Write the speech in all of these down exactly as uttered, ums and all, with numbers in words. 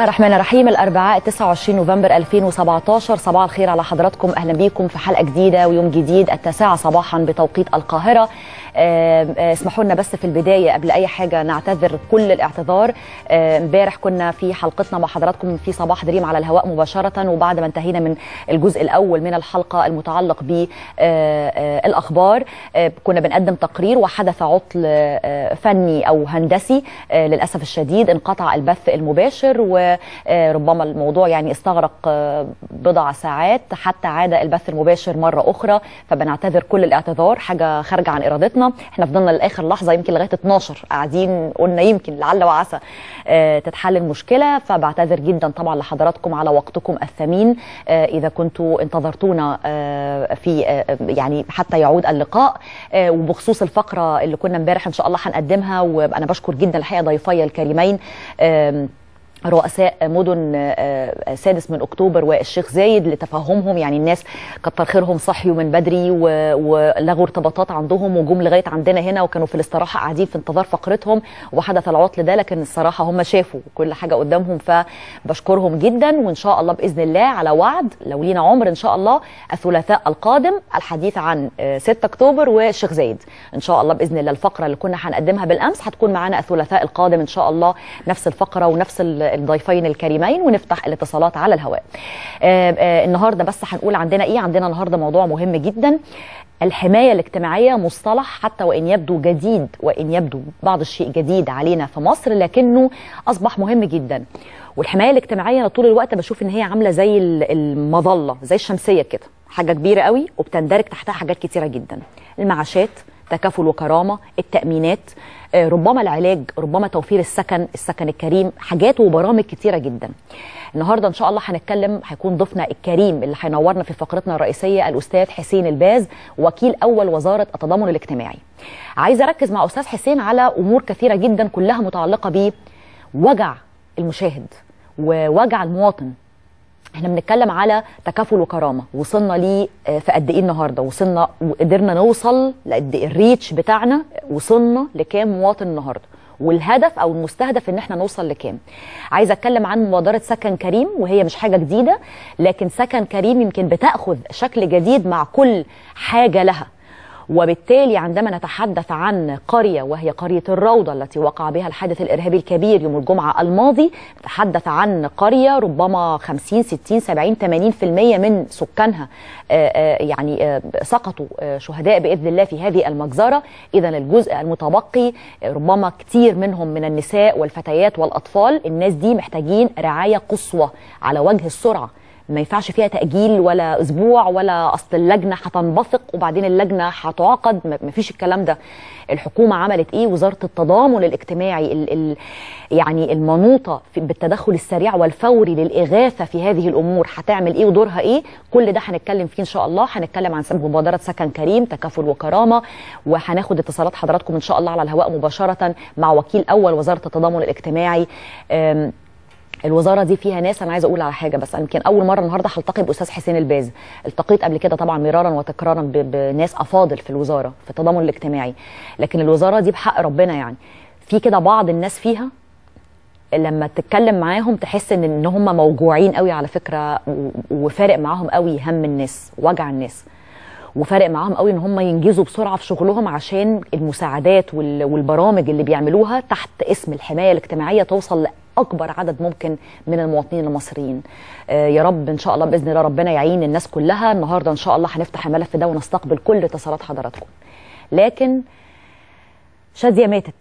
الرحمن الرحيم. الأربعاء تسعة وعشرين نوفمبر ألفين وسبعتاشر، صباح الخير على حضراتكم. أهلا بيكم في حلقة جديدة ويوم جديد التاسعة صباحا بتوقيت القاهرة. اسمحوا لنا بس في البداية قبل أي حاجة نعتذر كل الاعتذار. امبارح كنا في حلقتنا مع حضراتكم في صباح دريم على الهواء مباشرة، وبعد ما انتهينا من الجزء الأول من الحلقة المتعلق بالأخبار كنا بنقدم تقرير وحدث عطل فني أو هندسي. للأسف الشديد انقطع البث المباشر، وربما الموضوع يعني استغرق بضع ساعات حتى عاد البث المباشر مرة أخرى، فبنعتذر كل الاعتذار، حاجة خارجة عن إرادتنا. احنا فضلنا لآخر لحظة يمكن لغاية اتناشر قاعدين، قلنا يمكن لعل وعسى تتحل المشكلة، فبعتذر جدا طبعا لحضراتكم على وقتكم الثمين إذا كنتوا انتظرتونا في يعني حتى يعود اللقاء. وبخصوص الفقرة اللي كنا امبارح إن شاء الله هنقدمها، وأنا بشكر جدا الحقيقة ضيفي الكريمين رؤساء مدن سادس من أكتوبر والشيخ زايد لتفهمهم. يعني الناس كتر خيرهم صحيوا من بدري ولغوا ارتباطات عندهم وجم لغايه عندنا هنا، وكانوا في الاستراحه قاعدين في انتظار فقرتهم وحدث العطل ده، لكن الصراحه هم شافوا كل حاجه قدامهم، فبشكرهم جدا. وان شاء الله باذن الله على وعد لو لينا عمر ان شاء الله الثلاثاء القادم الحديث عن ستة أكتوبر والشيخ زايد ان شاء الله باذن الله. الفقره اللي كنا هنقدمها بالامس هتكون معانا الثلاثاء القادم ان شاء الله، نفس الفقره ونفس الضيفين الكريمين، ونفتح الاتصالات على الهواء. آه آه النهارده بس هنقول عندنا ايه. عندنا النهارده موضوع مهم جدا. الحمايه الاجتماعيه مصطلح حتى وان يبدو جديد، وان يبدو بعض الشيء جديد علينا في مصر، لكنه اصبح مهم جدا. والحمايه الاجتماعيه انا طول الوقت بشوف ان هي عامله زي المظله، زي الشمسيه كده، حاجه كبيره قوي وبتندرج تحتها حاجات كتيره جدا. المعاشات، تكافل وكرامه، التامينات، ربما العلاج، ربما توفير السكن، السكن الكريم، حاجات وبرامج كتيرة جدا. النهاردة إن شاء الله هنتكلم، هيكون ضيفنا الكريم اللي هينورنا في فقرتنا الرئيسية الأستاذ حسين الباز، وكيل أول وزارة التضامن الاجتماعي. عايزة أركز مع أستاذ حسين على أمور كثيرة جدا كلها متعلقة بوجع المشاهد ووجع المواطن. احنا بنتكلم على تكافل وكرامه، وصلنا ليه في قد ايه النهارده؟ وصلنا وقدرنا نوصل لقد ايه؟ الريتش بتاعنا وصلنا لكام مواطن النهارده؟ والهدف او المستهدف ان احنا نوصل لكام؟ عايزه اتكلم عن مبادره سكن كريم، وهي مش حاجه جديده، لكن سكن كريم يمكن بتاخذ شكل جديد مع كل حاجه لها. وبالتالي عندما نتحدث عن قرية وهي قرية الروضة التي وقع بها الحادث الإرهابي الكبير يوم الجمعة الماضي، نتحدث عن قرية ربما خمسين ستين سبعين ثمانين بالمئة من سكانها يعني سقطوا شهداء بإذن الله في هذه المجزرة. إذا الجزء المتبقي ربما كتير منهم من النساء والفتيات والأطفال. الناس دي محتاجين رعاية قصوى على وجه السرعة، ما ينفعش فيها تأجيل ولا أسبوع ولا أصل اللجنة هتنبثق وبعدين اللجنة هتعقد، ما فيش الكلام ده. الحكومة عملت إيه؟ وزارة التضامن الاجتماعي ال ال يعني المنوطة بالتدخل السريع والفوري للإغاثة في هذه الأمور هتعمل إيه ودورها إيه؟ كل ده هنتكلم فيه إن شاء الله. هنتكلم عن مبادرة سكن كريم، تكافل وكرامة، وهناخد اتصالات حضراتكم إن شاء الله على الهواء مباشرة مع وكيل أول وزارة التضامن الاجتماعي. الوزاره دي فيها ناس، انا عايزه اقول على حاجه بس، يمكن اول مره النهارده هلتقي باستاذ حسين الباز. التقيت قبل كده طبعا مرارا وتكرارا بناس افاضل في الوزاره في التضامن الاجتماعي، لكن الوزاره دي بحق ربنا يعني في كده بعض الناس فيها لما تتكلم معاهم تحس ان ان هم موجوعين قوي على فكره، وفارق معاهم قوي هم الناس، وجع الناس، وفارق معاهم قوي ان هم ينجزوا بسرعه في شغلهم عشان المساعدات والبرامج اللي بيعملوها تحت اسم الحمايه الاجتماعيه توصل اكبر عدد ممكن من المواطنين المصريين. آه يا رب ان شاء الله باذن الله ربنا يعين الناس كلها. النهارده ان شاء الله هنفتح الملف ده ونستقبل كل اتصالات حضراتكم. لكن شاديه ماتت.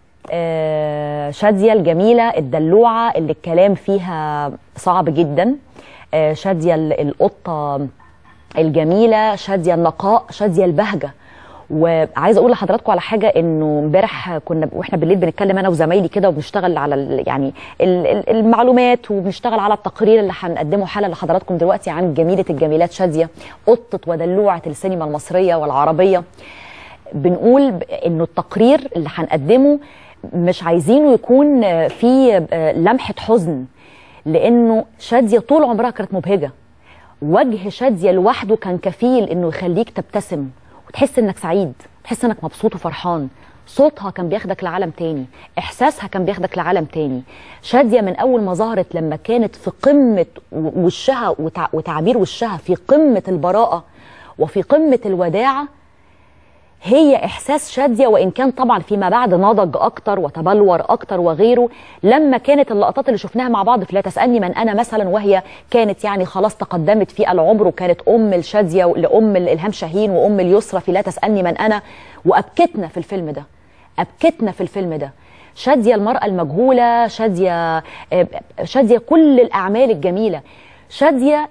آه شاديه الجميله الدلوعه اللي الكلام فيها صعب جدا. آه شاديه القطه الجميله، شاديه النقاء، شاديه البهجه. وعايزه اقول لحضراتكم على حاجه، انه امبارح كنا واحنا بالليل بنتكلم انا وزمايلي كده وبنشتغل على يعني المعلومات وبنشتغل على التقرير اللي هنقدمه حالا لحضراتكم دلوقتي عن جميله الجميلات شاديه، قطه ودلوعه السينما المصريه والعربيه. بنقول انه التقرير اللي هنقدمه مش عايزينه يكون فيه لمحه حزن، لانه شاديه طول عمرها كانت مبهجه. وجه شاديه لوحده كان كفيل انه يخليك تبتسم وتحس انك سعيد، تحس انك مبسوط وفرحان. صوتها كان بياخدك لعالم تاني، احساسها كان بياخدك لعالم تاني. شادية من اول ما ظهرت لما كانت في قمة وشها وتعبير وشها في قمة البراءة وفي قمة الوداعة، هي احساس شادية. وان كان طبعا فيما بعد نضج اكتر وتبلور اكتر وغيره، لما كانت اللقطات اللي شفناها مع بعض في لا تسألني من انا مثلا، وهي كانت يعني خلاص تقدمت في العمر وكانت ام الشادية لام الالهام شاهين وام اليسرى في لا تسألني من انا، وابكتنا في الفيلم ده، ابكتنا في الفيلم ده. شادية المرأة المجهولة، شادية شادية كل الاعمال الجميلة، شادية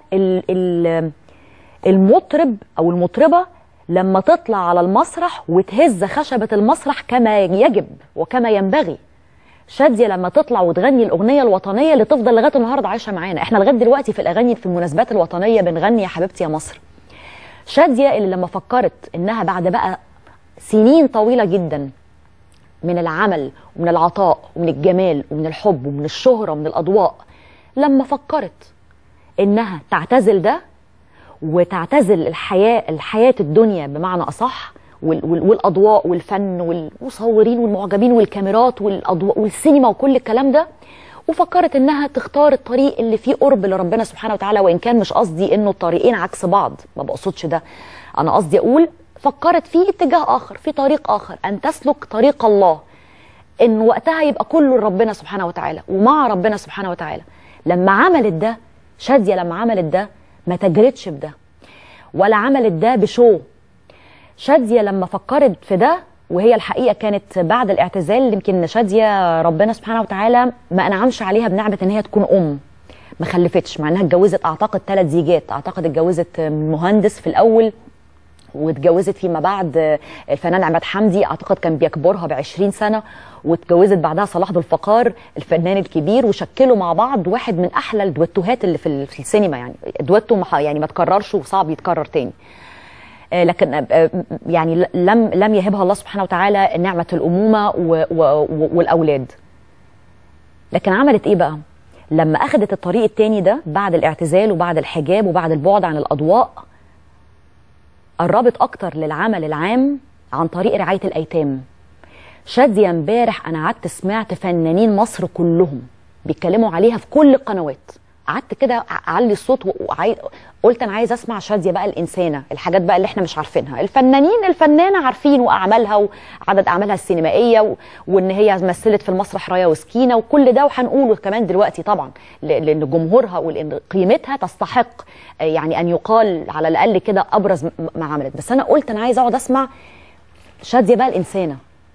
المطرب او المطربة لما تطلع على المسرح وتهز خشبة المسرح كما يجب وكما ينبغي. شادية لما تطلع وتغني الأغنية الوطنية اللي تفضل لغاية النهاردة عايشة معانا، احنا لغاية دلوقتي في الأغاني في المناسبات الوطنية بنغني يا حبيبتي يا مصر. شادية اللي لما فكرت انها بعد بقى سنين طويلة جدا من العمل ومن العطاء ومن الجمال ومن الحب ومن الشهرة ومن الأضواء، لما فكرت انها تعتزل ده وتعتزل الحياة الحياة الدنيا بمعنى أصح، والأضواء والفن والمصورين والمعجبين والكاميرات والأضواء والسينما وكل الكلام ده، وفكرت إنها تختار الطريق اللي فيه قرب لربنا سبحانه وتعالى. وإن كان مش قصدي إنه الطريقين عكس بعض، ما بقصدش ده، أنا قصدي أقول فكرت في اتجاه آخر، في طريق آخر، أن تسلك طريق الله، إن وقتها يبقى كله لربنا سبحانه وتعالى ومع ربنا سبحانه وتعالى. لما عملت ده شادية، لما عملت ده ما تجردش بده ولا عملت ده بشو. شادية لما فكرت في ده، وهي الحقيقة كانت بعد الاعتزال، يمكن شادية ربنا سبحانه وتعالى ما أنعمش عليها بنعمة ان هي تكون أم، ما خلفتش، مع انها اتجوزت اعتقد ثلاث زيجات، اعتقد اتجوزت مهندس في الأول، واتجوزت فيما بعد الفنان عماد حمدي اعتقد كان بيكبرها بعشرين سنة، واتجوزت بعدها صلاح ذو الفقار الفنان الكبير، وشكلوا مع بعض واحد من احلى الدويتوهات اللي في في السينما، يعني دويتو يعني ما تكررش وصعب يتكرر تاني. لكن يعني لم لم يهبها الله سبحانه وتعالى نعمة الأمومة والأولاد. لكن عملت ايه بقى لما اخذت الطريق التاني ده بعد الاعتزال وبعد الحجاب وبعد البعد عن الأضواء؟ قربت اكتر للعمل العام عن طريق رعاية الأيتام. شادية امبارح انا قعدت سمعت فنانين مصر كلهم بيتكلموا عليها في كل القنوات، قعدت كده اعلي الصوت وعاي... قلت انا عايز اسمع شادية بقى الانسانه، الحاجات بقى اللي احنا مش عارفينها. الفنانين الفنانه عارفين واعمالها وعدد اعمالها السينمائيه و... وان هي مثلت في المسرح رايه وسكينه وكل ده، وهنقوله كمان دلوقتي طبعا لان جمهورها ولان قيمتها تستحق يعني ان يقال على الاقل كده ابرز ما عملت. بس انا قلت انا عايز اقعد اسمع شادية بقى الانسانه.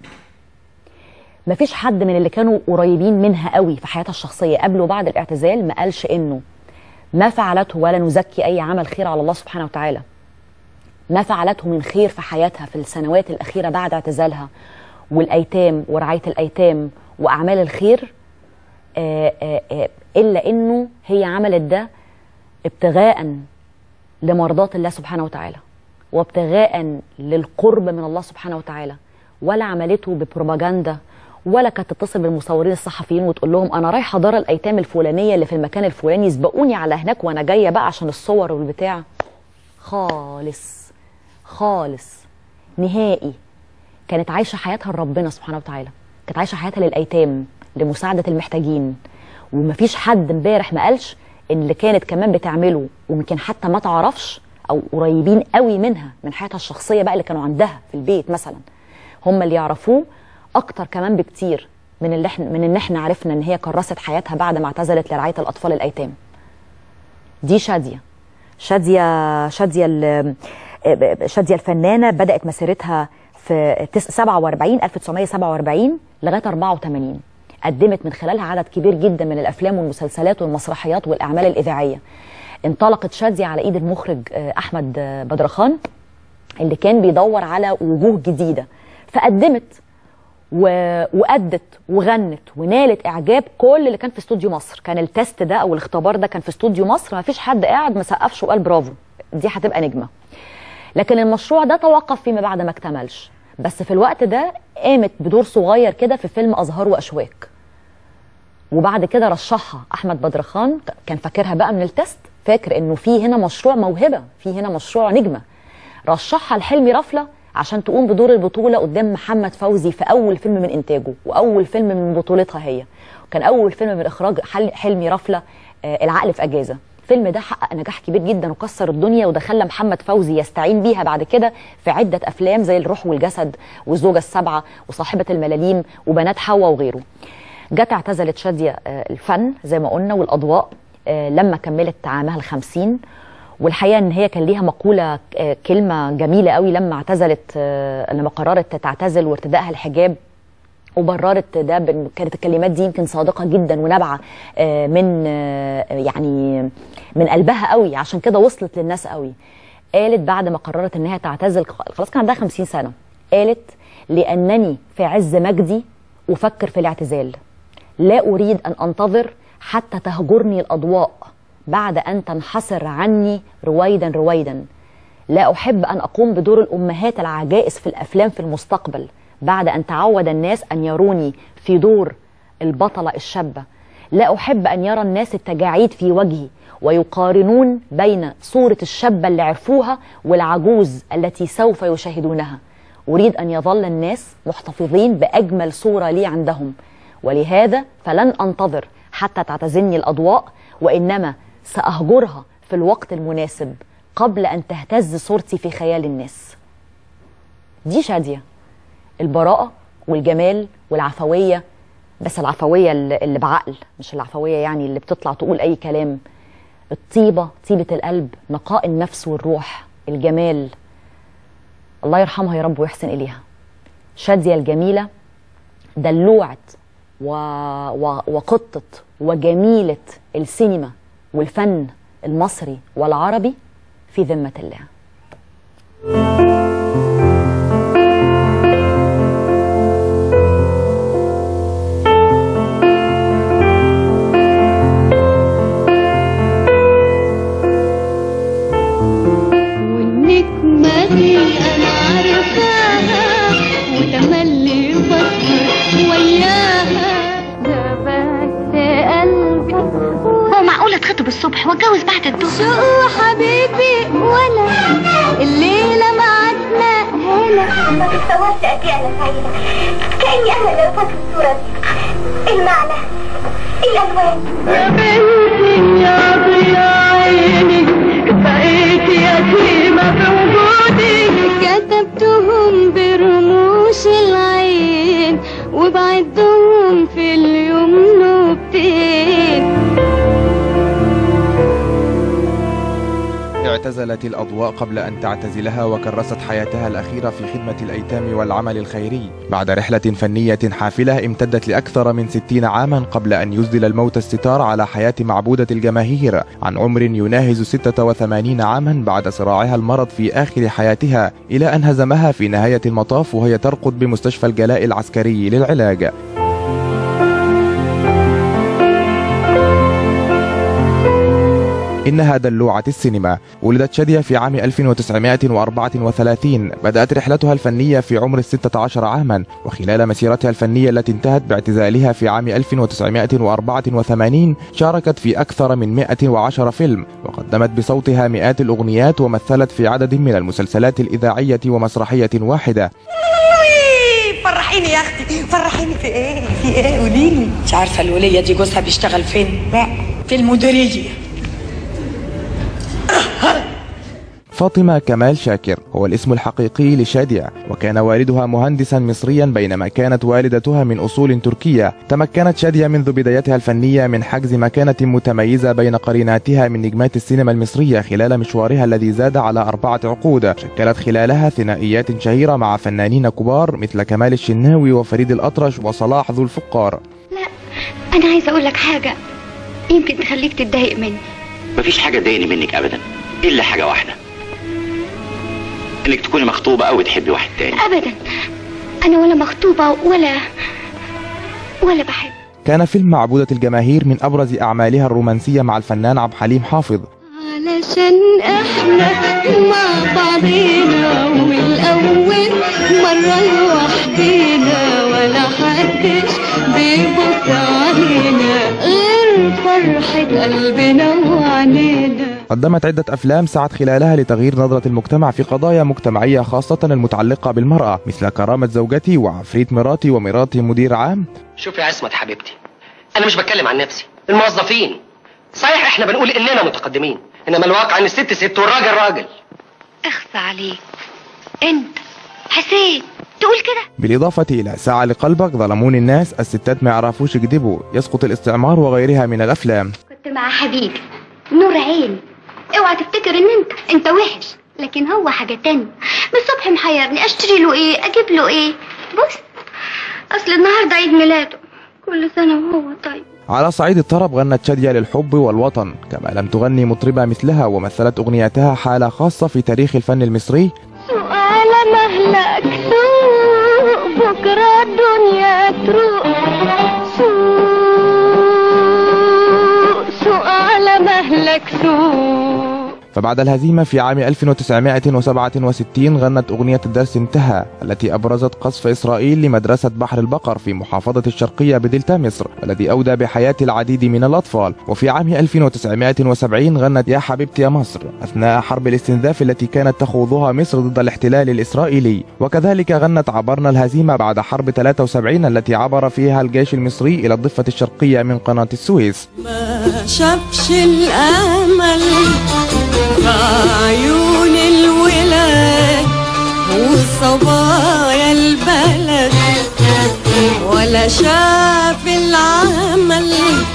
مفيش حد من اللي كانوا قريبين منها قوي في حياتها الشخصيه قبل وبعد الاعتزال ما قالش انه ما فعلته، ولا نزكي اي عمل خير على الله سبحانه وتعالى، ما فعلته من خير في حياتها في السنوات الاخيره بعد اعتزالها والايتام ورعايه الايتام واعمال الخير، آآ آآ الا انه هي عملت ده ابتغاء لمرضات الله سبحانه وتعالى وابتغاء للقرب من الله سبحانه وتعالى، ولا عملته ببروباجندا، ولا كانت تتصل بالمصورين الصحفيين وتقول لهم انا رايحه دار الايتام الفلانيه اللي في المكان الفلاني يسبقوني على هناك وانا جايه بقى عشان الصور والبتاع. خالص خالص نهائي. كانت عايشه حياتها لربنا سبحانه وتعالى، كانت عايشه حياتها للايتام لمساعده المحتاجين. ومفيش حد امبارح ما قالش ان اللي كانت كمان بتعمله ويمكن حتى ما تعرفش او قريبين قوي منها من حياتها الشخصيه بقى اللي كانوا عندها في البيت مثلا، هم اللي يعرفوه اكتر كمان بكتير من اللي احنا من ان احنا عرفنا ان هي كرست حياتها بعد ما اعتزلت لرعايه الاطفال الايتام. دي شادية شادية شادية شادية الفنانه بدات مسيرتها في سبعة وأربعين ألف وتسعمية وسبعة وأربعين لغايه أربعة وتمانين، قدمت من خلالها عدد كبير جدا من الافلام والمسلسلات والمسرحيات والاعمال الاذاعيه. انطلقت شادية على ايد المخرج احمد بدرخان اللي كان بيدور على وجوه جديده، فقدمت و... وأدت وغنت ونالت إعجاب كل اللي كان في استوديو مصر. كان التست ده أو الاختبار ده كان في استوديو مصر، ما فيش حد قاعد ما سقفش وقال برافو دي هتبقى نجمة. لكن المشروع ده توقف فيما بعد ما اكتملش، بس في الوقت ده قامت بدور صغير كده في فيلم أزهار وأشواك، وبعد كده رشحها أحمد بدرخان، كان فاكرها بقى من التست، فاكر إنه في هنا مشروع موهبة، في هنا مشروع نجمة، رشحها لحلمي رفلة عشان تقوم بدور البطولة قدام محمد فوزي في أول فيلم من إنتاجه وأول فيلم من بطولتها هي. وكان أول فيلم من إخراج حلمي رفلة، العقل في أجازة. الفيلم ده حقق نجاح كبير جدا وكسر الدنيا، وده خلى محمد فوزي يستعين بيها بعد كده في عدة أفلام زي الروح والجسد والزوجة السبعة وصاحبة الملاليم وبنات حوا وغيره. جت اعتزلت شادية الفن زي ما قلنا والأضواء لما كملت عامها الخمسين. والحقيقة ان هي كان ليها مقولة كلمة جميلة قوي لما اعتزلت، لما قررت تعتزل وارتدائها الحجاب، وبررت ده. كانت الكلمات دي يمكن صادقة جدا ونابعة من يعني من قلبها قوي، عشان كده وصلت للناس قوي. قالت بعد ما قررت ان هي تعتزل، خلاص كان عندها خمسين سنة، قالت: لأنني في عز مجدي أفكر في الاعتزال، لا أريد أن أنتظر حتى تهجرني الأضواء بعد أن تنحسر عني رويدا رويدا. لا أحب أن أقوم بدور الأمهات العجائز في الأفلام في المستقبل بعد أن تعود الناس أن يروني في دور البطلة الشابة. لا أحب أن يرى الناس التجاعيد في وجهي ويقارنون بين صورة الشابة اللي عرفوها والعجوز التي سوف يشاهدونها. أريد أن يظل الناس محتفظين بأجمل صورة لي عندهم، ولهذا فلن أنتظر حتى تعتزلني الأضواء، وإنما سأهجرها في الوقت المناسب قبل أن تهتز صورتي في خيال الناس. دي شادية، البراءة والجمال والعفوية، بس العفوية اللي بعقل، مش العفوية يعني اللي بتطلع تقول أي كلام. الطيبة، طيبة القلب، نقاء النفس والروح، الجمال. الله يرحمها يا رب ويحسن إليها. شادية الجميلة دلوعة و... و... وقطة وجميلة السينما والفن المصري والعربي في ذمة الله. والنجمة دي أنا عارفاها وتملي بطل وياها. ده بس قلبي، هو معقول اتخطب الصبح واتجوز بعد الظهر؟ شو حبيبي ولا الليلة معدنا هنا. ما تتصورش قد ايه انا سعيدة، كأني انا اللي رفعت الصورة دي. المعنى، الالوان. يا بنتي يا ضياء عيني بقيت يتيمة بوجودي. كتبتهم برموش العين وبعدهم في اليوم نوبتين. اعتزلت الأضواء قبل أن تعتزلها، وكرست حياتها الأخيرة في خدمة الأيتام والعمل الخيري بعد رحلة فنية حافلة امتدت لأكثر من ستين عاما، قبل أن يسدل الموت الستار على حياة معبودة الجماهير عن عمر يناهز ستة وثمانين عاما بعد صراعها المرض في آخر حياتها، إلى أن هزمها في نهاية المطاف وهي ترقد بمستشفى الجلاء العسكري للعلاج. إنها دلوعة السينما. ولدت شادية في عام ألف وتسعمائة وأربعة وثلاثين. بدأت رحلتها الفنية في عمر الستة عشر عاما، وخلال مسيرتها الفنية التي انتهت باعتزالها في عام ألف وتسعمائة وأربعة وثمانين شاركت في أكثر من مئة وعشرة فيلم، وقدمت بصوتها مئات الأغنيات، ومثلت في عدد من المسلسلات الإذاعية ومسرحية واحدة. فرحيني يا اختي، فرحيني. في ايه في ايه قوليلي. مش عارفه الوليه دي جوزها بيشتغل فين؟ لا، في المديريه. فاطمة كمال شاكر هو الاسم الحقيقي لشادية، وكان والدها مهندسا مصريا بينما كانت والدتها من أصول تركية. تمكنت شادية منذ بدايتها الفنية من حجز مكانة متميزة بين قريناتها من نجمات السينما المصرية خلال مشوارها الذي زاد على أربعة عقود، شكلت خلالها ثنائيات شهيرة مع فنانين كبار مثل كمال الشناوي وفريد الأطرش وصلاح ذو الفقار. لا، أنا عايزة أقول لك حاجة يمكن تخليك تتضايق مني. مفيش حاجة تضايقني منك أبدا، إلا حاجة واحدة، انك تكوني مخطوبة او تحبي واحد تاني. ابدا، انا ولا مخطوبة ولا ولا بحب. كان فيلم معبودة الجماهير من ابرز اعمالها الرومانسية مع الفنان عبد الحليم حافظ. علشان احنا مع بعضينا والاول مرة لوحدينا، ولا حدش بيبص علينا غير فرحة قلبنا وعنينا. قدمت عدة أفلام سعت خلالها لتغيير نظرة المجتمع في قضايا مجتمعية خاصة المتعلقة بالمرأة، مثل كرامة زوجتي وعفريت مراتي ومراتي مدير عام. شوفي يا عصمت حبيبتي، أنا مش بتكلم عن نفسي، الموظفين صحيح احنا بنقول إننا متقدمين، إنما الواقع إن الست ست والراجل راجل. اخفى عليك انت حسين تقول كده. بالإضافة إلى ساعة لقلبك، ظلموني الناس، الستات ما يعرفوش يكذبوا، يسقط الاستعمار وغيرها من الأفلام. كنت مع حبيبي نور عيني، اوعى تفتكر ان انت انت وحش، لكن هو حاجة تانية. من الصبح محيرني اشتري له ايه اجيب له ايه. بص اصل النهارده عيد ميلاده، كل سنة وهو طيب. على صعيد الطرب غنت شادية للحب والوطن، كما لم تغني مطربة مثلها، ومثلت أغنيتها حالة خاصة في تاريخ الفن المصري. سؤال مهلك سوق بكرة الدنيا تروق، سوق سوق على مهلك سوق. فبعد الهزيمة في عام ألف وتسعمائة وسبعة وستين غنت أغنية الدرس انتهى، التي أبرزت قصف إسرائيل لمدرسة بحر البقر في محافظة الشرقية بدلتا مصر، والذي أودى بحياة العديد من الأطفال. وفي عام ألف وتسعمائة وسبعين غنت يا حبيبتي يا مصر أثناء حرب الاستنزاف التي كانت تخوضها مصر ضد الاحتلال الإسرائيلي. وكذلك غنت عبرنا الهزيمة بعد حرب ثلاثة وسبعين التي عبر فيها الجيش المصري إلى الضفة الشرقية من قناة السويس. ما شافش الأمل بعيون الولاد وصبايا البلد، ولا شاف العمل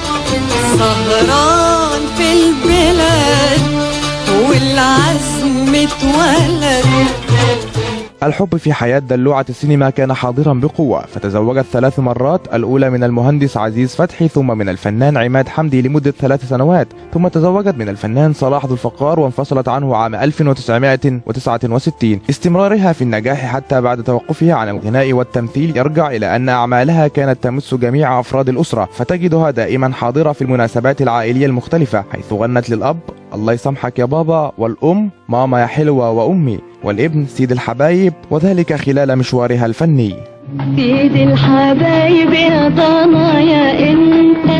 سهران في البلاد والعزم اتولد. الحب في حياة دلوعة السينما كان حاضرا بقوة، فتزوجت ثلاث مرات، الأولى من المهندس عزيز فتحي، ثم من الفنان عماد حمدي لمدة ثلاث سنوات، ثم تزوجت من الفنان صلاح ذو الفقار وانفصلت عنه عام ألف وتسعمائة وتسعة وستين. استمرارها في النجاح حتى بعد توقفها عن الغناء والتمثيل يرجع إلى أن أعمالها كانت تمس جميع أفراد الأسرة، فتجدها دائما حاضرة في المناسبات العائلية المختلفة، حيث غنت للأب الله يسامحك يا بابا، والأم ماما يا حلوة وأمي، والابن سيد الحبايب، وذلك خلال مشوارها الفني. سيد الحبايب يا ضنا يا انت،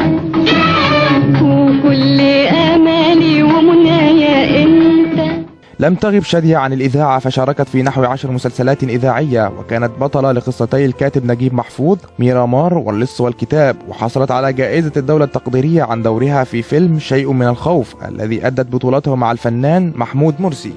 وكل امالي ومنايا انت. لم تغب شادية عن الإذاعة، فشاركت في نحو عشر مسلسلات إذاعية، وكانت بطلة لقصتي الكاتب نجيب محفوظ ميرامار واللص والكتاب، وحصلت على جائزة الدولة التقديرية عن دورها في فيلم شيء من الخوف الذي أدت بطولته مع الفنان محمود مرسي.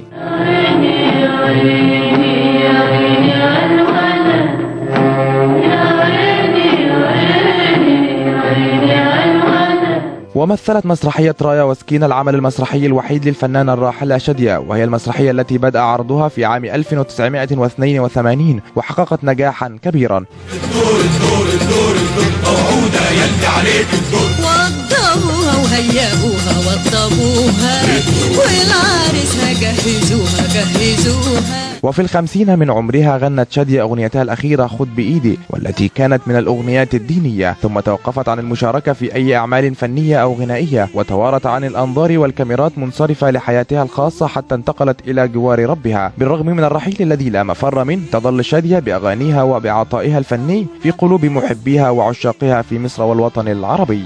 ومثلت مسرحية رايا وسكينة العمل المسرحي الوحيد للفنانة الراحلة شادية، وهي المسرحية التي بدأ عرضها في عام ألف وتسعمائة واثنين وثمانين وحققت نجاحا كبيرا. الدور الدور الدور الدور موعودة يلي عليك الدور، وضبوها وهيئوها وضبوها والعريسها جهزوها جهزوها. وفي الخمسين من عمرها غنت شادية أغنيتها الأخيرة خد بإيدي، والتي كانت من الأغنيات الدينية، ثم توقفت عن المشاركة في أي أعمال فنية أو غنائية، وتوارت عن الأنظار والكاميرات منصرفة لحياتها الخاصة حتى انتقلت إلى جوار ربها. بالرغم من الرحيل الذي لا مفر منه، تظل شادية بأغانيها وبعطائها الفني في قلوب محبيها وعشاقها في مصر والوطن العربي.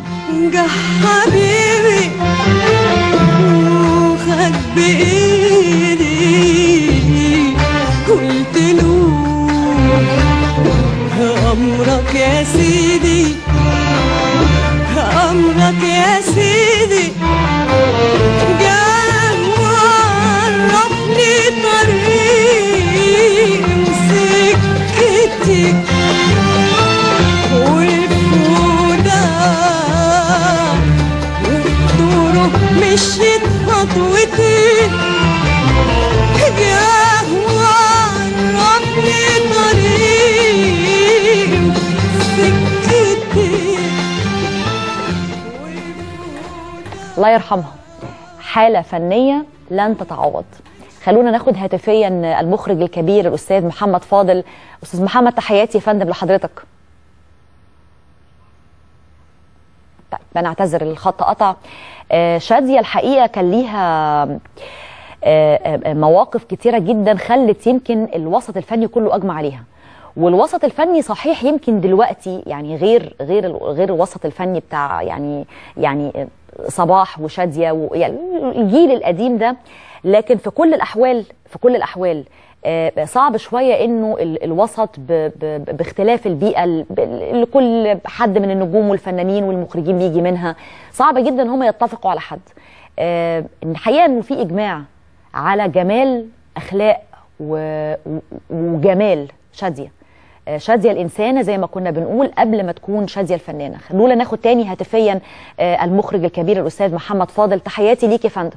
حبيبي وخد بإيدي قلت له أمرك يا سيدي أمرك يا سيدي، جاه وعرفني طريق وسكتي والفودة وبدوره مشيت خطوتين، جاه وعرفني طريق وسكتي. الله يرحمها، حالة فنية لن تتعوض. خلونا ناخد هاتفيا المخرج الكبير الأستاذ محمد فاضل. أستاذ محمد، تحياتي يا فندم لحضرتك. طيب أنا أعتذر الخط قطع. آه شادية الحقيقة كان ليها آه آه مواقف كتيرة جدا خلت يمكن الوسط الفني كله أجمع عليها، والوسط الفني صحيح يمكن دلوقتي يعني غير غير غير الوسط الفني بتاع يعني يعني صباح وشادية ويعني الجيل القديم ده، لكن في كل الأحوال في كل الأحوال صعب شوية إنه الوسط باختلاف البيئة اللي كل حد من النجوم والفنانين والمخرجين بيجي منها، صعب جدا هم يتفقوا على حد. الحقيقة إنه في إجماع على جمال أخلاق وجمال شادية، شادية الإنسانة زي ما كنا بنقول قبل ما تكون شادية الفنانة. خلونا ناخد تاني هاتفيا المخرج الكبير الأستاذ محمد فاضل. تحياتي ليك يا فندم.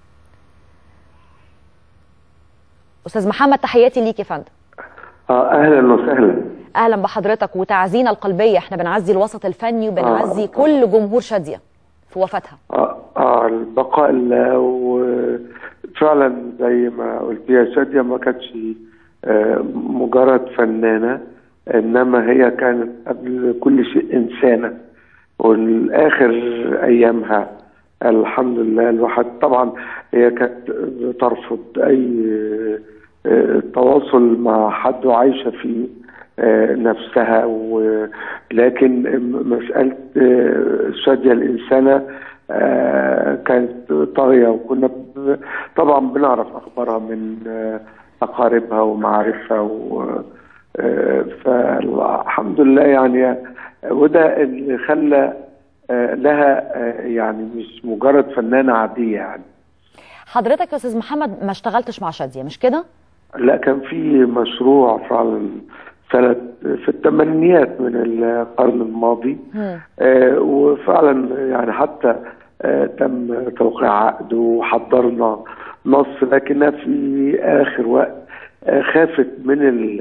أستاذ محمد تحياتي ليك يا فندم. اه اهلا وسهلا. اهلا بحضرتك وتعزينا القلبيه، احنا بنعزي الوسط الفني وبنعزي آه. كل جمهور شادية في وفاتها. اه اه البقاء لله، وفعلا زي ما قلت يا شادية ما كانتش آه مجرد فنانه، انما هي كانت قبل كل شيء انسانه، والاخر ايامها الحمد لله الواحد طبعا هي كانت ترفض اي التواصل مع حد وعايشه في نفسها، ولكن مساله شادية الانسانه كانت طاغيه، وكنا طبعا بنعرف اخبارها من اقاربها ومعارفها، فالحمد لله يعني، وده اللي خلى لها يعني مش مجرد فنانه عاديه. يعني حضرتك يا استاذ محمد ما اشتغلتش مع شادية مش كده؟ لا، كان في مشروع فعلا سنة في الثمانينيات من القرن الماضي، آه وفعلا يعني حتى آه تم توقيع عقد وحضرنا نص، لكنها في آخر وقت آه خافت من ال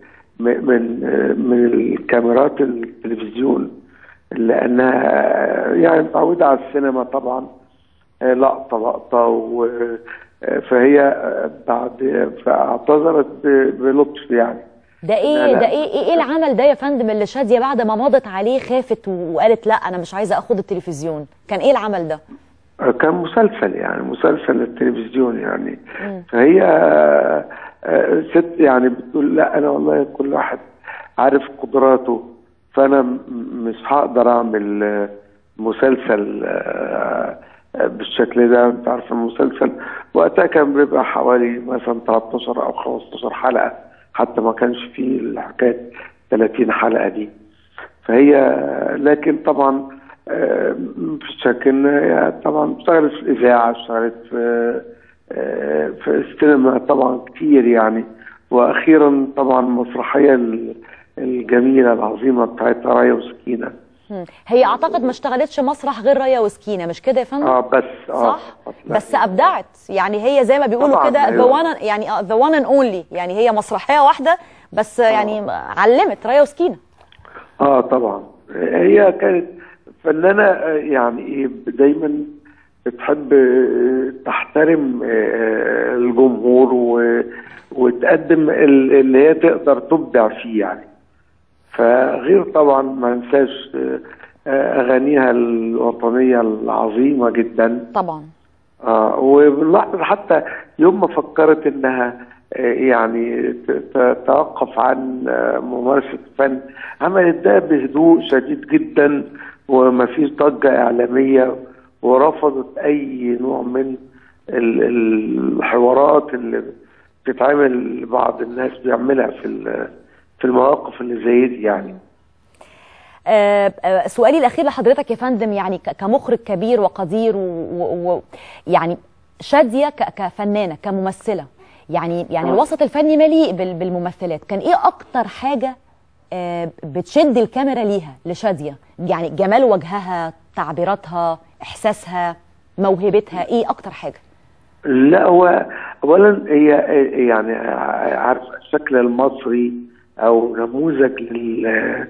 من آه من الكاميرات التلفزيون، لأنها يعني متعودة على السينما طبعا آه لقطة لقطة، فهي بعد فاعتذرت بلطف. يعني ده ايه لا لا. ده ايه ايه العمل ده يا فندم اللي شادية بعد ما مضت عليه خافت وقالت لا انا مش عايزه اخد التلفزيون؟ كان ايه العمل ده؟ كان مسلسل، يعني مسلسل التلفزيون يعني. م. فهي ست يعني بتقول لا انا والله كل واحد عارف قدراته، فانا مش هقدر اعمل مسلسل بالشكل ده. انت عارف المسلسل وقتها كان بيبقى حوالي مثلا تلتاشر او خمستاشر حلقه، حتى ما كانش فيه الحكايه ثلاثين حلقه دي. فهي لكن طبعا في شكل طبعا اشتغلت في الاذاعه، اشتغلت في في السينما طبعا كتير يعني، واخيرا طبعا المسرحيه الجميله العظيمه بتاعتها رايه وسكينه. هي اعتقد ما اشتغلتش مسرح غير رايه وسكينه مش كده يا فندم؟ اه بس اه صح؟ بس ابدعت يعني، هي زي ما بيقولوا كده ذا وان يعني ذا وان اند اونلي، يعني هي مسرحيه واحده بس يعني آه. علمت رايه وسكينه. اه طبعا هي كانت فنانه يعني ايه، دايما بتحب تحترم الجمهور وتقدم اللي هي تقدر تبدع فيه يعني. فغير طبعا ما ننساش اغانيها الوطنيه العظيمه جدا طبعا. اه وبنلاحظ حتى يوم ما فكرت انها يعني تتوقف عن ممارسه الفن، عملت ده بهدوء شديد جدا وما فيش ضجه اعلاميه، ورفضت اي نوع من الحوارات اللي بتتعمل بعض الناس بيعملها في في المواقف اللي زي دي يعني. آه آه سؤالي الاخير لحضرتك يا فندم، يعني كمخرج كبير وقدير ويعني شادية كفنانه كممثله، يعني يعني الوسط الفني مليء بالممثلات، كان ايه اكتر حاجه آه بتشد الكاميرا ليها لشادية؟ يعني جمال وجهها، تعبيراتها، احساسها، موهبتها، ايه اكتر حاجه؟ لا هو اولا هي يعني عارف الشكل المصري او نموذج لل,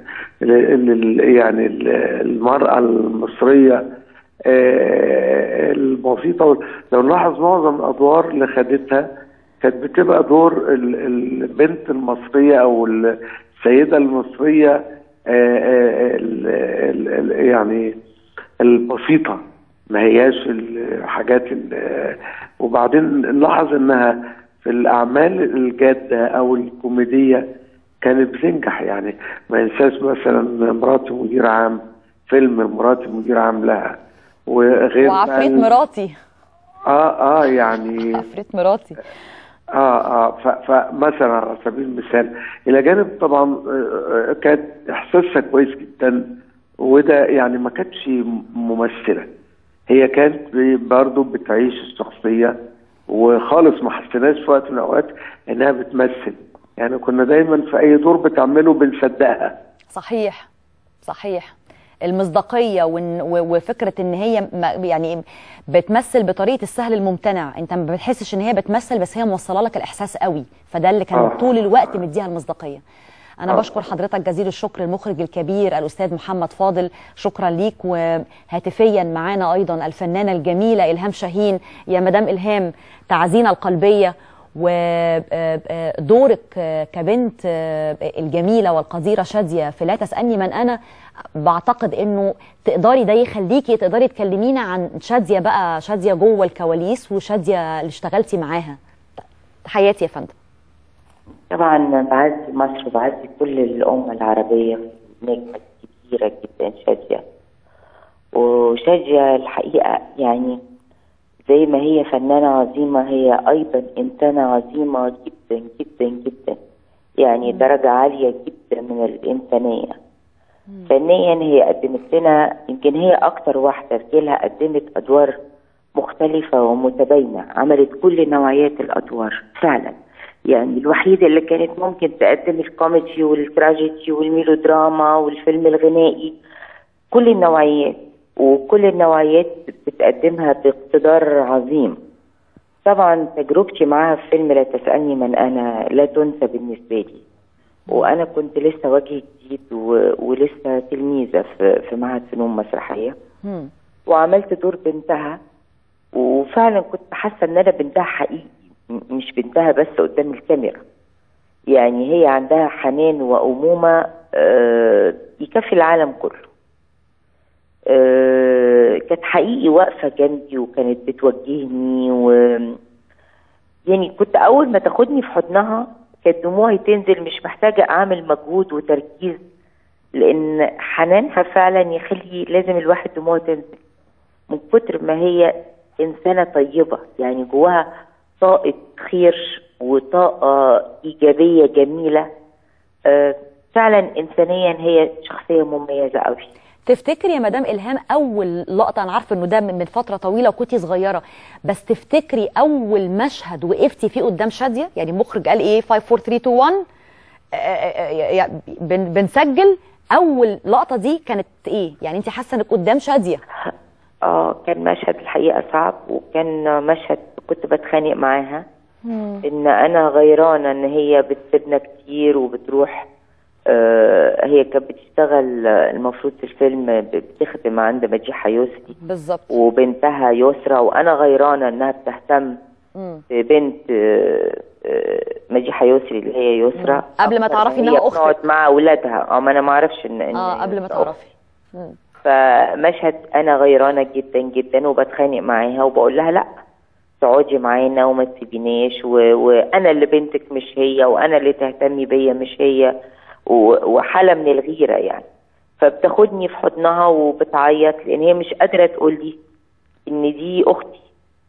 لل... يعني المرأة المصرية البسيطة. لو نلاحظ معظم الادوار اللي خدتها كانت بتبقى دور البنت المصرية او السيدة المصرية يعني البسيطة، ما هياش الحاجات. وبعدين نلاحظ انها في الاعمال الجاده او الكوميديه كانت بتنجح يعني. ما ينساش مثلا مراتي مدير عام، فيلم مراتي مدير عام لها، وغير وعفريت مراتي. اه اه يعني عفريت مراتي. اه اه فمثلا على سبيل المثال، الى جانب طبعا آه كانت احساسها كويس جدا، وده يعني ما كانتش ممثله، هي كانت برضه بتعيش الشخصيه، وخالص ما حسيناش في وقت من الاوقات انها بتمثل، يعني كنا دايما في اي دور بتعمله بنصدقها. صحيح صحيح. المصداقيه وفكره ان هي يعني بتمثل بطريقه السهل الممتنع، انت ما بتحسش ان هي بتمثل بس هي موصله لك الاحساس قوي، فده اللي كان آه. طول الوقت مديها المصداقيه. انا آه. بشكر حضرتك جزيل الشكر، المخرج الكبير الاستاذ محمد فاضل، شكرا ليك. وهاتفيا معانا ايضا الفنانه الجميله الهام شاهين. يا مدام الهام، تعزينا القلبيه ودورك كبنت الجميلة والقديرة شادية في لا تسألني من أنا، بعتقد أنه تقدري ده يخليكي تقدري تكلمينا عن شادية بقى، شادية جوه الكواليس وشادية اللي اشتغلتي معاها. تحياتي يا فندم. طبعا بعزي مصر وبعزي كل الأمة العربية، نجمة كبيرة جدا شادية. وشادية الحقيقة يعني زي ما هي فنانة عظيمة، هي أيضا إنسانة عظيمة جدا جدا جدا، يعني درجة عالية جدا من الإنسانية. فنيا هي قدمت لنا، يمكن هي أكتر واحدة رجالها قدمت أدوار مختلفة ومتباينة، عملت كل نوعيات الأدوار فعلا. يعني الوحيدة اللي كانت ممكن تقدم الكوميدي والتراجيدي والميلودراما والفيلم الغنائي، كل النوعيات، وكل النوعيات بتقدمها باقتدار عظيم. طبعا تجربتي معاها في فيلم لا تسألني من أنا لا تنسى بالنسبة لي، وأنا كنت لسه وجه جديد و... ولسه تلميذة في, في معهد فنون مسرحية، وعملت دور بنتها، وفعلا كنت حاسة إن أنا بنتها حقيقي، مش بنتها بس قدام الكاميرا. يعني هي عندها حنان وأمومة آه يكفي العالم كله. آه كانت حقيقي واقفة جنبي وكانت بتوجهني، و يعني كنت أول ما تاخدني في حضنها كانت دموعي تنزل، مش محتاجة أعمل مجهود وتركيز، لأن حنانها فعلا يخلي لازم الواحد دموعه تنزل من كتر ما هي إنسانة طيبة، يعني جواها طاقة خير وطاقة إيجابية جميلة. آه فعلا إنسانيا هي شخصية مميزة قوي. تفتكري يا مدام إلهام أول لقطة، أنا عارفة إنه ده من فترة طويلة وكنتي صغيرة، بس تفتكري أول مشهد وقفتي فيه قدام شادية؟ يعني المخرج قال إيه خمسة أربعة ثلاثة اثنين واحد بن بنسجل، أول لقطة دي كانت إيه؟ يعني أنت حاسة إنك قدام شادية؟ آه كان مشهد الحقيقة صعب، وكان مشهد كنت بتخانق معاها مم. إن أنا غيرانة إن هي بتسيبنا كتير وبتروح. آه هي كانت بتشتغل المفروض في الفيلم بتخدم عند مديحة يسري بالظبط، وبنتها يسرى، وانا غيرانه انها بتهتم ببنت آه آه مديحة يسري اللي هي يسرى قبل ما تعرفي انها اختك، بتقعد مع اولادها. اه ما انا ما اعرفش ان اه قبل ما تعرفي. فمشهد انا غيرانه جدا جدا وبتخانق معاها وبقول لها لا تقعدي معانا وما تسيبيناش، وانا اللي بنتك مش هي، وانا اللي تهتمي بيا مش هي، وحالة من الغيرة يعني. فبتاخدني في حضنها وبتعيط لان هي مش قادرة تقول لي ان دي اختي.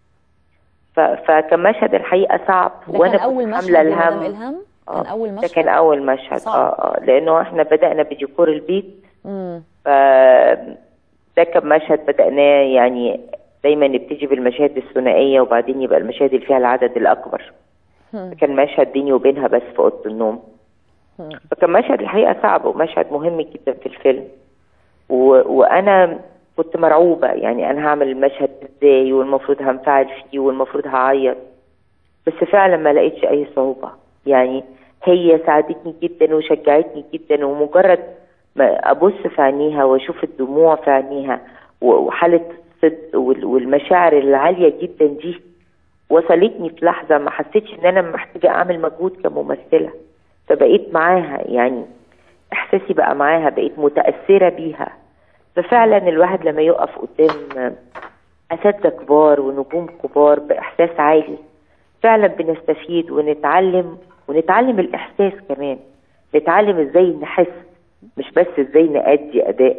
فكان مشهد الحقيقة صعب، وانا كنت حاملة الهم. الهم كان اول مشهد، ده كان اول مشهد اه اه لانه احنا بدأنا بديكور البيت. امم ف ده كان مشهد بدأناه، يعني دايما نبتدي بالمشاهد الثنائية وبعدين يبقى المشاهد اللي فيها العدد الاكبر. كان مشهد بيني وبينها بس في اوضه النوم. فكان مشهد الحقيقة صعب ومشهد مهم جدا في الفيلم، و... وأنا كنت مرعوبة، يعني أنا هعمل المشهد إزاي والمفروض هنفعل فيه والمفروض هعيط، بس فعلا ما لقيتش أي صعوبة. يعني هي ساعدتني جدا وشجعتني جدا، ومجرد ما أبص في عينيها وأشوف الدموع في عينيها وحالة الصدق والمشاعر العالية جدا دي وصلتني في لحظة ما حسيتش إن أنا محتاجة أعمل مجهود كممثلة. فبقيت معاها، يعني احساسي بقى معاها، بقيت متأثرة بيها. ففعلا الواحد لما يقف قدام أساتذة كبار ونجوم كبار بإحساس عالي فعلا بنستفيد ونتعلم ونتعلم الإحساس كمان. نتعلم ازاي نحس مش بس ازاي نأدي اداء.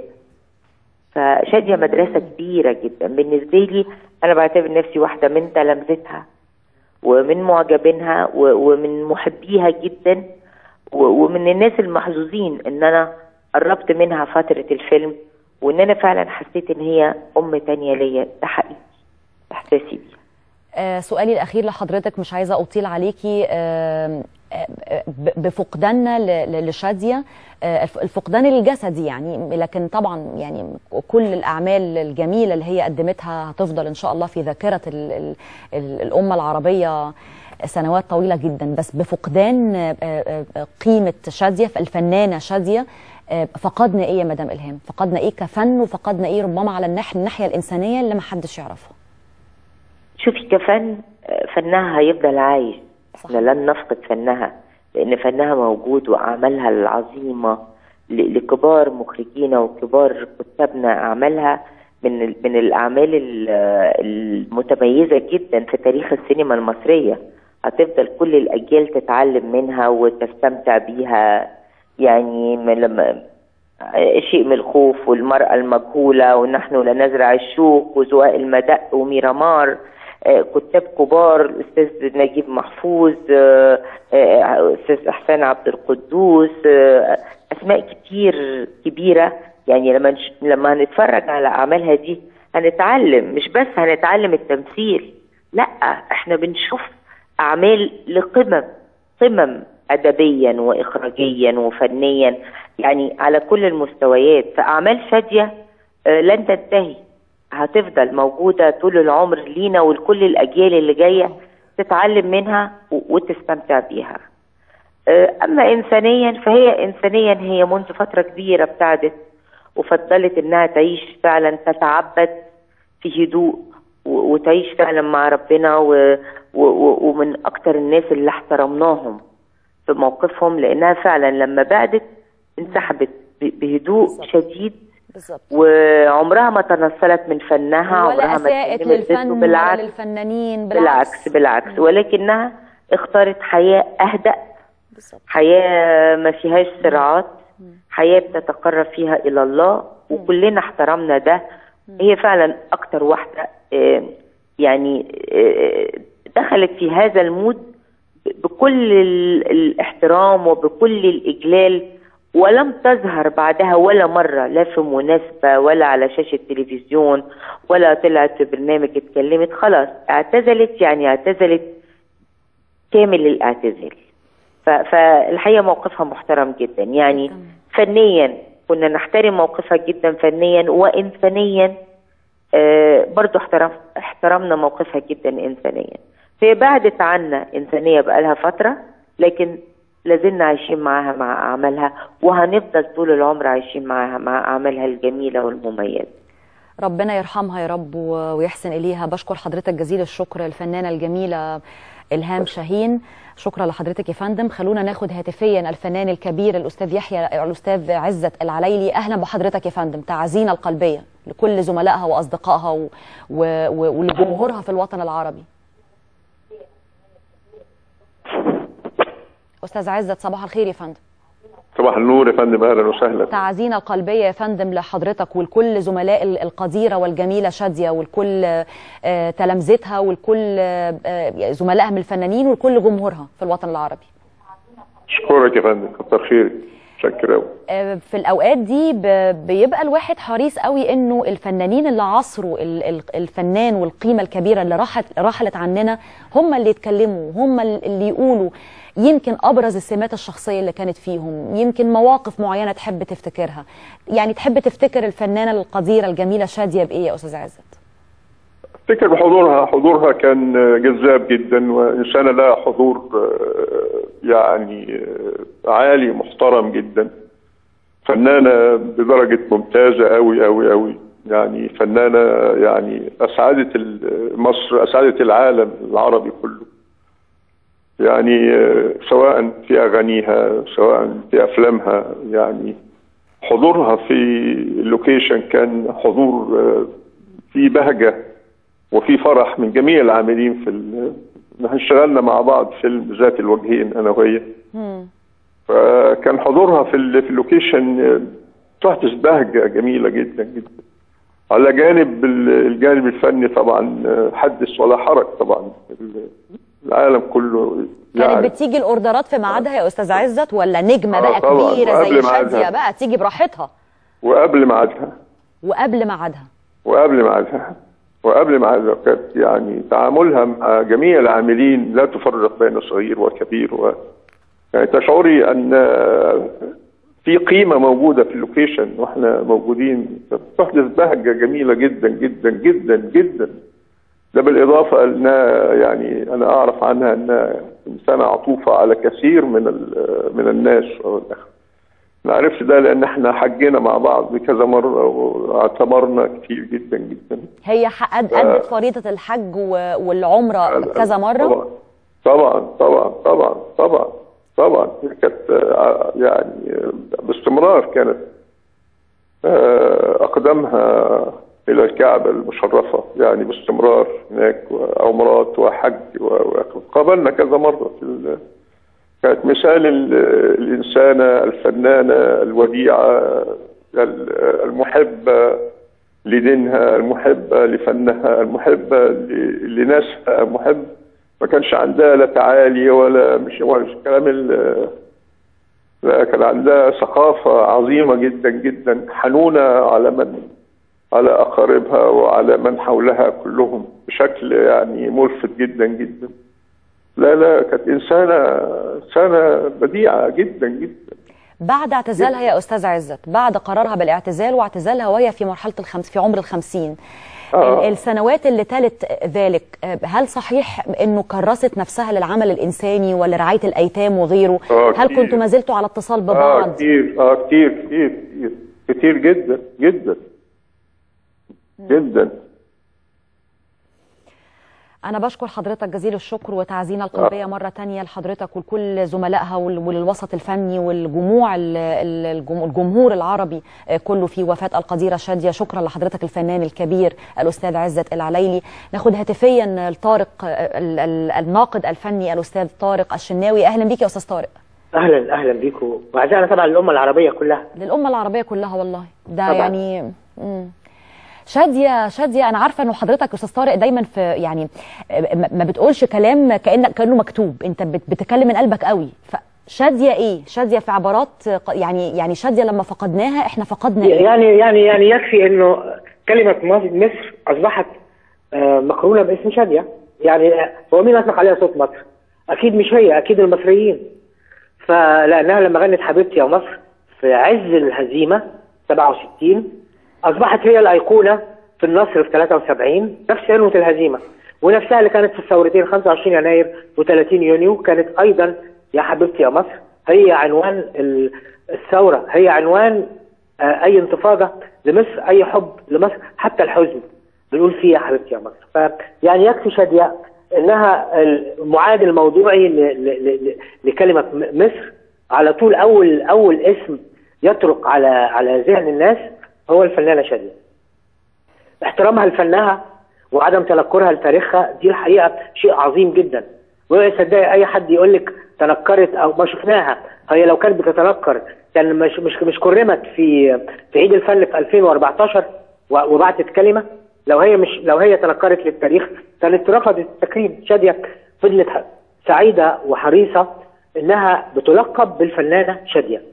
فشادية مدرسة كبيرة جدا بالنسبة لي. انا بعتبر نفسي واحدة من تلامذتها ومن معجبينها ومن محبيها جدا ومن الناس المحظوظين ان انا قربت منها فترة الفيلم، وان انا فعلا حسيت ان هي ام تانية ليا. ده حقيقي احساسي بيها. آه سؤالي الاخير لحضرتك، مش عايزه اطيل عليكي، آه بفقداننا لشادية، الفقدان الجسدي يعني، لكن طبعا يعني كل الأعمال الجميلة اللي هي قدمتها هتفضل إن شاء الله في ذاكرة ال ال ال الأمة العربية سنوات طويلة جدا. بس بفقدان قيمة شادية، الفنانة شادية، فقدنا إيه يا مدام إلهام؟ فقدنا إيه كفن، وفقدنا إيه ربما على الناحية الناحية الإنسانية اللي محدش يعرفها؟ شوفي كفن، فنها هيفضل عايش، احنا لن نفقد فنها لان فنها موجود واعمالها العظيمه لكبار مخرجين وكبار كتابنا. اعمالها من من الاعمال المتميزه جدا في تاريخ السينما المصريه. هتفضل كل الاجيال تتعلم منها وتستمتع بيها. يعني لما شيء من الخوف والمرأة المجهولة ونحن لا نزرع الشوك وزواق المدق وميرامار، كتاب كبار، الأستاذ نجيب محفوظ، أستاذ أحسان عبد القدوس، أسماء كتير كبيرة. يعني لما لما هنتفرج على أعمالها دي هنتعلم، مش بس هنتعلم التمثيل، لا احنا بنشوف أعمال لقمم قمم أدبيا وإخراجيا وفنيا، يعني على كل المستويات. فأعمال شادية لن تنتهي، هتفضل موجودة طول العمر لينا ولكل الأجيال اللي جاية تتعلم منها وتستمتع بيها. أما إنسانيا فهي إنسانيا هي منذ فترة كبيرة ابتعدت وفضلت إنها تعيش فعلا، تتعبد في هدوء وتعيش فعلا مع ربنا، ومن أكتر الناس اللي احترمناهم في موقفهم، لأنها فعلا لما بعدت انسحبت بهدوء شديد بالزبط. وعمرها ما تنصلت من فنها، ولا عمرها أساءت للفن ولا للفنانين، بالعكس بالعكس, بالعكس. ولكنها اختارت حياة أهدأ، بالزبط. حياة ما فيهاش صراعات، حياة بتتقرب فيها إلى الله، وكلنا احترمنا ده. هي فعلا أكتر واحدة يعني دخلت في هذا المود بكل الاحترام وبكل الإجلال، ولم تظهر بعدها ولا مرة، لا في مناسبة ولا على شاشة تلفزيون ولا طلعت في برنامج اتكلمت. خلاص اعتزلت، يعني اعتزلت كامل الاعتزال. فالحقيقة موقفها محترم جدا، يعني فنيا كنا نحترم موقفها جدا فنيا، وإنسانيا آه برضو احترم احترمنا موقفها جدا إنسانيا. فهي بعدت عنا إنسانية بقالها فترة، لكن لازلنا عايشين معاها مع أعمالها، وهنفضل طول العمر عايشين معاها مع أعمالها الجميلة والمميزة. ربنا يرحمها يا رب ويحسن إليها. بشكر حضرتك جزيل الشكر، الفنانة الجميلة إلهام شاهين. شكرا لحضرتك يا فندم. خلونا ناخد هاتفيا الفنان الكبير الأستاذ يحيى الأستاذ عزت العليلي. أهلا بحضرتك يا فندم. تعزينا القلبية لكل زملائها وأصدقائها و... و... ولجمهورها في الوطن العربي. أستاذ عزت صباح الخير يا فندم. صباح النور يا فندم، اهلا وسهلا. تعزينا القلبية يا فندم لحضرتك ولكل زملاء القديرة والجميلة شادية، ولكل تلامذتها ولكل زملائها من الفنانين ولكل جمهورها في الوطن العربي. اشكرك يا فندم، كتر خيرك، شكرا قوي. في الاوقات دي بيبقى الواحد حريص قوي انه الفنانين اللي عصروا الفنان والقيمة الكبيرة اللي راحت رحلت عننا هم اللي يتكلموا، هم اللي يقولوا يمكن ابرز السمات الشخصيه اللي كانت فيهم، يمكن مواقف معينه تحب تفتكرها. يعني تحب تفتكر الفنانه القديره الجميله شاديه بايه يا استاذ عزت؟ افتكر بحضورها، حضورها كان جذاب جدا، وانسانه لها حضور يعني عالي محترم جدا، فنانه بدرجه ممتازه قوي قوي قوي، يعني فنانه يعني اسعدت مصر، اسعدت العالم العربي كله، يعني سواء في أغانيها سواء في أفلامها. يعني حضورها في اللوكيشن كان حضور في بهجة وفي فرح من جميع العاملين في ال... نحن اشتغلنا مع بعض فيلم ذات الوجهين أنا وهي، فكان حضورها في ال- في اللوكيشن تحدث بهجة جميلة جدا جدا. على جانب ال- الجانب الفني طبعا حدث ولا حرج طبعا، العالم كله كانت يعني. بتيجي الاوردرات في ميعادها يا استاذ عزت، ولا نجمه آه بقى طبعاً، كبيره وقبل زي ميعادها. شاديه بقى تيجي براحتها؟ وقبل ميعادها وقبل ميعادها وقبل ميعادها وقبل ميعادها كانت يعني تعاملها مع جميع العاملين لا تفرق بين صغير وكبير، و يعني تشعري ان في قيمه موجوده في اللوكيشن واحنا موجودين، تحدث بهجه جميله جدا جدا جدا جدا. ده بالاضافه انها يعني انا اعرف عنها انها انسانه عطوفه على كثير من من الناس. انا عرفت ده لان احنا حجينا مع بعض كذا مره واعتمرنا كتير جدا جدا. هي حقد- ادت فريضه الحج و- والعمره كذا مره؟ طبعا طبعا طبعا طبعا طبعا كانت آه، يعني باستمرار كانت آه، اقدامها الى الكعبه المشرفه يعني باستمرار هناك، وعمرات وحج، وقابلنا كذا مره في ال- كانت مثال ال- الانسانه الفنانه الوديعه ال- المحبه لدينها، المحبه لفنها، المحبه ل- لناسها، المحب ما كانش عندها لا تعالي ولا مش مش كلام ال- لا، كان عندها ثقافه عظيمه جدا جدا، حنونه على من على اقاربها وعلى من حولها كلهم بشكل يعني ملفت جدا جدا. لا لا كانت انسانه انسانه بديعه جدا جدا. بعد اعتزالها يا استاذ عزت، بعد قرارها بالاعتزال واعتزالها وهي في مرحله الخمس في عمر الخمسين، آه. ال- السنوات اللي تلت ذلك، هل صحيح انه كرست نفسها للعمل الانساني ولرعايه الايتام وغيره؟ آه هل كتير. كنتوا ما زلتوا على اتصال اه ببعض؟ كتير اه كتير كتير كتير كتير جدا جدا جدا. أنا بشكر حضرتك جزيل الشكر وتعزينا القلبية مرة تانية لحضرتك ولكل زملائها وال- وللوسط الفني والجموع ال- ال- الجم- الجمهور العربي آه، كله في وفاة القديرة شادية. شكرا لحضرتك الفنان الكبير الأستاذ عزت العليلي. ناخد هاتفيا لطارق آه، ال- ال- الناقد الفني الأستاذ طارق الشناوي. أهلا بيك يا أستاذ طارق. اهلا اهلا بيكم، وعزانا طبعا للامه العربيه كلها. للأمة العربية كلها والله. ده طبعاً. يعني مم. شادية شادية أنا عارفة إنه حضرتك أستاذ طارق دايما في يعني ما ما بتقولش كلام كأنك كأنه مكتوب، أنت بت- بتتكلم من قلبك قوي. فشادية إيه؟ شادية في عبارات ق- يعني يعني شادية لما فقدناها إحنا فقدنا إيه؟ يعني يعني يعني يكفي انه كلمه مصر مصر اصبحت آه، مقرونه باسم شاديه. يعني آه، هو مين اطلق عليها صوت مصر؟ اكيد مش هي، اكيد المصريين. فلانها لما غنت حبيبتي يا مصر في عز الهزيمه سبعة وستين اصبحت هي الايقونه في النصر في ثلاثة وسبعين نفس عنوة الهزيمه، ونفسها اللي كانت في الثورتين خمسة وعشرين يناير وثلاثين يونيو كانت ايضا يا حبيبتي يا مصر هي عنوان ال- الثوره، هي عنوان آه، اي انتفاضه لمصر، اي حب لمصر، حتى الحزن بنقول فيه يا حبيبتي يا مصر. فيعني يكفي شادية انها المعادل الموضوعي ل- ل- ل- لكلمه م- مصر. على طول اول اول اسم يطرق على على ذهن الناس هو الفنانه شادية. احترامها لفنها وعدم تنكرها لتاريخها دي الحقيقه شيء عظيم جدا. وصدقني اي حد يقول لك تنكرت او ما شفناها، هي لو كانت بتتنكر كان مش مش مش كرمت في في عيد الفن في ألفين وأربعتاشر و- وبعتت كلمه. لو هي مش لو هي تنكرت للتاريخ كانت رفضت التكريم. شادية فضلت ح- سعيده وحريصه انها بتلقب بالفنانه شادية.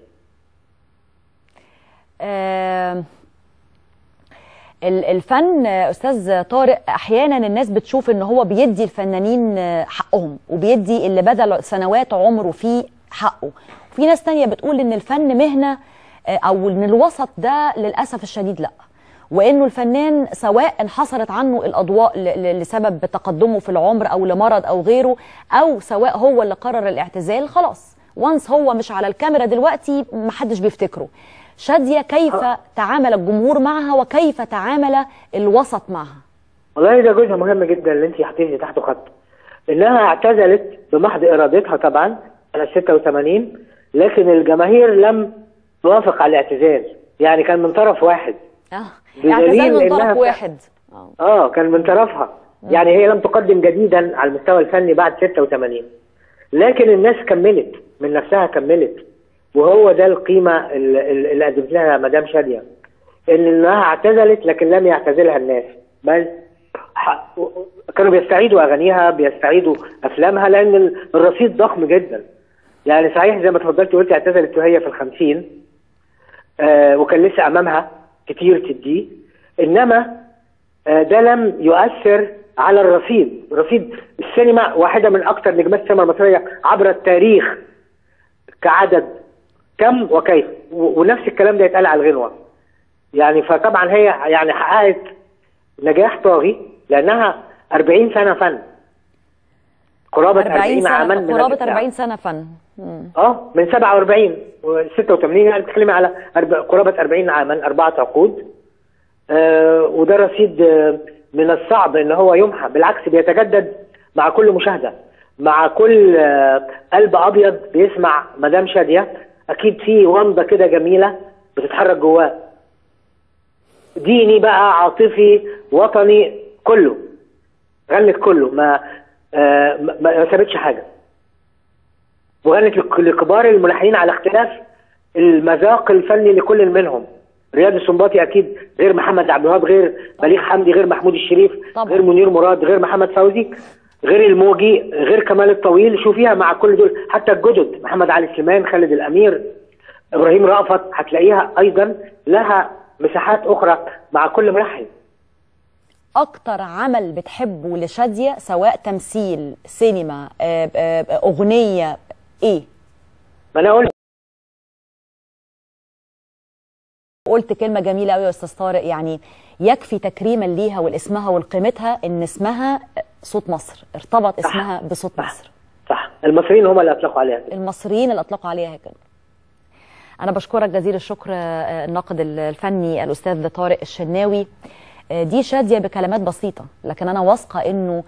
آه، ال- الفن آه، استاذ طارق احيانا الناس بتشوف ان هو بيدي الفنانين آه، حقهم وبيدي اللي بذل سنوات عمره فيه حقه. في ناس تانية بتقول ان الفن مهنة آه، او ان الوسط ده للاسف الشديد لا، وانه الفنان سواء انحصرت عنه الاضواء ل- ل- لسبب تقدمه في العمر او لمرض او غيره، او سواء هو اللي قرر الاعتزال خلاص وانس هو مش على الكاميرا دلوقتي محدش بيفتكره. شادية كيف تعامل الجمهور معها وكيف تعامل الوسط معها؟ والله ده جزء مهم جدا اللي انت حطيتي تحته خط. انها اعتزلت بمحض ارادتها طبعا سنه ستة وثمانين، لكن الجماهير لم توافق على الاعتزال، يعني كان من طرف واحد. اه بدليل اعتزال من إنها طرف ف- واحد. اه كان من طرفها، يعني هي لم تقدم جديدا على المستوى الفني بعد ستة وثمانين، لكن الناس كملت من نفسها كملت. وهو ده القيمه اللي اللي قدمت لها مدام شاديه، ان انها اعتزلت لكن لم يعتزلها الناس، بل كانوا بيستعيدوا اغانيها، بيستعيدوا افلامها، لان الرصيد ضخم جدا. يعني صحيح زي ما اتفضلت وقلت اعتزلت وهي في الخمسين، آه وكان لسه امامها كتير تديه، انما آه ده لم يؤثر على الرصيد. رصيد السينما واحده من اكثر نجمات السينما المصريه عبر التاريخ كعدد، كم وكيف، ونفس الكلام ده يتقال على الغنوه. يعني فطبعا هي يعني حققت نجاح طاغي لانها أربعين سنه فن، قرابه أربعين عاما، من قرابه أربعين سنه فن. مم. اه من سبعة وأربعين و86 يعني بتتكلمي على قرابه أربعين عاما، اربعه عقود. آه وده رصيد آه من الصعب ان هو يمحى، بالعكس بيتجدد مع كل مشاهده، مع كل آه قلب ابيض بيسمع مدام شاديه. اكيد في ومضه كده جميله بتتحرك جواه، ديني بقى، عاطفي، وطني، كله. غنت كله، ما آه ما, ما سابتش حاجه. وغنت لكبار الملحنين على اختلاف المذاق الفني لكل منهم. رياض السنباطي اكيد غير محمد عبد الوهاب، غير بليغ حمدي، غير محمود الشريف، طبعا. غير منير مراد، غير محمد فوزي، غير الموجي، غير كمال الطويل. شوفيها مع كل دول، حتى الجدد محمد علي سليمان، خالد الامير، ابراهيم رأفت، هتلاقيها ايضا لها مساحات اخرى مع كل ملحن. اكتر عمل بتحبه لشاديه سواء تمثيل، سينما، اغنيه، ايه؟ ما انا قلت قلت كلمه جميله قوي يا استاذ طارق، يعني يكفي تكريما ليها ولاسمها ولقيمتها ان اسمها صوت مصر، ارتبط صح. اسمها بصوت صح. مصر. صح، المصريين هم اللي اطلقوا عليها كده. المصريين اللي اطلقوا عليها كده. أنا بشكرك جزيل الشكر الناقد الفني الأستاذ طارق الشناوي. دي شادية بكلمات بسيطة، لكن أنا واثقة إنه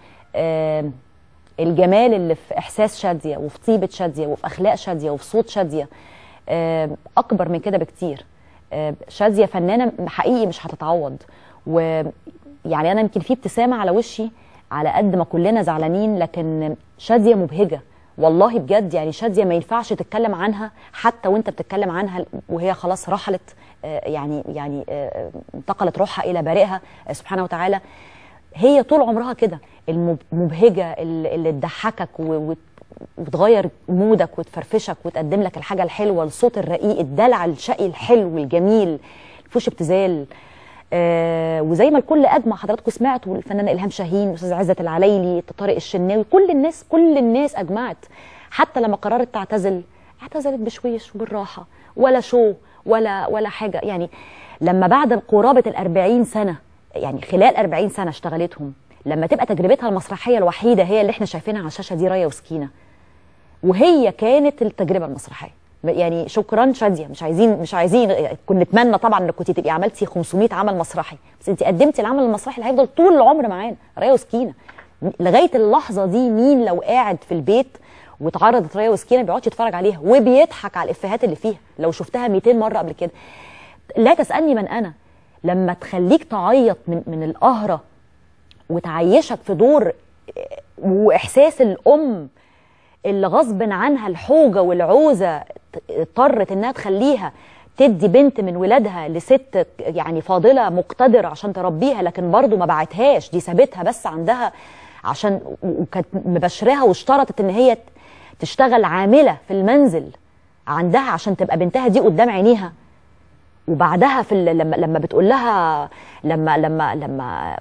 الجمال اللي في إحساس شادية وفي طيبة شادية وفي أخلاق شادية وفي صوت شادية أكبر من كده بكتير. شادية فنانة حقيقي مش هتتعوض، ويعني أنا يمكن في ابتسامة على وشي على قد ما كلنا زعلانين، لكن شادية مبهجة والله بجد. يعني شادية ما ينفعش تتكلم عنها حتى وانت بتتكلم عنها وهي خلاص رحلت، يعني يعني انتقلت روحها الى بارئها سبحانه وتعالى. هي طول عمرها كده المبهجه اللي تضحكك وتغير مودك وتفرفشك وتقدم لك الحاجه الحلوه، الصوت الرقيق، الدلع الشقي الحلو الجميل، مفيهوش ابتذال. آه وزي ما الكل اجمع، حضراتكم سمعتوا الفنانه الهام شاهين، الاستاذ عزت العلايلي، طارق الشناوي، كل الناس كل الناس اجمعت. حتى لما قررت تعتزل اعتزلت بشويش وبالراحه، ولا شو ولا ولا حاجه. يعني لما بعد قرابه الأربعين سنه، يعني خلال أربعين سنه اشتغلتهم، لما تبقى تجربتها المسرحيه الوحيده هي اللي احنا شايفينها على الشاشه دي، رايه وسكينه، وهي كانت التجربه المسرحيه. يعني شكرا شاديه، مش عايزين مش عايزين كنا نتمنى طبعا انك كنت تبقي عملتي خمسمية عمل مسرحي، بس انت قدمتي العمل المسرحي اللي هيفضل طول العمر معانا، رايه وسكينه. لغايه اللحظه دي مين لو قاعد في البيت واتعرضت رايه وسكينه بيقعدش يتفرج عليها وبيضحك على الافيهات اللي فيها لو شفتها مئتين مره قبل كده؟ لا تسالني من انا، لما تخليك تعيط من من القهره وتعيشك في دور واحساس الام اللي غصب عنها الحوجه والعوزه اضطرت انها تخليها تدي بنت من ولادها لست يعني فاضله مقتدره عشان تربيها، لكن برضو ما بعتهاش، دي سابتها بس عندها عشان، وكانت مبشرها واشترطت ان هي تشتغل عامله في المنزل عندها عشان تبقى بنتها دي قدام عينيها. وبعدها في لما لما بتقول لها لما لما لما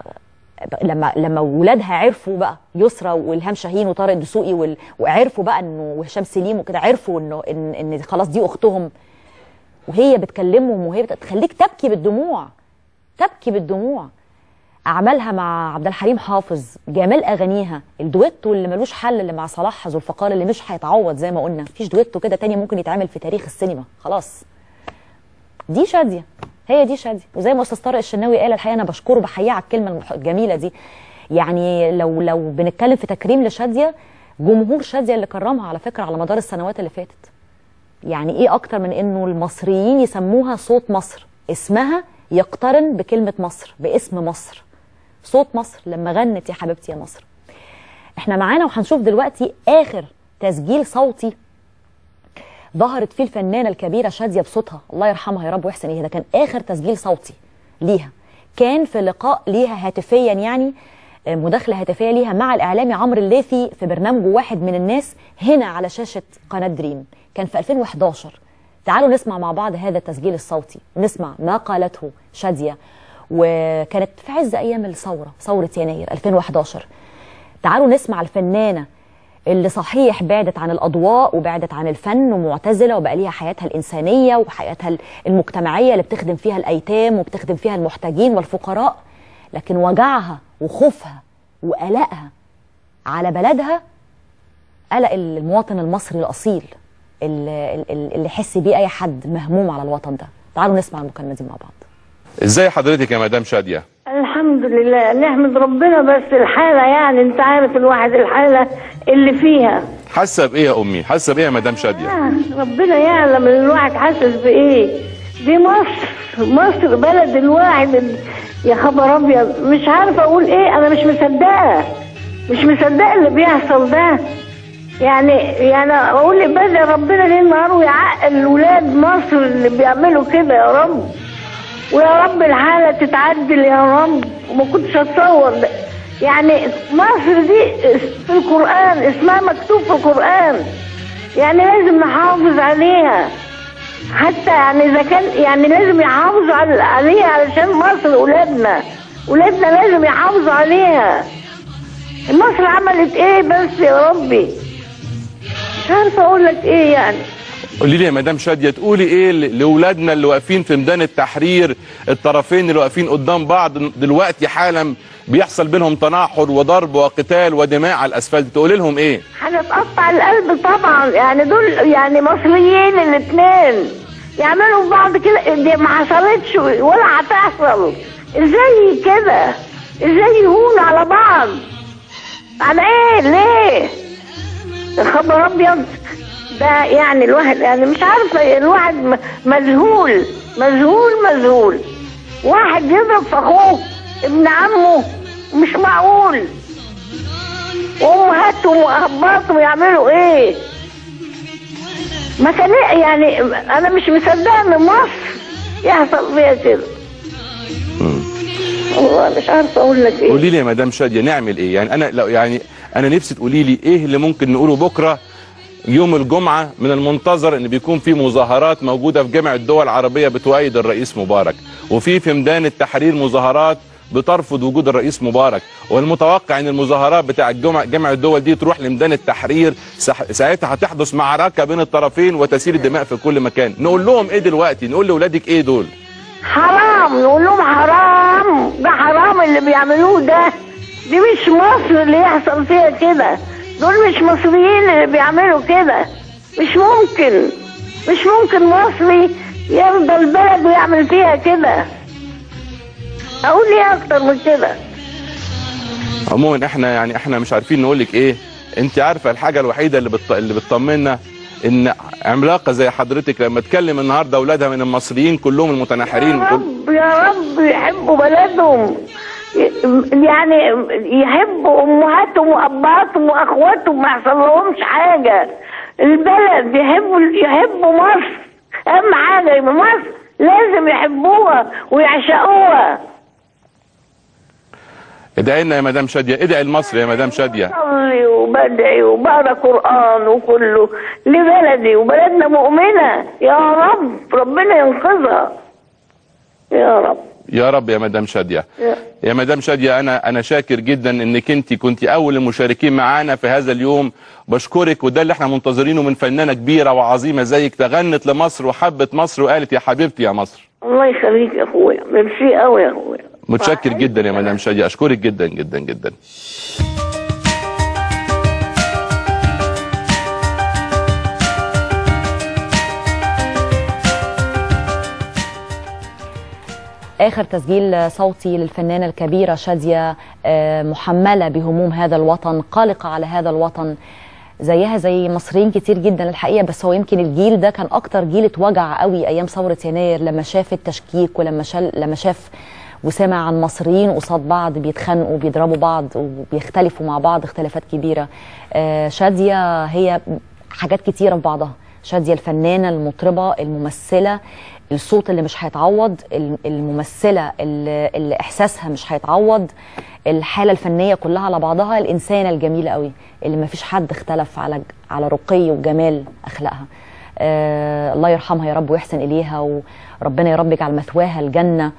لما لما ولادها عرفوا بقى، يسرى والهام شاهين وطارق الدسوقي، وعرفوا بقى انه وهشام سليم وكده، عرفوا انه ان, إن خلاص دي اختهم، وهي بتكلمهم وهي بتخليك تبكي بالدموع، تبكي بالدموع. اعمالها مع عبد الحليم حافظ، جمال اغانيها، الدويتو اللي ملوش حل اللي مع صلاح ذو الفقار اللي مش هيتعوض زي ما قلنا، مفيش دويتو كده تاني ممكن يتعمل في تاريخ السينما خلاص. دي شاديه، هي دي شاديه. وزي ما استاذ طارق الشناوي قال، الحقيقه انا بشكره بحييه على الكلمه الجميله دي. يعني لو لو بنتكلم في تكريم لشاديه، جمهور شاديه اللي كرمها على فكره على مدار السنوات اللي فاتت. يعني ايه اكتر من انه المصريين يسموها صوت مصر، اسمها يقترن بكلمه مصر، باسم مصر، صوت مصر لما غنت يا حبيبتي يا مصر. احنا معانا وهنشوف دلوقتي اخر تسجيل صوتي ظهرت فيه الفنانه الكبيره شاديه بصوتها، الله يرحمها يا رب ويحسن اليها. ده كان اخر تسجيل صوتي ليها، كان في لقاء ليها هاتفيا، يعني مداخله هاتفيه ليها مع الاعلامي عمرو الليثي في برنامجه واحد من الناس هنا على شاشه قناه دريم، كان في ألفين وإحداشر. تعالوا نسمع مع بعض هذا التسجيل الصوتي، نسمع ما قالته شاديه، وكانت في عز ايام الثوره، ثوره يناير ألفين وإحداشر. تعالوا نسمع الفنانه اللي صحيح بعدت عن الأضواء وبعدت عن الفن ومعتزلة وبقى ليها حياتها الإنسانية وحياتها المجتمعية اللي بتخدم فيها الأيتام وبتخدم فيها المحتاجين والفقراء، لكن وجعها وخوفها وقلقها على بلدها قلق المواطن المصري الأصيل اللي, اللي يحس بيه أي حد مهموم على الوطن ده. تعالوا نسمع المكالمة دي مع بعض. ازاي حضرتك يا مدام شادية؟ الحمد لله، نحمد ربنا. بس الحالة يعني انت عارف الواحد الحالة اللي فيها. حاسة بايه يا امي؟ حاسة بايه يا مدام شادية؟ آه ربنا يعلم الواحد حاسس بايه. دي مصر، مصر بلد الواحد. يا خبر ابيض، مش عارفة اقول ايه، انا مش مصدقة مش مصدقة اللي بيحصل ده. يعني يعني اقول لبدأ ربنا ليل نهار ويعقل ولاد مصر اللي بيعملوا كده يا رب، ويا رب الحالة تتعدل يا رب. وما كنتش اتصور ده. يعني مصر دي في القرآن، اسمها مكتوب في القرآن، يعني لازم نحافظ عليها. حتى يعني اذا كان يعني لازم يحافظوا عليها علشان مصر ولادنا ولادنا لازم يحافظوا عليها. مصر عملت ايه بس يا ربي؟ مش عارفه اقول لك ايه يعني. قولي لي يا مدام شادية، تقولي ايه لاولادنا اللي واقفين في ميدان التحرير، الطرفين اللي واقفين قدام بعض دلوقتي حالا بيحصل بينهم تناحر وضرب وقتال ودماء على الاسفلت، تقولي لهم ايه؟ حاجه تقطع القلب طبعا. يعني دول يعني مصريين الاثنين يعملوا في بعض كده، دي ما حصلتش ولا هتحصل. ازاي كده؟ ازاي يهونوا على بعض؟ على ايه؟ ليه؟ الخبر ابيض ده. يعني الواحد يعني مش عارفه، الواحد مذهول مذهول مذهول. واحد يضرب في اخوه ابن عمه، مش معقول. وامهاتهم واباتهم يعملوا ايه؟ ما كان يعني انا مش مصدقه ان مصر يحصل فيها كده. والله مش عارفه اقول لك ايه. قولي لي يا مدام شادية نعمل ايه؟ يعني انا لو يعني انا نفسي تقولي لي ايه اللي ممكن نقوله بكره يوم الجمعة. من المنتظر ان بيكون في مظاهرات موجودة في جامع الدول العربية بتؤيد الرئيس مبارك، وفي في ميدان التحرير مظاهرات بترفض وجود الرئيس مبارك، والمتوقع ان المظاهرات بتاع الجمع جامع الدول دي تروح لميدان التحرير، ساعتها هتحدث معركة بين الطرفين وتسيل الدماء في كل مكان. نقول لهم ايه دلوقتي؟ نقول لاولادك ايه دول؟ حرام، نقول لهم حرام، ده حرام اللي بيعملوه ده. دي مش مصر اللي يحصل فيها كده، دول مش مصريين اللي بيعملوا كده. مش ممكن مش ممكن مصري يفضل بلد ويعمل فيها كده. اقول ايه اكتر من كده؟ عموما احنا يعني احنا مش عارفين نقول لك ايه. انت عارفه الحاجه الوحيده اللي بت... اللي بتطمنا ان عملاقه زي حضرتك لما تكلم النهارده اولادها من المصريين كلهم المتناحرين. يا رب يا رب يحبوا بلدهم، يعني يحبوا امهاتهم وابهاتهم واخواتهم ما يحصلهمش حاجه. البلد يحبوا يحبوا مصر، اهم حاجه يبقى مصر لازم يحبوها ويعشقوها. ادعي لنا يا مدام شادية، ادعي لمصر يا مدام شادية. بصلي وبدعي وبقرا قرآن وكله لبلدي، وبلدنا مؤمنة يا رب، ربنا ينقذها يا رب يا رب يا مدام شادية. يا, يا مدام شادية، انا انا شاكر جدا انك انت كنت اول المشاركين معانا في هذا اليوم. بشكرك، وده اللي احنا منتظرينه من فنانة كبيرة وعظيمة زيك، تغنت لمصر وحبت مصر وقالت يا حبيبتي يا مصر. الله يخليك يا اخويا، ميرسي قوي يا اخويا. متشكر جدا يا مدام شادية، اشكرك جدا جدا جدا. آخر تسجيل صوتي للفنانة الكبيرة شادية، محملة بهموم هذا الوطن، قلقة على هذا الوطن، زيها زي مصريين كتير جدا الحقيقة. بس هو يمكن الجيل ده كان أكتر جيل اتوجع قوي أيام ثورة يناير، لما شاف التشكيك ولما شال لما شاف وسمع عن مصريين قصاد بعض بيتخانقوا وبيضربوا بعض وبيختلفوا مع بعض اختلافات كبيرة. شادية هي حاجات كتيرة في بعضها، شادية الفنانة المطربة الممثلة، الصوت اللي مش هيتعوض، الممثلة اللي, اللي إحساسها مش هيتعوض، الحالة الفنية كلها على بعضها، الإنسانة الجميلة قوي اللي ما فيش حد اختلف على على رقي وجمال أخلاقها. آه الله يرحمها يا رب ويحسن إليها، وربنا يا رب يجعل مثواها الجنة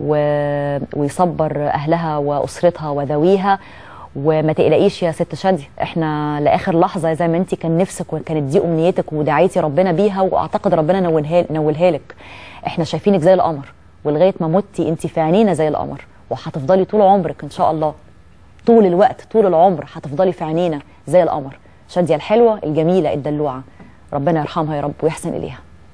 ويصبر أهلها وأسرتها وذويها. وما تقلقيش يا ست شادية، احنا لاخر لحظه زي ما انت كان نفسك وكانت دي امنيتك ودعيتي ربنا بيها، واعتقد ربنا نولها نولها لك. احنا شايفينك زي القمر، ولغايه ما متي انت في عينينا زي القمر، وهتفضلي طول عمرك ان شاء الله، طول الوقت طول العمر هتفضلي في عينينا زي القمر. شادية الحلوه الجميله الدلوعه، ربنا يرحمها يا رب ويحسن اليها.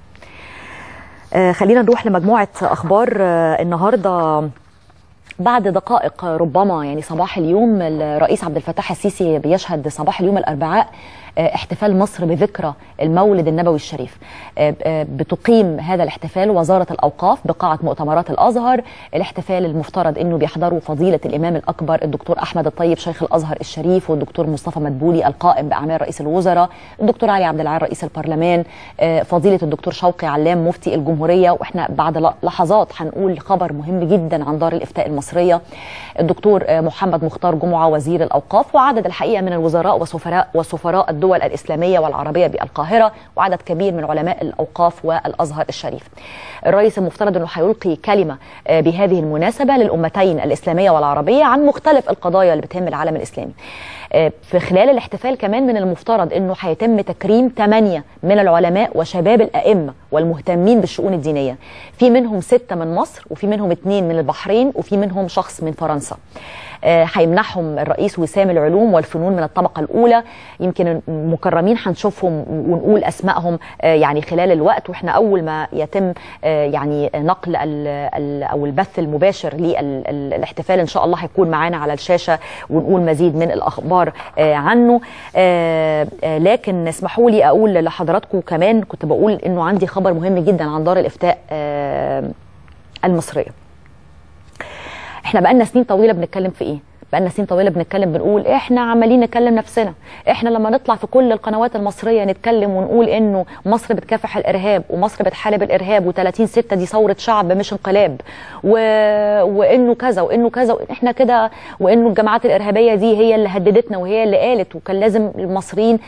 آه خلينا نروح لمجموعه اخبار آه النهارده. بعد دقائق ربما يعني صباح اليوم الرئيس عبد الفتاح السيسي بيشهد صباح اليوم الأربعاء احتفال مصر بذكرى المولد النبوي الشريف. بتقيم هذا الاحتفال وزارة الأوقاف بقاعة مؤتمرات الأزهر. الاحتفال المفترض أنه بيحضره فضيلة الإمام الأكبر الدكتور أحمد الطيب شيخ الأزهر الشريف، والدكتور مصطفى مدبولي القائم بأعمال رئيس الوزراء، الدكتور علي عبد العال رئيس البرلمان، فضيلة الدكتور شوقي علام مفتي الجمهورية. وإحنا بعد لحظات هنقول خبر مهم جدا عن دار الإفتاء المصرية، الدكتور محمد مختار جمعة وزير الأوقاف، وعدد الحقيقة من الوزراء وسفراء وسفراء الدول الإسلامية والعربية بالقاهرة، وعدد كبير من علماء الأوقاف والأزهر الشريف. الرئيس المفترض أنه هيلقي كلمة بهذه المناسبة للأمتين الإسلامية والعربية عن مختلف القضايا اللي بتهم العالم الإسلامي. في خلال الاحتفال كمان من المفترض أنه هيتم تكريم ثمانية من العلماء وشباب الأئمة والمهتمين بالشؤون الدينية، في منهم ستة من مصر، وفي منهم اثنين من البحرين، وفي منهم شخص من فرنسا. هيمنحهم الرئيس وسام العلوم والفنون من الطبقة الأولى. يمكن مكرمين هنشوفهم ونقول أسمائهم يعني خلال الوقت، وإحنا أول ما يتم يعني نقل ال ال أو البث المباشر للاحتفال إن شاء الله هيكون معانا على الشاشة ونقول مزيد من الأخبار عنه. لكن اسمحوا لي أقول لحضراتكم كمان، كنت بقول إنه عندي خبر مهم جدا عن دار الإفتاء المصرية. احنا بقالنا سنين طويله بنتكلم في ايه؟ بقالنا سنين طويله بنتكلم بنقول احنا عمالين نكلم نفسنا، احنا لما نطلع في كل القنوات المصريه نتكلم ونقول انه مصر بتكافح الارهاب ومصر بتحارب الارهاب وثلاثين ستة دي ثوره شعب مش انقلاب، و... وانه كذا وانه كذا احنا كده، وانه الجماعات الارهابيه دي هي اللي هددتنا وهي اللي قالت، وكان لازم المصريين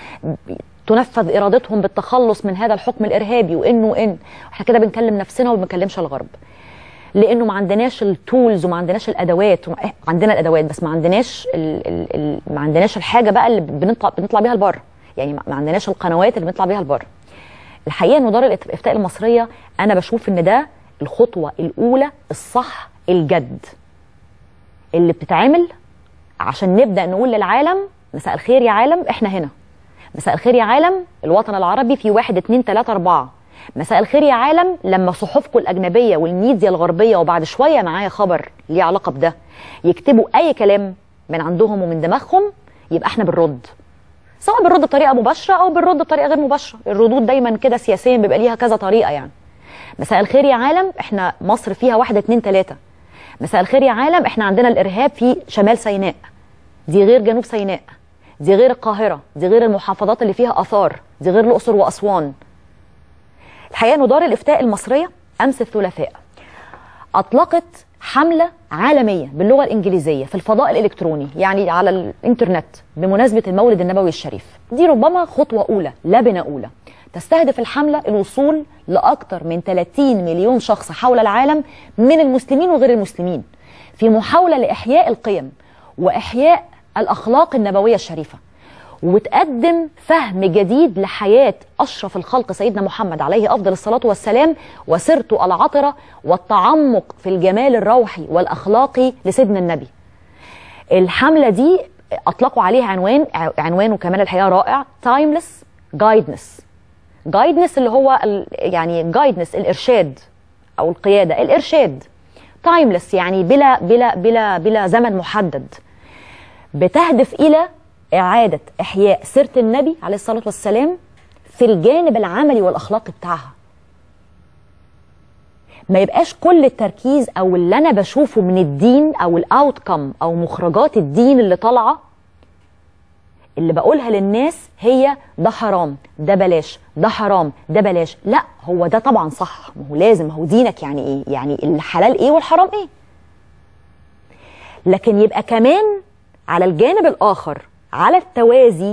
تنفذ ارادتهم بالتخلص من هذا الحكم الارهابي، وانه وان احنا كده بنكلم نفسنا وما بنكلمش الغرب. لانه ما عندناش التولز وما عندناش الادوات، عندنا الادوات بس ما عندناش ال ال ال ما عندناش الحاجه بقى اللي بنطلع بنطلع بيها لبره، يعني ما عندناش القنوات اللي بنطلع بيها لبره. الحقيقه انه دار الافتاء المصريه انا بشوف ان ده الخطوه الاولى الصح الجد اللي بتتعمل عشان نبدا نقول للعالم مساء الخير يا عالم احنا هنا، مساء الخير يا عالم الوطن العربي في واحد اتنين تلاته اربعه، مساء الخير يا عالم لما صحفكم الأجنبية والميديا الغربية، وبعد شوية معايا خبر ليه علاقة بده، يكتبوا أي كلام من عندهم ومن دماغهم، يبقى احنا بنرد، سواء بنرد بطريقة مباشرة أو بنرد بطريقة غير مباشرة. الردود دايما كده سياسيا بيبقى ليها كذا طريقة. يعني مساء الخير يا عالم احنا مصر فيها واحد اتنين تلاتة، مساء الخير يا عالم احنا عندنا الإرهاب في شمال سيناء، دي غير جنوب سيناء، دي غير القاهرة، دي غير المحافظات اللي فيها آثار، دي غير الأقصر وأسوان. الحقيقة أن دار الإفتاء المصرية أمس الثلاثاء أطلقت حملة عالمية باللغة الإنجليزية في الفضاء الإلكتروني، يعني على الإنترنت، بمناسبة المولد النبوي الشريف. دي ربما خطوة أولى لبنة أولى تستهدف الحملة الوصول لأكثر من ثلاثين مليون شخص حول العالم من المسلمين وغير المسلمين، في محاولة لإحياء القيم وإحياء الأخلاق النبوية الشريفة، وتقدم فهم جديد لحياة أشرف الخلق سيدنا محمد عليه أفضل الصلاة والسلام وسيرته العطرة والتعمق في الجمال الروحي والأخلاقي لسيدنا النبي. الحملة دي أطلقوا عليها عنوان عنوانه كمان الحقيقة رائع، Timeless Guidance. Guidance اللي هو يعني Guidance الإرشاد أو القيادة، الإرشاد. Timeless يعني بلا بلا بلا بلا زمن محدد، بتهدف إلى إعادة إحياء سيرة النبي عليه الصلاة والسلام في الجانب العملي والأخلاقي بتاعها. ما يبقاش كل التركيز أو اللي أنا بشوفه من الدين أو الأوتكم أو مخرجات الدين اللي طالعة اللي بقولها للناس هي ده حرام ده بلاش، ده حرام ده بلاش. لا، هو ده طبعا صح، ما هو لازم، هو دينك يعني ايه؟ يعني الحلال ايه والحرام ايه. لكن يبقى كمان على الجانب الاخر على التوازي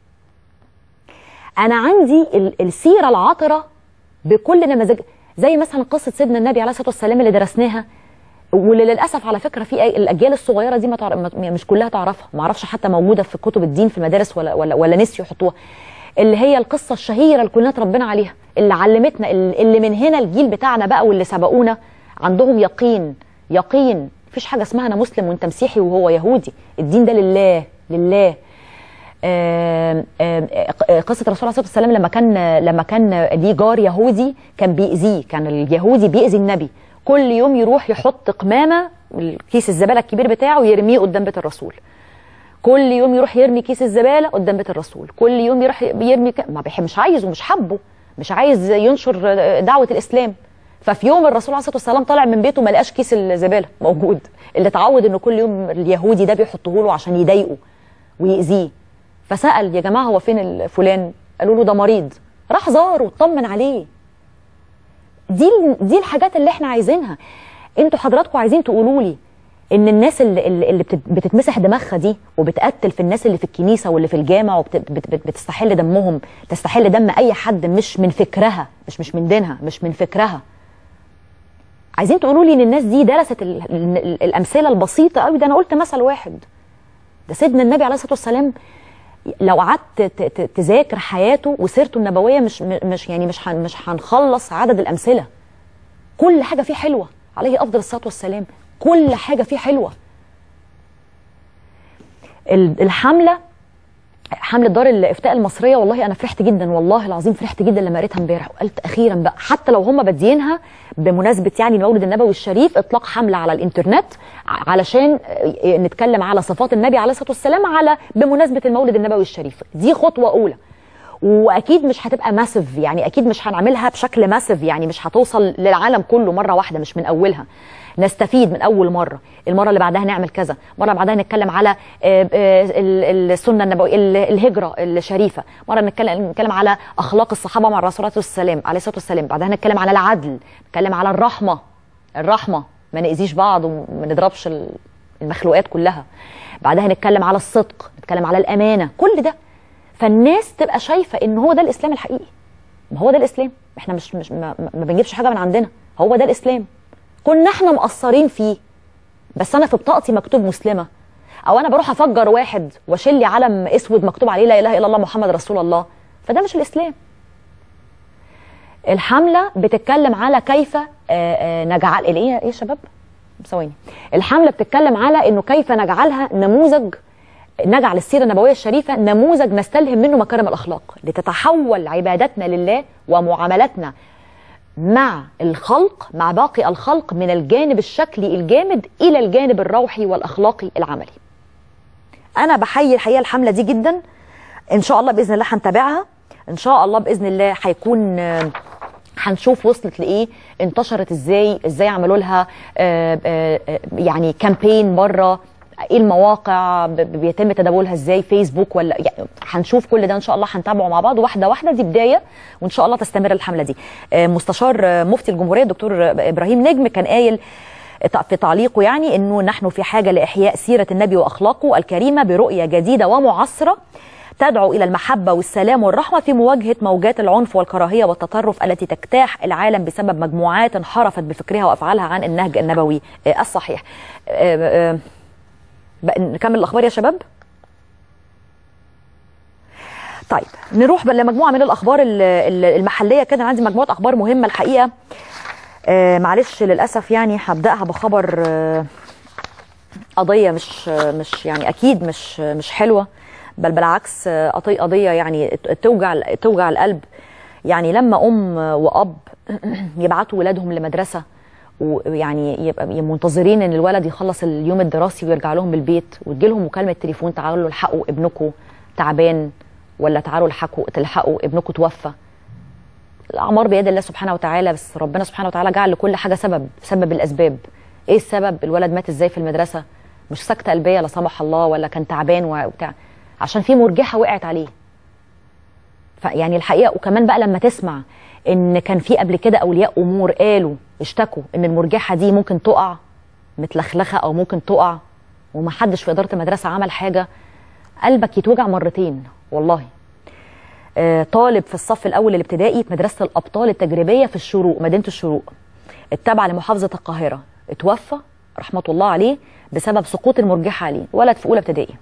انا عندي السيره العطره بكل نماذج، زي مثلا قصه سيدنا النبي عليه الصلاه والسلام اللي درسناها، واللي للاسف على فكره في الاجيال الصغيره دي ما تعرف، مش كلها تعرفها، ما اعرفش حتى موجوده في كتب الدين في المدارس ولا ولا ولا نسيوا يحطوها، اللي هي القصه الشهيره اللي كلنا اتربينا عليها، اللي علمتنا، اللي من هنا الجيل بتاعنا بقى واللي سبقونا عندهم يقين يقين مفيش حاجه اسمها انا مسلم وانت مسيحي وهو يهودي، الدين ده لله لله. آآ آآ قصه الرسول عليه الصلاه والسلام لما كان لما كان ليه جار يهودي كان بيأذيه، كان اليهودي بيأذي النبي، كل يوم يروح يحط قمامه كيس الزباله الكبير بتاعه ويرميه قدام بيت الرسول، كل يوم يروح يرمي كيس الزباله قدام بيت الرسول، كل يوم يروح يرمي ك... ما بيحب، مش عايزه، مش حبه، مش عايز ينشر دعوه الاسلام. ففي يوم الرسول عليه الصلاه والسلام طالع من بيته ما لقاش كيس الزباله موجود، اللي اتعود انه كل يوم اليهودي ده بيحطه له عشان يضايقه ويأذيه. فسأل يا جماعه هو فين فلان؟ قالوا له ده مريض. راح زاره واطمن عليه. دي دي الحاجات اللي احنا عايزينها. انتوا حضراتكم عايزين تقولوا لي ان الناس اللي, اللي بتتمسح دماغها دي وبتقتل في الناس اللي في الكنيسه واللي في الجامع وبتستحل دمهم، تستحل دم اي حد مش من فكرها، مش مش من دينها، مش من فكرها. عايزين تقولوا لي ان الناس دي درست ال ال الامثله البسيطه قوي؟ ده انا قلت مثل واحد، ده سيدنا النبي عليه الصلاه والسلام لو قعدت تذاكر حياته وسيرته النبويه مش مش يعني مش مش هنخلص عدد الامثله. كل حاجه فيه حلوه، عليه افضل الصلاه والسلام، كل حاجه فيه حلوه. الحمله حمله دار الافتاء المصريه، والله انا فرحت جدا، والله العظيم فرحت جدا لما قريتها امبارح وقلت اخيرا بقى، حتى لو هم بادينها بمناسبه يعني المولد النبوي الشريف، اطلاق حمله على الانترنت علشان نتكلم على صفات النبي عليه الصلاه والسلام على بمناسبه المولد النبوي الشريف. دي خطوه اولى، واكيد مش هتبقى ماسيف، يعني اكيد مش هنعملها بشكل ماسيف، يعني مش هتوصل للعالم كله مره واحده، مش من اولها. نستفيد من اول مره، المره اللي بعدها نعمل كذا، المره اللي بعدها نتكلم على السنه النبويه، الهجره الشريفه، مره نتكلم نتكلم على اخلاق الصحابه مع الرسول عليه الصلاه والسلام، بعدها نتكلم على العدل، نتكلم على الرحمه، الرحمه ما نأذيش بعض وما نضربش المخلوقات كلها، بعدها نتكلم على الصدق، نتكلم على الامانه، كل ده. فالناس تبقى شايفه ان هو ده الاسلام الحقيقي. ما هو ده الاسلام، احنا مش, مش ما, ما بنجيبش حاجه من عندنا، هو ده الاسلام. كنا احنا مقصرين فيه، بس انا في بطاقتي مكتوب مسلمه، او انا بروح افجر واحد واشيل لي علم اسود مكتوب عليه لا اله الا الله محمد رسول الله، فده مش الاسلام. الحمله بتتكلم على كيف نجعل ايه ايه يا شباب ثواني الحمله بتتكلم على انه كيف نجعلها نموذج، نجعل السيره النبويه الشريفه نموذج نستلهم منه مكارم الاخلاق، لتتحول عبادتنا لله ومعاملتنا مع الخلق، مع باقي الخلق، من الجانب الشكلي الجامد الى الجانب الروحي والاخلاقي العملي. انا بحيي الحقيقه الحمله دي جدا، ان شاء الله باذن الله هنتابعها، ان شاء الله باذن الله هيكون هنشوف وصلت لايه، انتشرت ازاي، ازاي عملوا لها يعني كامبين بره، ايه المواقع بيتم تداولها ازاي، فيسبوك ولا يعني، هنشوف كل ده ان شاء الله، هنتابعه مع بعض واحده واحده، دي بدايه وان شاء الله تستمر الحمله دي. مستشار مفتي الجمهوريه الدكتور ابراهيم نجم كان قايل في تعليقه يعني انه نحن في حاجه لاحياء سيره النبي واخلاقه الكريمه برؤيه جديده ومعاصره تدعو الى المحبه والسلام والرحمه في مواجهه موجات العنف والكراهيه والتطرف التي تجتاح العالم بسبب مجموعات انحرفت بفكرها وافعالها عن النهج النبوي الصحيح. نكمل الاخبار يا شباب. طيب نروح لمجموعه من الاخبار المحليه كده، عندي مجموعه اخبار مهمه الحقيقه. آه معلش للاسف يعني هبداها بخبر آه قضيه مش مش يعني اكيد مش مش حلوه، بل بالعكس آه قضيه يعني توجع توجع القلب. يعني لما ام واب يبعتوا ولادهم لمدرسه ويعني يبقى منتظرين ان الولد يخلص اليوم الدراسي ويرجع لهم بالبيت، وتجي لهم مكالمه تليفون تعالوا الحقوا ابنكم تعبان، ولا تعالوا الحقوا تلحقوا ابنكم توفى. الاعمار بيد الله سبحانه وتعالى، بس ربنا سبحانه وتعالى جعل لكل حاجه سبب، سبب الاسباب. ايه السبب؟ الولد مات ازاي في المدرسه؟ مش سكته قلبيه لا سمح الله، ولا كان تعبان وبتاع. عشان في مرجحه وقعت عليه. فيعني الحقيقه وكمان بقى لما تسمع ان كان في قبل كده اولياء امور قالوا اشتكوا ان المرجحه دي ممكن تقع متلخلخه او ممكن تقع ومحدش في اداره المدرسه عمل حاجه، قلبك يتوجع مرتين والله. آه طالب في الصف الاول الابتدائي في مدرسه الابطال التجريبيه في الشروق، مدينه الشروق التابعه لمحافظه القاهره، اتوفى رحمه الله عليه بسبب سقوط المرجحه عليه، ولد في اولى ابتدائي.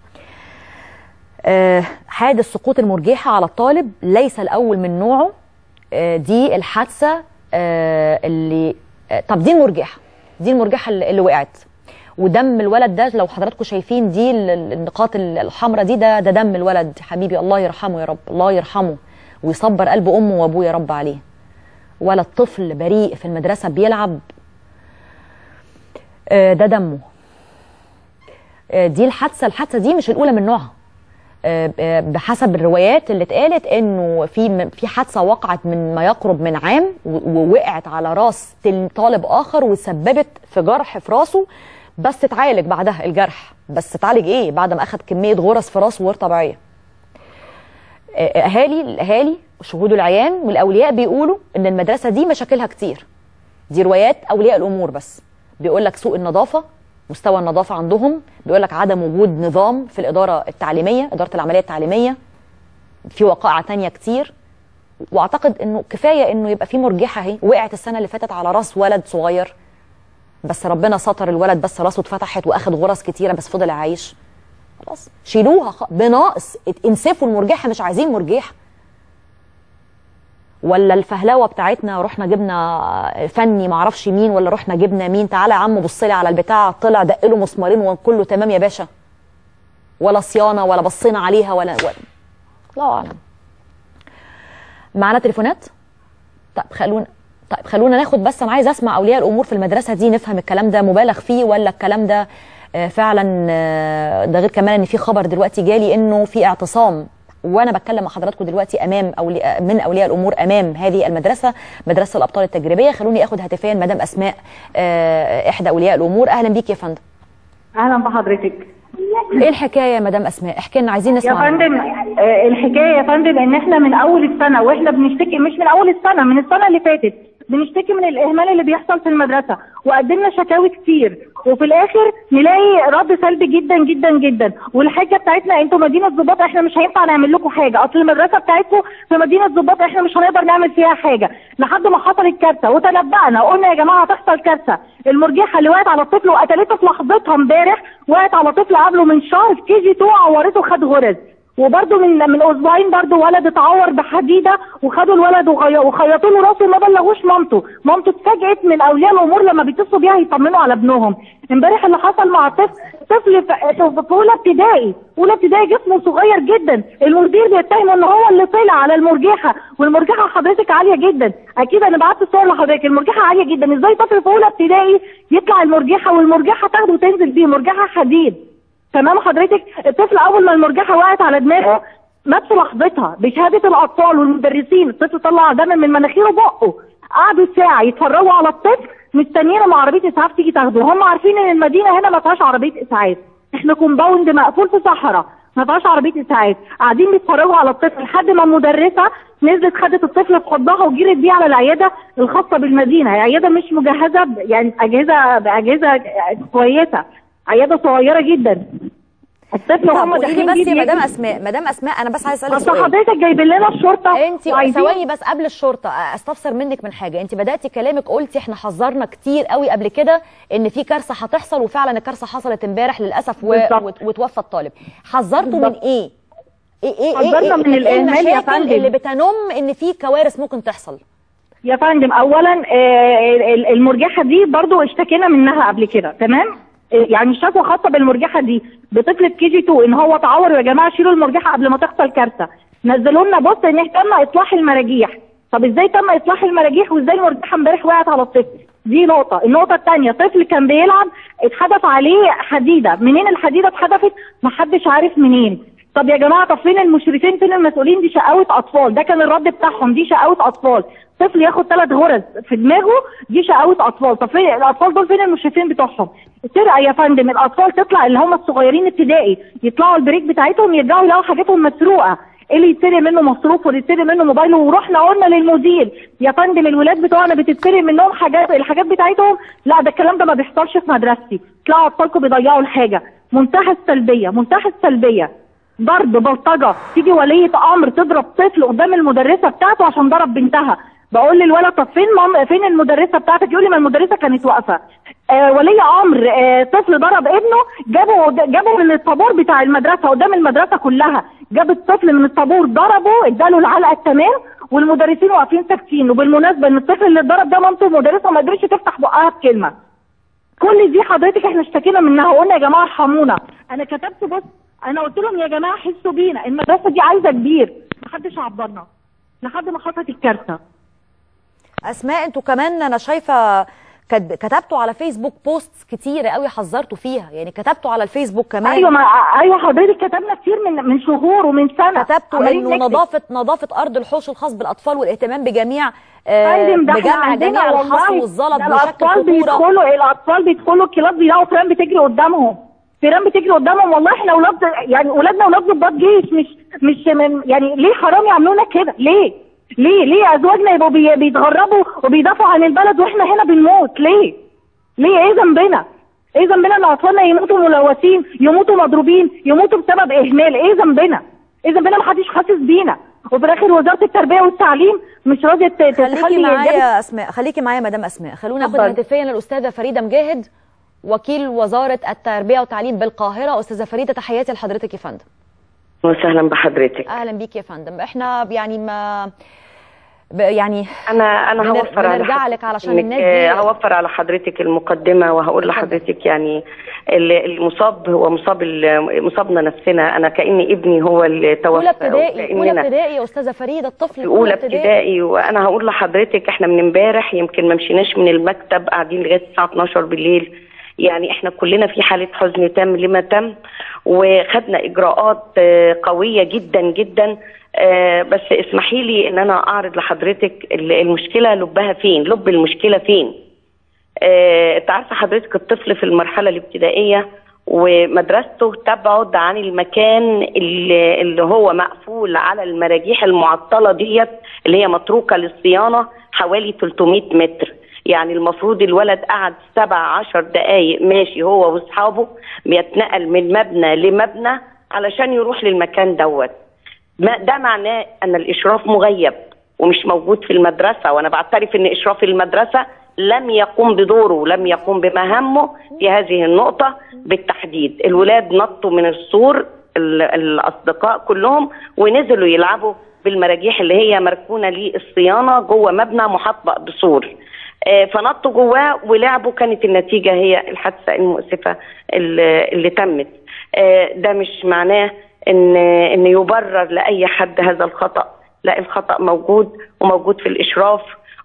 آه حادث سقوط المرجحه على الطالب ليس الاول من نوعه. آه دي الحادثه آه اللي آه طب دي المرجحه دي المرجحه اللي, اللي وقعت، ودم الولد ده لو حضراتكم شايفين دي النقاط الحمراء دي ده ده دم الولد حبيبي، الله يرحمه يا رب، الله يرحمه ويصبر قلب امه وابوه يا رب عليه. ولد طفل بريء في المدرسه بيلعب، آه ده دمه. آه دي الحادثه الحادثه دي مش الاولى من نوعها. بحسب الروايات اللي اتقالت انه في في حادثه وقعت من ما يقرب من عام ووقعت على راس طالب اخر وسببت في جرح في راسه، بس اتعالج بعدها الجرح، بس اتعالج ايه بعد ما اخذ كميه غرز في راسه غير طبيعيه. اهالي الاهالي وشهود العيان والاولياء بيقولوا ان المدرسه دي مشاكلها كتير. دي روايات اولياء الامور بس، بيقول لك سوء النظافه، مستوى النظافة عندهم، بيقول لك عدم وجود نظام في الإدارة التعليمية، إدارة العملية التعليمية، في وقائع تانية كتير. وأعتقد إنه كفاية إنه يبقى في مرجحة اهي وقعت السنة اللي فاتت على راس ولد صغير، بس ربنا ستر الولد بس راسه اتفتحت وأخد غرز كتيرة بس فضل عايش. خلاص شيلوها خ... بناقص انسفوا المرجحة، مش عايزين مرجحة. ولا الفهلوه بتاعتنا رحنا جبنا فني معرفش مين، ولا رحنا جبنا مين، تعالى يا عم بص لي على البتاع طلع دق له مسمارين وكله تمام يا باشا، ولا صيانه ولا بصينا عليها ولا, ولا. الله اعلم. معانا تليفونات؟ طيب خلونا طيب خلونا ناخد، بس انا عايز اسمع اولياء الامور في المدرسه دي، نفهم الكلام ده مبالغ فيه ولا الكلام ده فعلا. ده غير كمان ان في خبر دلوقتي جالي انه في اعتصام، وانا بتكلم مع حضراتكم دلوقتي امام أولي... من اولياء الامور امام هذه المدرسه، مدرسه الابطال التجريبيه. خلوني اخد هاتفيا مدام اسماء، احدى اولياء الامور. اهلا بيك يا فندم. اهلا بحضرتك. ايه الحكايه يا مدام اسماء؟ احكي لنا، عايزين نسمع. يا فندم الحكايه يا فندم ان احنا من اول السنه واحنا بنشتكي، مش من اول السنه، من السنه اللي فاتت بنشتكي من الاهمال اللي بيحصل في المدرسه، وقدمنا شكاوي كتير، وفي الاخر نلاقي رد سلبي جدا جدا جدا. والحاجه بتاعتنا انتوا مدينه ضباط، احنا مش هينفع نعمل لكم حاجه، اصل المدرسه بتاعتكم في مدينه ضباط احنا مش هنقدر نعمل فيها حاجه. لحد ما حصلت كارثه وتنبأنا قلنا يا جماعه هتحصل كارثه. المرجحه اللي وقعت على الطفل وقتلته في لحظتها امبارح، وقعت على طفل قبله من شهر في كي جي اتنين، عورته خد غرز. وبرده من من اسبوعين برده ولد اتعور بحديده وخدوا الولد وخيطوا له راسه وما بلغوش مامته، مامته اتفاجئت من اولياء الامور لما بيتصلوا بيها يطمنوا على ابنهم. امبارح اللي حصل مع طفل طفل في اولى ابتدائي، اولى ابتدائي جسمه صغير جدا، المدير بيتهم ان هو اللي طلع على المرجحه، والمرجحه حضرتك عاليه جدا، اكيد انا بعت الصور لحضرتك، المرجحه عاليه جدا. ازاي طفل في اولى ابتدائي يطلع المرجحه والمرجحه تاخده وتنزل بيه؟ مرجحه حديد تمام حضرتك. الطفل اول ما المرجحه وقعت على دماغه مات في لحظتها بشهاده الاطفال والمدرسين، الطفل طلع دم من مناخيره وبقه، قعدوا ساعه يتفرجوا على الطفل مستنيين ما عربيه اسعاف تيجي تاخده. هم عارفين ان المدينه هنا ما فيهاش عربيه اسعاف، احنا كومباوند مقفول في صحراء ما فيهاش عربيه اسعاف، قاعدين بيتفرجوا على الطفل لحد ما المدرسه نزلت خدت الطفل في حضنها وجرت بيه على العياده الخاصه بالمدينه، عياده مش مجهزه يعني اجهزه باجهزه كويسه، عياده صغيره جدا. الطفل هم داخلين بس يا مدام اسماء، مدام اسماء انا بس عايز اسالك سؤال. اصل حضرتك جايبين لنا الشرطه، انت ثواني بس قبل الشرطه استفسر منك من حاجه. انت بداتي كلامك قلتي احنا حذرنا كتير قوي قبل كده ان في كارثه هتحصل، وفعلا الكارثه حصلت امبارح للاسف و... وتوفى الطالب. حذرتوا من ايه؟ ايه ايه حذرنا من الاهمال يا فندم اللي بتنم ان في كوارث ممكن تحصل يا فندم. اولا المرجحه دي برضو اشتكينا منها قبل كده تمام، يعني شكوى خاصه بالمرجحه دي بطفل كي جي اتنين ان هو اتعور، يا جماعه شيلوا المرجحه قبل ما تحصل كارثه. نزلوا لنا بص ان تم اصلاح المراجيح. طب ازاي تم اصلاح المراجيح وازاي المرجحه امبارح وقعت على الطفل؟ دي نقطه. النقطه الثانيه طفل كان بيلعب اتحدف عليه حديده، منين الحديده اتحدفت؟ محدش عارف منين. طب يا جماعه، طب فين المشرفين، فين المسؤولين؟ دي شقاوه اطفال، ده كان الرد بتاعهم، دي شقاوه اطفال. طفل ياخد ثلاث غرز في دماغه، دي شقاوه اطفال. طب فين الاطفال دول؟ فين المشرفين بتوعهم؟ سرقه يا فندم. الاطفال تطلع اللي هم الصغيرين ابتدائي، يطلعوا البريك بتاعتهم يرجعوا يلاقوا حاجاتهم مسروقه، اللي يتسرق منه مصروف واللي يتسرق منه موبايله. ورحنا قلنا للمدير يا فندم الولاد بتوعنا بتتسرق منهم حاجات، الحاجات بتاعتهم. لا ده الكلام ده ما بيحصلش في مدرستي. طلعوا اطفالكم بيضيعوا الحاجه. منتهى السلبيه، منتهى السلبيه. ضرب، بلطجه، تيجي وليه امر تضرب طفل قدام المدرسه بتاعته عشان ضرب بنتها. بقول للولد طب فين مام فين المدرسه بتاعتك؟ يقول لي ما المدرسه كانت واقفه. آه ولي امر آه طفل ضرب ابنه، جابه جابه من الطابور بتاع المدرسه قدام المدرسه كلها، جاب الطفل من الطابور ضربه، اداله العلقه التمام، والمدرسين واقفين ساكتين. وبالمناسبه ان الطفل اللي اتضرب ده مامته المدرسه ما قدرتش تفتح بقها بكلمه. كل دي حضرتك احنا اشتكينا منها وقلنا يا جماعه ارحمونا. انا كتبت بص، انا قلت لهم يا جماعه حسوا بينا، المدرسه دي عايزه كبير. محدش عبرنا لحد ما حصلت الكارثه. اسماء، انتوا كمان انا شايفه كتبتوا على فيسبوك بوست كتير قوي حذرتوا فيها، يعني كتبتوا على الفيسبوك كمان. ايوه ما ايوه حضرتك كتبنا كتير من من شهور ومن سنه. كتبتوا انه نظافه نظافه ارض الحوش الخاص بالاطفال والاهتمام بجميع آه بجمع جميع الحصى والزلط بشكل الاطفال بيدخلوا الاطفال بيدخلوا الكلاس بيلاقوا فيران بتجري قدامهم، فيران بتجري قدامهم. والله احنا اولاد يعني اولادنا اولاد ضباط جيش، مش مش من يعني ليه حرام يعملونا كده؟ ليه؟ ليه ليه ازواجنا يبقوا بي بيتغربوا وبيدافعوا عن البلد واحنا هنا بنموت؟ ليه؟ ليه؟ ايه ذنبنا؟ ايه ذنبنا ان اطفالنا يموتوا ملوثين، يموتوا مضروبين، يموتوا بسبب اهمال؟ ايه ذنبنا؟ ايه ذنبنا؟ محدش حاسس بينا. وفي الاخر وزاره التربيه والتعليم مش راضيه تخلي. خليكي معايا اسماء، خليكي معايا مدام اسماء. خلونا ناخد هاتفيا الاستاذه فريده مجاهد وكيل وزاره التربيه والتعليم بالقاهره. استاذه فريده تحياتي لحضرتك يا فندم. وسهلا بحضرتك. اهلا بيك يا فندم. احنا يعني ما يعني انا انا هوفر على نرجع لك علشان الناس دي. هوفر على حضرتك المقدمه وهقول لحضرتك يعني المصاب هو مصاب مصابنا نفسنا. انا كاني ابني هو اللي توفى. اولى ابتدائي اولى ابتدائي يا استاذه فريده، الطفل في اولى ابتدائي. وانا هقول لحضرتك احنا من امبارح يمكن ما مشيناش من المكتب، قاعدين لغايه الساعه اتناشر بالليل. يعني احنا كلنا في حاله حزن تام لما تم، وخدنا اجراءات قويه جدا جدا. آه بس اسمحي لي ان انا اعرض لحضرتك المشكله لبها فين، لب المشكله فين. آه انت عارفه حضرتك الطفل في المرحله الابتدائيه ومدرسته تبعد عن المكان اللي, اللي هو مقفول على المراجيح المعطله ديت اللي هي متروكه للصيانه حوالي ثلاثمائة متر. يعني المفروض الولد قعد سبع عشر دقايق ماشي هو واصحابه، بيتنقل من مبنى لمبنى علشان يروح للمكان دوت. ما ده معناه ان الاشراف مغيب ومش موجود في المدرسه. وانا بعترف ان اشراف المدرسه لم يقوم بدوره، لم يقوم بمهامه في هذه النقطه بالتحديد. الولاد نطوا من السور الاصدقاء كلهم ونزلوا يلعبوا بالمراجيح اللي هي مركونه للصيانه جوه مبنى محاط بسور. آه فنطوا جواه ولعبوا، كانت النتيجه هي الحادثه المؤسفه اللي, اللي تمت. آه ده مش معناه ان ان يبرر لاي حد هذا الخطا، لا الخطا موجود وموجود في الاشراف.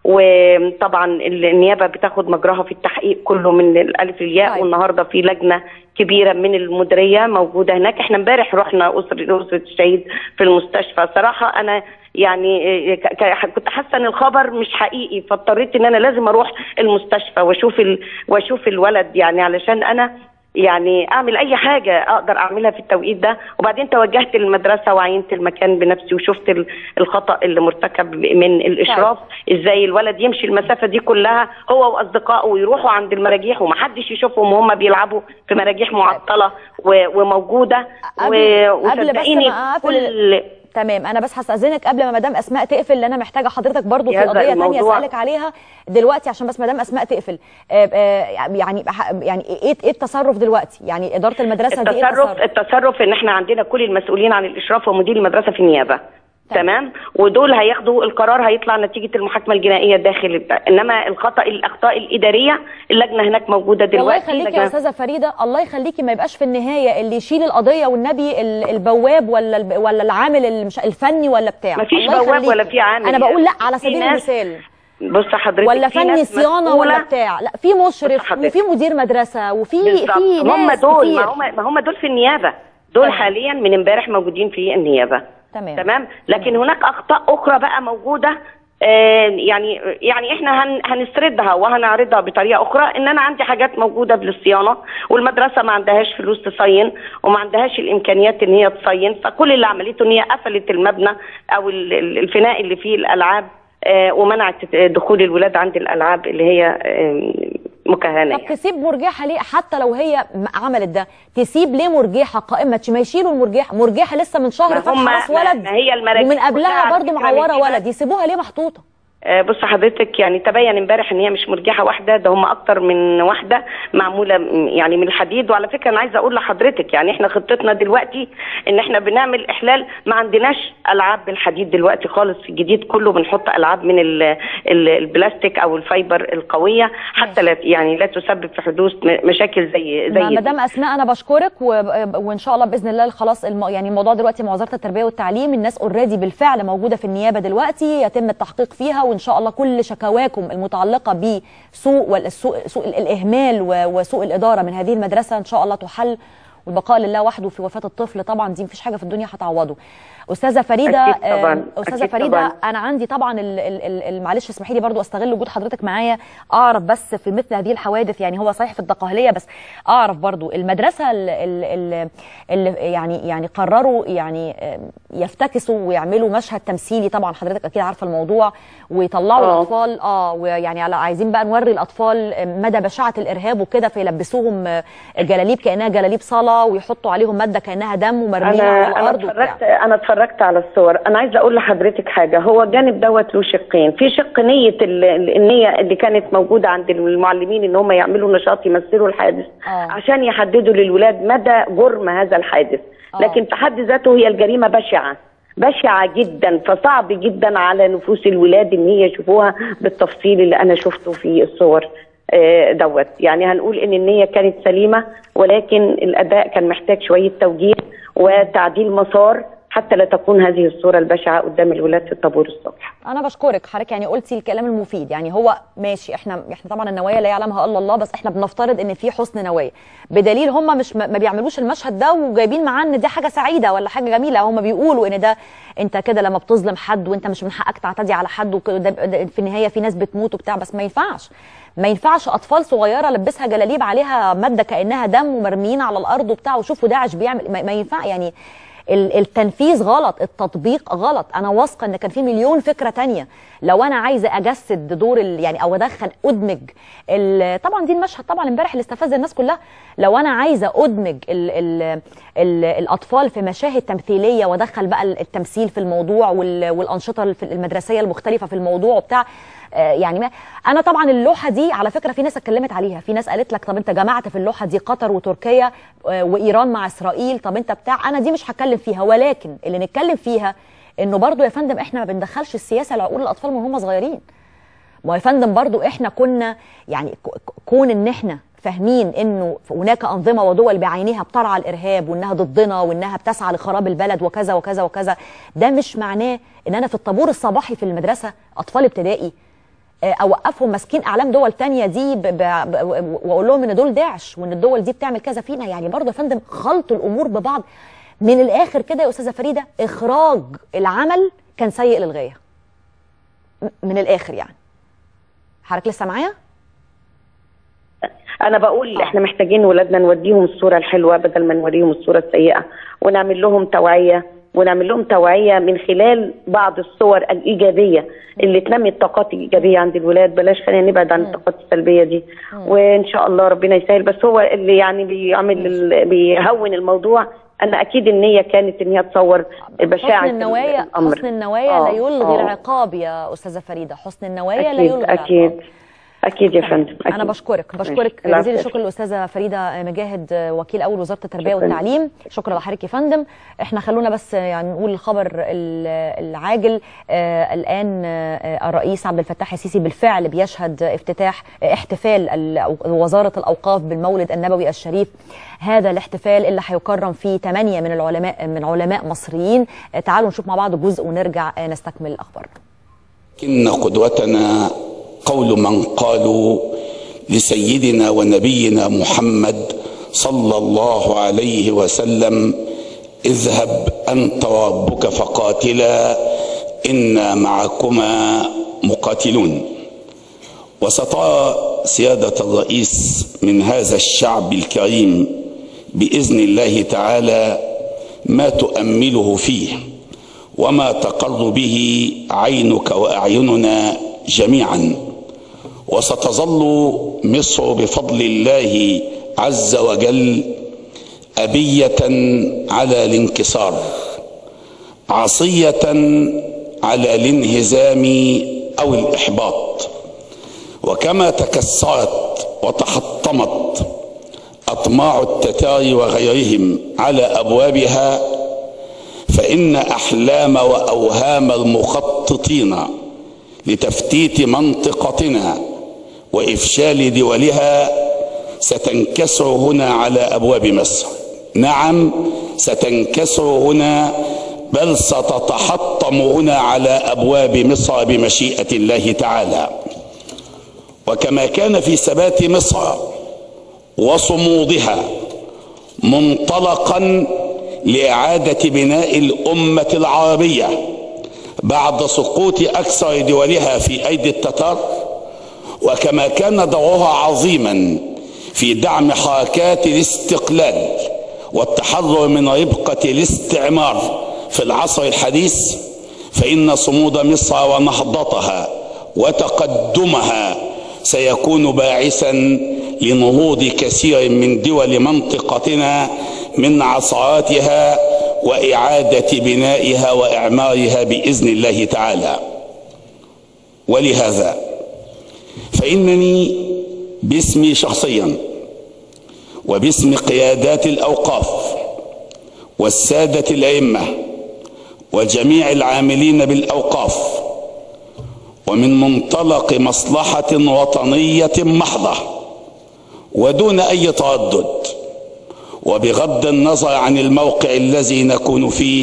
وطبعا النيابه بتاخد مجراها في التحقيق كله من الالف للياء. طيب. والنهارده في لجنه كبيره من المديريه موجوده هناك. احنا امبارح رحنا اسره اسره الشهيد في المستشفى. صراحه انا يعني كنت حاسه ان الخبر مش حقيقي، فاضطريت ان انا لازم اروح المستشفى واشوف ال... واشوف الولد، يعني علشان انا يعني اعمل اي حاجه اقدر اعملها في التوقيت ده. وبعدين توجهت للمدرسه وعينت المكان بنفسي وشفت الخطا اللي مرتكب من الاشراف. ازاي الولد يمشي المسافه دي كلها هو واصدقائه ويروحوا عند المراجيح ومحدش يشوفهم وهم بيلعبوا في مراجيح معطله وموجوده. وصدقيني كل تمام. انا بس هستاذنك قبل ما مدام اسماء تقفل، اللي انا محتاجه حضرتك برضو في قضيه ثانيه اسالك عليها دلوقتي عشان بس مدام اسماء تقفل. آآ آآ يعني يعني ايه ايه التصرف دلوقتي؟ يعني اداره المدرسه التصرف دي ايه التصرف؟ التصرف ان احنا عندنا كل المسؤولين عن الاشراف ومدير المدرسه في النيابه. تمام. ودول هياخدوا القرار، هيطلع نتيجه المحاكمه الجنائيه داخل. انما الخطا الاخطاء الاداريه اللجنه هناك موجوده دلوقتي. الله يخليكي يا استاذه فريده، الله يخليكي ما يبقاش في النهايه اللي يشيل القضيه والنبي البواب ولا ولا العامل الفني ولا بتاع. مفيش بواب ولا في عامل. انا بقول لا على سبيل المثال بص حضرتك ولا فني صيانه ولا بتاع، لا في مشرف وفي مدير مدرسه وفي في هم ناس دول كتير. ما هم ما هم دول في النيابه. دول حاليا من امبارح موجودين في النيابه. تمام تمام. لكن هناك اخطاء اخرى بقى موجوده، آه يعني يعني احنا هن هنسردها وهنعرضها بطريقه اخرى. ان انا عندي حاجات موجوده للصيانه، والمدرسه ما عندهاش فلوس تصين وما عندهاش الامكانيات ان هي تصين، فكل اللي عملته ان هي قفلت المبنى او الفناء اللي فيه الالعاب، آه ومنعت دخول الولاد عند الالعاب اللي هي آه مكهنه. طب تسيب مرجحه ليه؟ حتى لو هي عملت ده، تسيب ليه مرجحه قائمه؟ ما يشيلوا المرجحه، مرجحه لسه من شهر فاتحه راس ولد، هي ومن قبلها برضو معوره ولد، يسيبوها ليه محطوطه؟ بص حضرتك، يعني تبين امبارح ان هي مش مرجحه واحده، ده هم اكتر من واحده معموله يعني من الحديد. وعلى فكره انا عايزه اقول لحضرتك يعني احنا خطتنا دلوقتي ان احنا بنعمل احلال، ما عندناش العاب بالحديد دلوقتي خالص، في الجديد كله بنحط العاب من ال ال البلاستيك او الفايبر القويه، حتى لا يعني لا تسبب في حدوث مشاكل زي زي مدام اسماء انا بشكرك، وان شاء الله باذن الله خلاص الم... يعني الموضوع دلوقتي مع وزاره التربيه والتعليم، الناس اوريدي بالفعل موجوده في النيابه دلوقتي، يتم التحقيق فيها، وان شاء الله كل شكاواكم المتعلقه بسوء والسوء سوء الاهمال وسوء الاداره من هذه المدرسه ان شاء الله تحل، والبقاء لله وحده في وفاه الطفل طبعا دي مفيش حاجه في الدنيا هتعوضه. استاذه فريده، طبعاً. استاذه فريده طبعاً. انا عندي طبعا معلش اسمحي لي برضو استغل وجود حضرتك معايا، اعرف بس في مثل هذه الحوادث، يعني هو صحيح في الدقهليه بس اعرف برضو المدرسه اللي يعني يعني قرروا يعني يفتكسوا ويعملوا مشهد تمثيلي، طبعا حضرتك اكيد عارفه الموضوع، ويطلعوا أوه. الاطفال اه ويعني عايزين بقى نوري الاطفال مدى بشاعه الارهاب وكده، فيلبسوهم جلاليب كانها جلاليب صلاه، ويحطوا عليهم ماده كانها دم ومرميه على الارض. انا اتفرجت انا اتفرجت على الصور. انا عايزه اقول لحضرتك حاجه، هو الجانب دوت له شقين، في شق نيه النيه اللي كانت موجوده عند المعلمين ان هم يعملوا نشاط يمثلوا الحادث أوه. عشان يحددوا للولاد مدى جرم هذا الحادث، أوه. لكن في حد ذاته هي الجريمه بشعه بشعه جدا، فصعب جدا على نفوس الولاد ان هي يشوفوها بالتفصيل اللي انا شفته في الصور دوت. يعني هنقول ان النيه كانت سليمه، ولكن الاداء كان محتاج شويه توجيه وتعديل مسار حتى لا تكون هذه الصوره البشعه قدام الولاد في الطابور الصبح. انا بشكرك حضرتك، يعني قلتي الكلام المفيد، يعني هو ماشي، احنا احنا طبعا النوايا لا يعلمها الا الله، بس احنا بنفترض ان في حسن نوايا، بدليل هم مش ما بيعملوش المشهد ده وجايبين معاه ان دي حاجه سعيده ولا حاجه جميله، هم بيقولوا ان ده انت كده لما بتظلم حد وانت مش من حقك تعتدي على حد، وده في النهايه في ناس بتموت وبتاع، بس ما ينفعش ما ينفعش اطفال صغيره لبسها جلاليب عليها ماده كانها دم ومرميين على الارض وبتاع، وشوفوا داعش بيعمل، ما, ما ينفع يعني التنفيذ غلط، التطبيق غلط. انا واثقه ان كان في مليون فكره تانية لو انا عايزه اجسد دور يعني او ادخل ادمج طبعا دي المشهد طبعا امبارح اللي استفز الناس كلها، لو انا عايزه ادمج ال ال ال الاطفال في مشاهد تمثيليه وادخل بقى التمثيل في الموضوع والانشطه المدرسيه المختلفه في الموضوع وبتاع، يعني ما انا طبعا اللوحه دي على فكره في ناس اتكلمت عليها، في ناس قالت لك طب انت جمعت في اللوحه دي قطر وتركيا وايران مع اسرائيل، طب انت بتاع، انا دي مش هتكلم فيها، ولكن اللي نتكلم فيها انه برضو يا فندم احنا ما بندخلش السياسه لعقول الاطفال من هم صغيرين. ما يا فندم برضو احنا كنا يعني كون ان احنا فاهمين انه هناك انظمه ودول بعينها بترعى الارهاب وانها ضدنا وانها بتسعى لخراب البلد وكذا وكذا وكذا، ده مش معناه ان انا في الطابور الصباحي في المدرسه اطفال ابتدائي اوقفهم ماسكين اعلام دول تانية دي واقول لهم ان دول داعش وان الدول دي بتعمل كذا فينا. يعني برضه يا فندم خلط الامور ببعض من الاخر كده يا استاذه فريده، اخراج العمل كان سيء للغايه من الاخر. يعني حضرتك لسه معايا؟ انا بقول احنا محتاجين ولادنا نوديهم الصوره الحلوه بدل ما نوريهم الصوره السيئه، ونعمل لهم توعيه ونعمل لهم توعيه من خلال بعض الصور الايجابيه اللي تنمي الطاقات الايجابيه عند الولاد، بلاش خلينا نبعد عن الطاقات السلبيه دي. وان شاء الله ربنا يسهل، بس هو اللي يعني بيعمل بيهون الموضوع ان اكيد النيه كانت ان هي تصور بشاعه حسن النوايا. الأمر. حسن النوايا آه. لا يلغي آه. العقاب يا استاذه فريده، حسن النوايا لا يلغي العقاب. اكيد اكيد يا فندم. انا بشكرك بشكرك جزيل الشكر الاستاذه فريده مجاهد وكيل اول وزاره التربيه والتعليم. شكرا لحضرتك يا فندم. احنا خلونا بس يعني نقول الخبر العاجل. آه الان آه الرئيس عبد الفتاح السيسي بالفعل بيشهد افتتاح احتفال وزاره الاوقاف بالمولد النبوي الشريف. هذا الاحتفال اللي هيكرم فيه ثمانية من العلماء من علماء مصريين. آه تعالوا نشوف مع بعض جزء ونرجع آه نستكمل الاخبار. إن قدوتنا قول من قالوا لسيدنا ونبينا محمد صلى الله عليه وسلم: اذهب أنت وربك فقاتلا إنا معكما مقاتلون. وسترى سيادة الرئيس من هذا الشعب الكريم بإذن الله تعالى ما تؤمله فيه وما تقر به عينك وأعيننا جميعا. وستظل مصر بفضل الله عز وجل أبية على الانكسار، عصية على الانهزام أو الإحباط. وكما تكسرت وتحطمت أطماع التتار وغيرهم على أبوابها، فإن أحلام وأوهام المخططين لتفتيت منطقتنا وإفشال دولها ستنكسر هنا على أبواب مصر. نعم، ستنكسر هنا، بل ستتحطم هنا على أبواب مصر بمشيئة الله تعالى. وكما كان في ثبات مصر وصمودها منطلقا لإعادة بناء الأمة العربية بعد سقوط أكثر دولها في أيدي التتار، وكما كان دورها عظيما في دعم حركات الاستقلال والتحرر من ربقة الاستعمار في العصر الحديث، فإن صمود مصر ونهضتها وتقدمها سيكون باعثا لنهوض كثير من دول منطقتنا من عصراتها وإعادة بنائها وإعمارها بإذن الله تعالى. ولهذا فإنني باسمي شخصيا وباسم قيادات الأوقاف والسادة الأئمة وجميع العاملين بالأوقاف، ومن منطلق مصلحة وطنية محضة ودون أي تردد وبغض النظر عن الموقع الذي نكون فيه،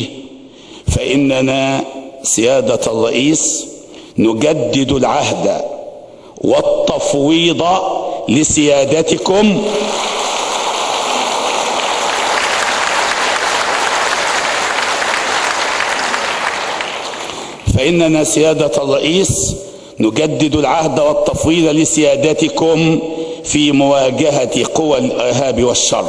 فإننا سيادة الرئيس نجدد العهد والتفويض لسيادتكم فإننا سيادة الرئيس نجدد العهد والتفويض لسيادتكم في مواجهة قوى الإرهاب والشر،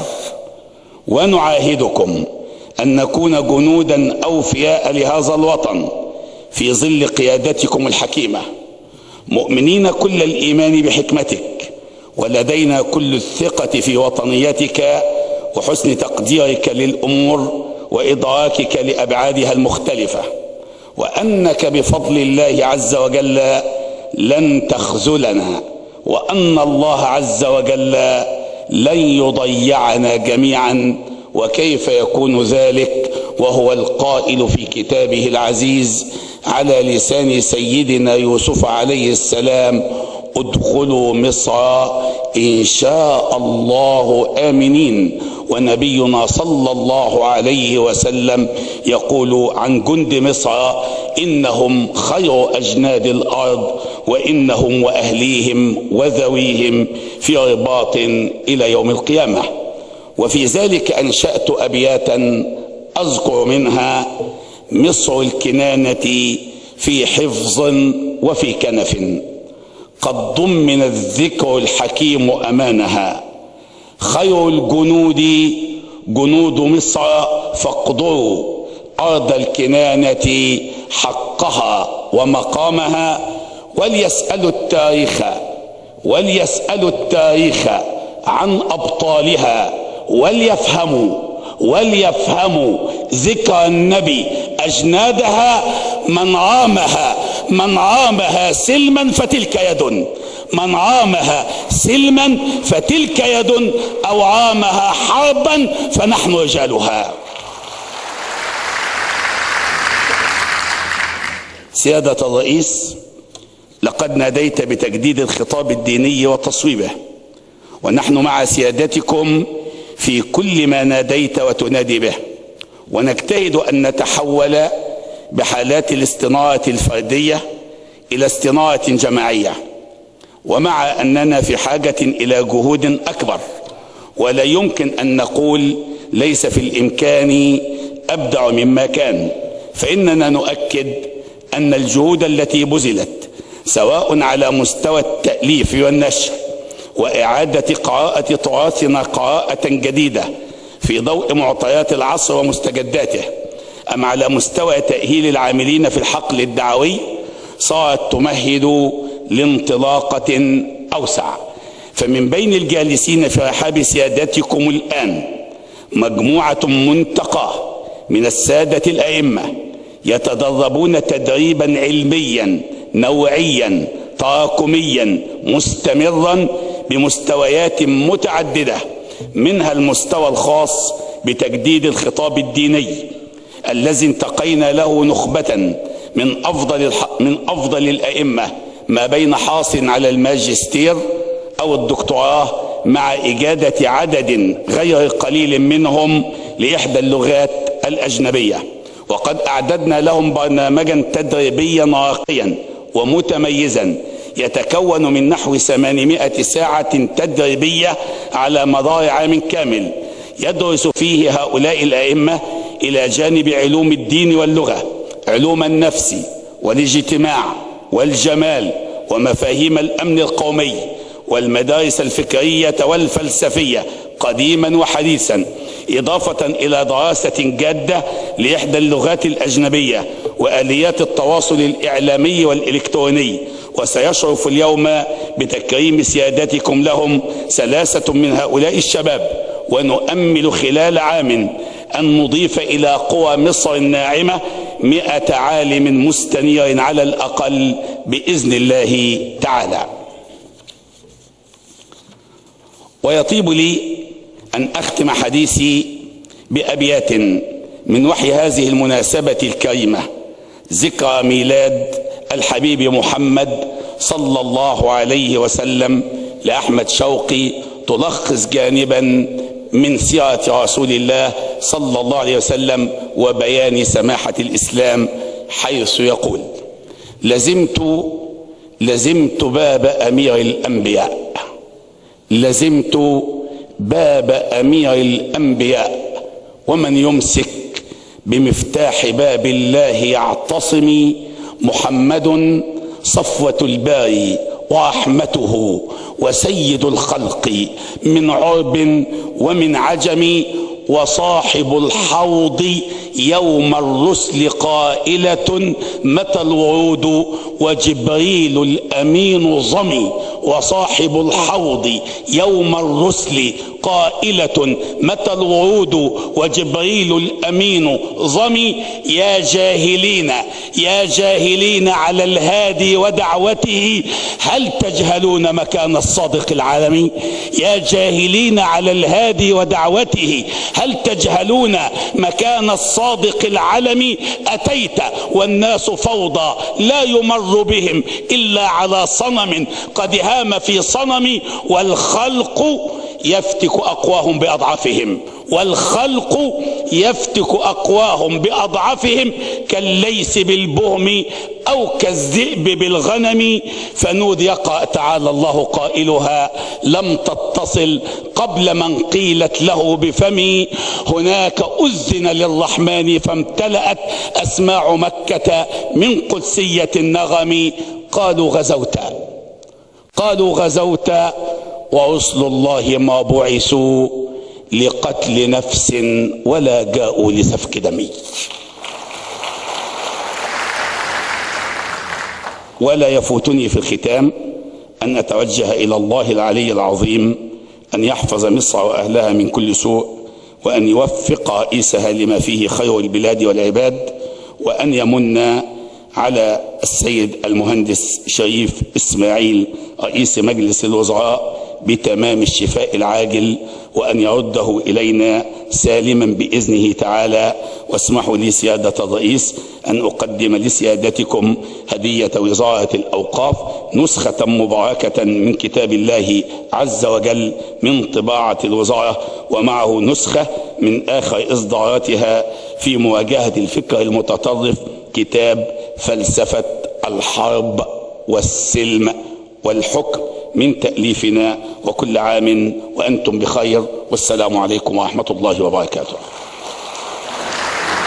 ونعاهدكم أن نكون جنودا أوفياء لهذا الوطن في ظل قيادتكم الحكيمة، مؤمنين كل الإيمان بحكمتك، ولدينا كل الثقة في وطنيتك وحسن تقديرك للأمور وإدراكك لأبعادها المختلفة، وأنك بفضل الله عز وجل لن تخذلنا، وأن الله عز وجل لن يضيعنا جميعا. وكيف يكون ذلك وهو القائل في كتابه العزيز على لسان سيدنا يوسف عليه السلام: ادخلوا مصر إن شاء الله آمنين. ونبينا صلى الله عليه وسلم يقول عن جند مصر: إنهم خير أجناد الأرض، وإنهم وأهليهم وذويهم في رباط إلى يوم القيامة. وفي ذلك أنشأت أبياتا أذكر منها: مصر الكنانة في حفظ وفي كنف، قد ضمن الذكر الحكيم أمانها، خير الجنود جنود مصر فاقدروا أرض الكنانة حقها ومقامها، وليسألوا التاريخ وليسألوا التاريخ عن أبطالها، وليفهموا وليفهموا ذكر النبي أجنادها، من عامها من عامها سلما فتلك يد، من عامها سلما فتلك يد، أو عامها حربا فنحن رجالها. سيادة الرئيس، لقد ناديت بتجديد الخطاب الديني وتصويبه، ونحن مع سيادتكم في كل ما ناديت وتنادي به، ونجتهد أن نتحول بحالات الاستنارة الفردية إلى استنارة جماعية، ومع أننا في حاجة إلى جهود أكبر، ولا يمكن أن نقول ليس في الإمكان أبدع مما كان، فإننا نؤكد أن الجهود التي بذلت سواء على مستوى التأليف والنشر وإعادة قراءة تراثنا قراءة جديدة في ضوء معطيات العصر ومستجداته، أم على مستوى تأهيل العاملين في الحقل الدعوي، صارت تمهد لانطلاقة أوسع. فمن بين الجالسين في رحاب سيادتكم الآن مجموعة منتقاة من السادة الأئمة يتدربون تدريبا علميا نوعيا تراكميا مستمرا بمستويات متعددة، منها المستوى الخاص بتجديد الخطاب الديني الذي انتقينا له نخبة من أفضل من أفضل الأئمة ما بين حاصل على الماجستير أو الدكتوراه، مع إجادة عدد غير قليل منهم لإحدى اللغات الأجنبية. وقد أعددنا لهم برنامجا تدريبيا راقيا ومتميزا يتكون من نحو ثمانمائة ساعة تدريبية على مدار عام كامل يدرس فيه هؤلاء الأئمة إلى جانب علوم الدين واللغة علوم النفس والاجتماع والجمال ومفاهيم الأمن القومي والمدارس الفكرية والفلسفية قديما وحديثا، إضافة إلى دراسة جادة لإحدى اللغات الأجنبية وآليات التواصل الإعلامي والإلكتروني. وسيشرف اليوم بتكريم سيادتكم لهم ثلاثة من هؤلاء الشباب، ونؤمل خلال عام أن نضيف إلى قوى مصر الناعمة مئة عالم مستنير على الأقل بإذن الله تعالى. ويطيب لي أن أختم حديثي بأبيات من وحي هذه المناسبة الكريمة، ذكرى ميلاد الحبيب محمد صلى الله عليه وسلم لأحمد شوقي، تلخص جانبا من سيرة رسول الله صلى الله عليه وسلم وبيان سماحة الإسلام، حيث يقول: لزمت لزمت باب أمير الأنبياء لزمت باب أمير الأنبياء ومن يمسك بمفتاح باب الله يعتصم، محمد صفوة الباري ورحمته وسيد الخلق من عرب ومن عجم، وصاحب الحوض يوم الرسل قائلة متى الورود وجبريل الأمين ظمي، وصاحب الحوض يوم الرسل قائلة متى الورود وجبريل الأمين ظمي. يا جاهلين يا جاهلين على الهادي ودعوته، هل تجهلون مكان الصادق العالمي؟ يا جاهلين على الهادي ودعوته، هل تجهلون مكان الصادق العلمي؟ أتيت والناس فوضى لا يمر بهم إلا على صنم قد هام في صنم، والخلق يفتك أقواهم بأضعافهم والخلق يفتك أقواهم بأضعافهم كالليث بالبهم أو كالذئب بالغنم. فنودي تعالى الله قائلها لم تتصل قبل من قيلت له بفمي، هناك أذن للرحمن فامتلأت أسماع مكة من قدسية النغم. قالوا غزوت قالوا غزوت ورسل الله ما بعثوا لقتل نفس ولا جاءوا لسفك دم. ولا يفوتني في الختام أن أتوجه إلى الله العلي العظيم أن يحفظ مصر وأهلها من كل سوء، وأن يوفق رئيسها لما فيه خير البلاد والعباد، وأن يمن على السيد المهندس شريف إسماعيل رئيس مجلس الوزراء بتمام الشفاء العاجل، وأن يرده إلينا سالما بإذنه تعالى. واسمحوا لي سيادة الرئيس أن أقدم لسيادتكم هدية وزارة الأوقاف، نسخة مباركة من كتاب الله عز وجل من طباعة الوزارة، ومعه نسخة من آخر إصداراتها في مواجهة الفكر المتطرف، كتاب فلسفة الحرب والسلم والحكم من تأليفنا. وكل عام وأنتم بخير، والسلام عليكم ورحمة الله وبركاته.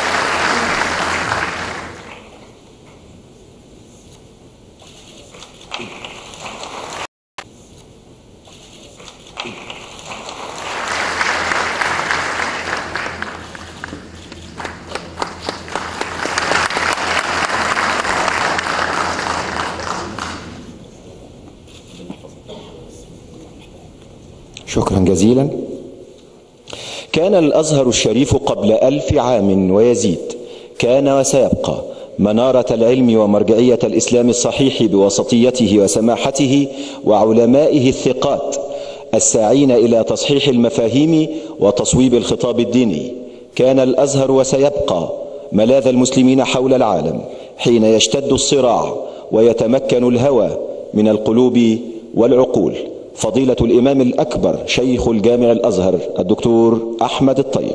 شكرا جزيلا. كان الأزهر الشريف قبل ألف عام ويزيد كان وسيبقى منارة العلم ومرجعية الإسلام الصحيح بوسطيته وسماحته وعلمائه الثقات الساعين إلى تصحيح المفاهيم وتصويب الخطاب الديني. كان الأزهر وسيبقى ملاذ المسلمين حول العالم حين يشتد الصراع ويتمكن الهوى من القلوب والعقول. فضيلة الإمام الأكبر شيخ الجامع الأزهر الدكتور أحمد الطيب.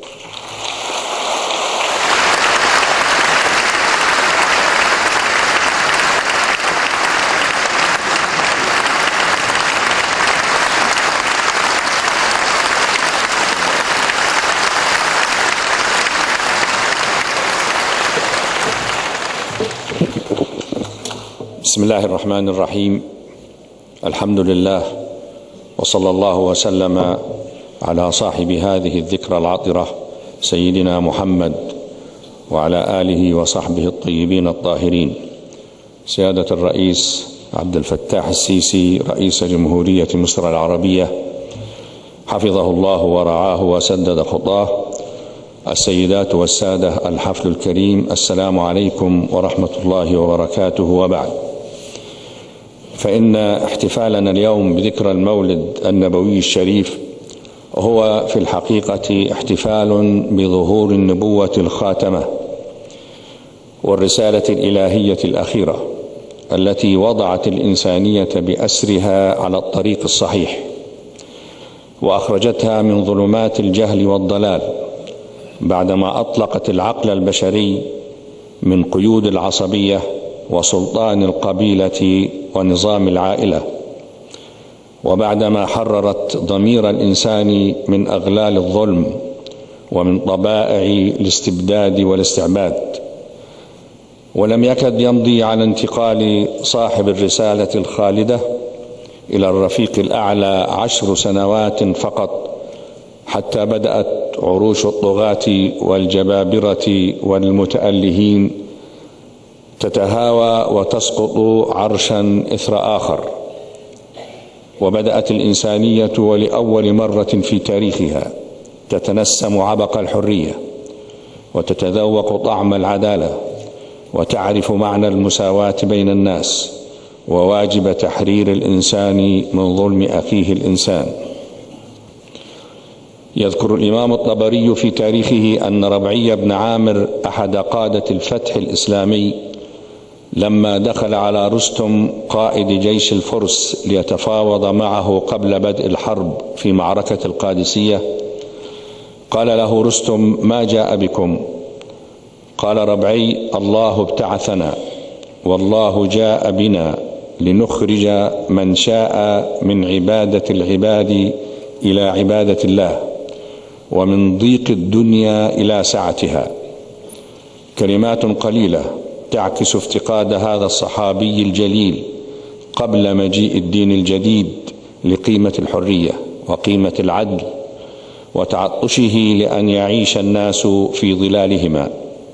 بسم الله الرحمن الرحيم. الحمد لله وصلى الله وسلم على صاحب هذه الذكرى العطرة سيدنا محمد وعلى آله وصحبه الطيبين الطاهرين. سيادة الرئيس عبد الفتاح السيسي رئيس جمهورية مصر العربية حفظه الله ورعاه وسدد خطاه. السيدات والسادة الحفل الكريم، السلام عليكم ورحمة الله وبركاته. وبعد، فإن احتفالنا اليوم بذكرى المولد النبوي الشريف هو في الحقيقة احتفال بظهور النبوة الخاتمة والرسالة الإلهية الأخيرة التي وضعت الإنسانية بأسرها على الطريق الصحيح وأخرجتها من ظلمات الجهل والضلال بعدما أطلقت العقل البشري من قيود العصبية وسلطان القبيلة ونظام العائلة، وبعدما حررت ضمير الإنسان من أغلال الظلم ومن طبائع الاستبداد والاستعباد. ولم يكد يمضي على انتقال صاحب الرسالة الخالدة إلى الرفيق الأعلى عشر سنوات فقط حتى بدأت عروش الطغاة والجبابرة والمتألهين تتهاوى وتسقط عرشا إثر آخر، وبدأت الإنسانية ولأول مرة في تاريخها تتنسم عبق الحرية وتتذوق طعم العدالة وتعرف معنى المساواة بين الناس وواجب تحرير الإنسان من ظلم أخيه الإنسان. يذكر الإمام الطبري في تاريخه أن ربعي بن عامر أحد قادة الفتح الإسلامي لما دخل على رستم قائد جيش الفرس ليتفاوض معه قبل بدء الحرب في معركة القادسية، قال له رستم: ما جاء بكم؟ قال ربعي: الله ابتعثنا والله جاء بنا لنخرج من شاء من عبادة العباد إلى عبادة الله ومن ضيق الدنيا إلى سعتها. كلمات قليلة تعكس افتقاد هذا الصحابي الجليل قبل مجيء الدين الجديد لقيمة الحرية وقيمة العدل وتعطشه لأن يعيش الناس في ظلالهما.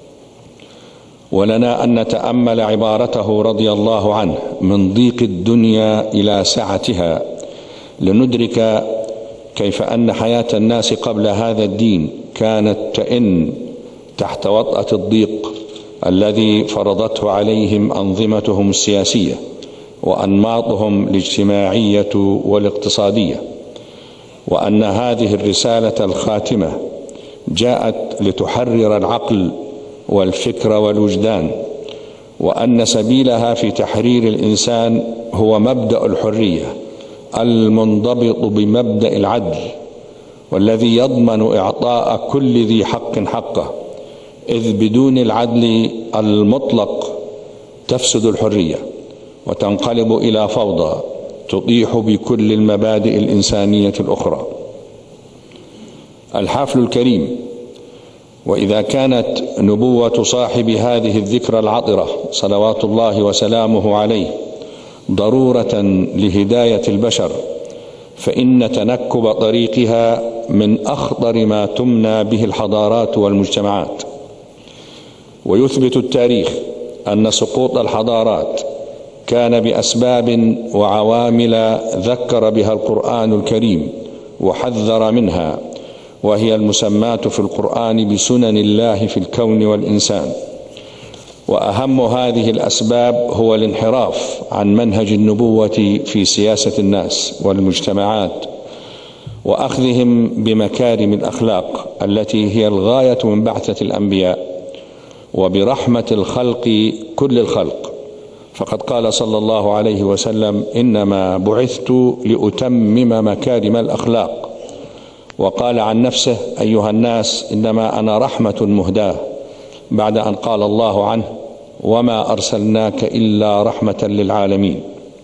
ولنا أن نتأمل عبارته رضي الله عنه: من ضيق الدنيا إلى سعتها، لندرك كيف أن حياة الناس قبل هذا الدين كانت تئن تحت وطأة الضيق الذي فرضته عليهم أنظمتهم السياسية وأنماطهم الاجتماعية والاقتصادية، وأن هذه الرسالة الخاتمة جاءت لتحرر العقل والفكر والوجدان، وأن سبيلها في تحرير الإنسان هو مبدأ الحرية المنضبط بمبدأ العدل، والذي يضمن إعطاء كل ذي حق حقه، إذ بدون العدل المطلق تفسد الحرية وتنقلب إلى فوضى تطيح بكل المبادئ الإنسانية الأخرى. الحفل الكريم، وإذا كانت نبوة صاحب هذه الذكرى العطرة صلوات الله وسلامه عليه ضرورة لهداية البشر، فإن تنكب طريقها من أخطر ما تمنى به الحضارات والمجتمعات. ويثبت التاريخ أن سقوط الحضارات كان بأسباب وعوامل ذكر بها القرآن الكريم وحذر منها، وهي المسماة في القرآن بسنن الله في الكون والإنسان. وأهم هذه الأسباب هو الانحراف عن منهج النبوة في سياسة الناس والمجتمعات، وأخذهم بمكارم الأخلاق التي هي الغاية من بعثة الأنبياء، وبرحمة الخلق كل الخلق. فقد قال صلى الله عليه وسلم: إنما بعثت لأتمم مكارم الأخلاق. وقال عن نفسه: أيها الناس إنما أنا رحمة مهداة، بعد أن قال الله عنه: وما أرسلناك إلا رحمة للعالمين.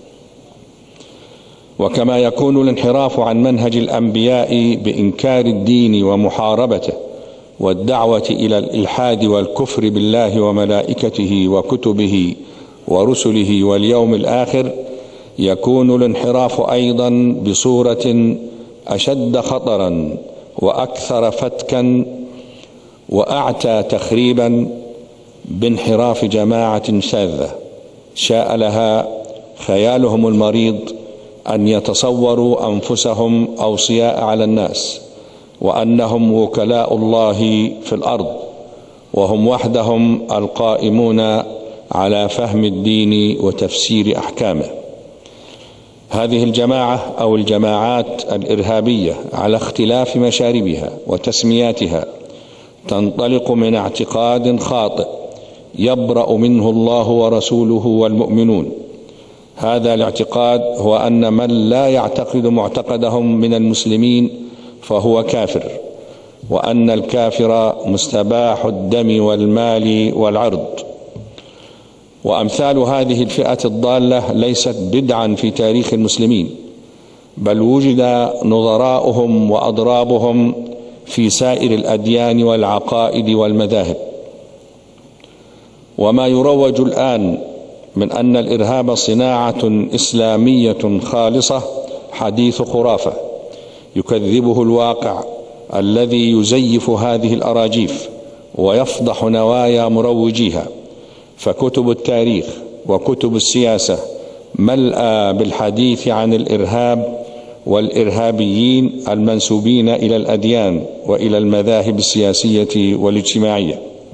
وكما يكون الانحراف عن منهج الأنبياء بإنكار الدين ومحاربته والدعوة إلى الإلحاد والكفر بالله وملائكته وكتبه ورسله واليوم الآخر، يكون الانحراف أيضا بصورة أشد خطرا وأكثر فتكا وأعتى تخريبا بانحراف جماعة شاذة شاء لها خيالهم المريض أن يتصوروا أنفسهم أوصياء على الناس، وأنهم وكلاء الله في الأرض، وهم وحدهم القائمون على فهم الدين وتفسير أحكامه. هذه الجماعة أو الجماعات الإرهابية على اختلاف مشاربها وتسمياتها تنطلق من اعتقاد خاطئ يبرأ منه الله ورسوله والمؤمنون. هذا الاعتقاد هو أن من لا يعتقد معتقدهم من المسلمين فهو كافر، وأن الكافر مستباح الدم والمال والعرض. وأمثال هذه الفئة الضالة ليست بدعا في تاريخ المسلمين، بل وجد نظراؤهم وأضرابهم في سائر الأديان والعقائد والمذاهب. وما يروج الآن من أن الإرهاب صناعة إسلامية خالصة حديث خرافة يكذبه الواقع الذي يزيف هذه الأراجيف ويفضح نوايا مروجيها. فكتب التاريخ وكتب السياسة ملأى بالحديث عن الإرهاب والإرهابيين المنسوبين إلى الأديان وإلى المذاهب السياسية والاجتماعية.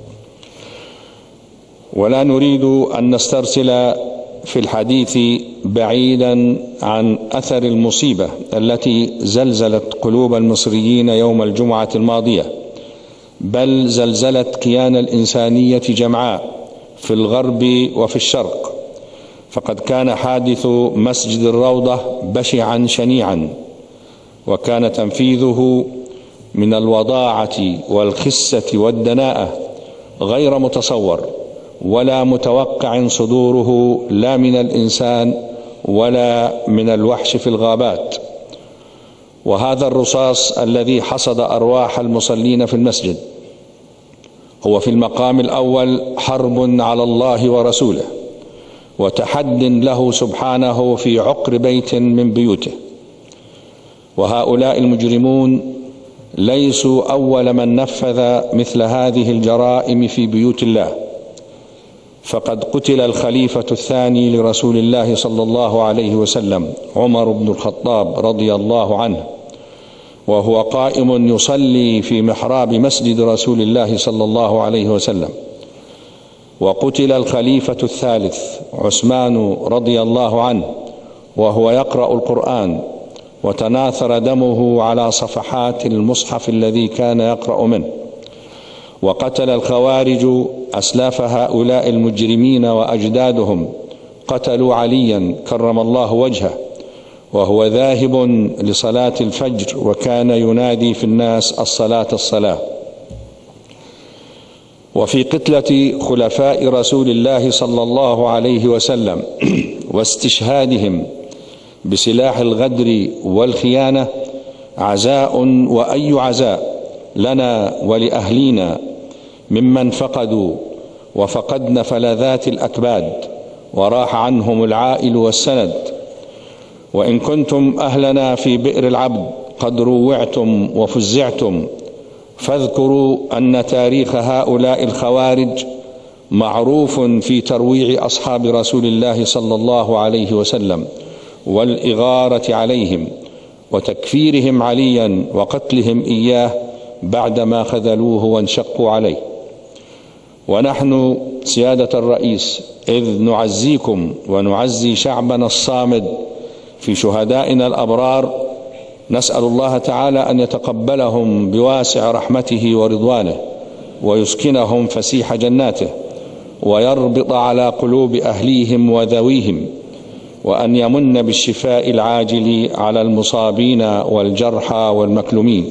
ولا نريد أن نسترسل في الحديث بعيدا عن أثر المصيبة التي زلزلت قلوب المصريين يوم الجمعة الماضية، بل زلزلت كيان الإنسانية جمعاء في الغرب وفي الشرق. فقد كان حادث مسجد الروضة بشعا شنيعا، وكان تنفيذه من الوضاعة والخسة والدناءة غير متصور ولا متوقع صدوره لا من الإنسان ولا من الوحش في الغابات. وهذا الرصاص الذي حصد أرواح المصلين في المسجد هو في المقام الأول حرب على الله ورسوله، وتحد له سبحانه في عقر بيت من بيوته. وهؤلاء المجرمون ليسوا أول من نفذ مثل هذه الجرائم في بيوت الله، فقد قتل الخليفة الثاني لرسول الله صلى الله عليه وسلم عمر بن الخطاب رضي الله عنه، وهو قائم يصلي في محراب مسجد رسول الله صلى الله عليه وسلم. وقتل الخليفة الثالث عثمان رضي الله عنه وهو يقرأ القرآن، وتناثر دمه على صفحات المصحف الذي كان يقرأ منه. وقتل الخوارج أسلاف هؤلاء المجرمين وأجدادهم، قتلوا عليا كرم الله وجهه وهو ذاهب لصلاة الفجر وكان ينادي في الناس الصلاة الصلاة. وفي قتلة خلفاء رسول الله صلى الله عليه وسلم واستشهادهم بسلاح الغدر والخيانة عزاء وأي عزاء لنا ولأهلينا ممن فقدوا وفقدن فلذات الأكباد وراح عنهم العائل والسند. وإن كنتم أهلنا في بئر العبد قد روعتم وفزعتم، فاذكروا أن تاريخ هؤلاء الخوارج معروف في ترويع أصحاب رسول الله صلى الله عليه وسلم والإغارة عليهم وتكفيرهم عليا وقتلهم إياه بعدما خذلوه وانشقوا عليه. ونحن سيادة الرئيس إذ نعزيكم ونعزي شعبنا الصامد في شهدائنا الأبرار، نسأل الله تعالى أن يتقبلهم بواسع رحمته ورضوانه، ويسكنهم فسيح جناته، ويربط على قلوب أهليهم وذويهم، وأن يمن بالشفاء العاجل على المصابين والجرحى والمكلومين.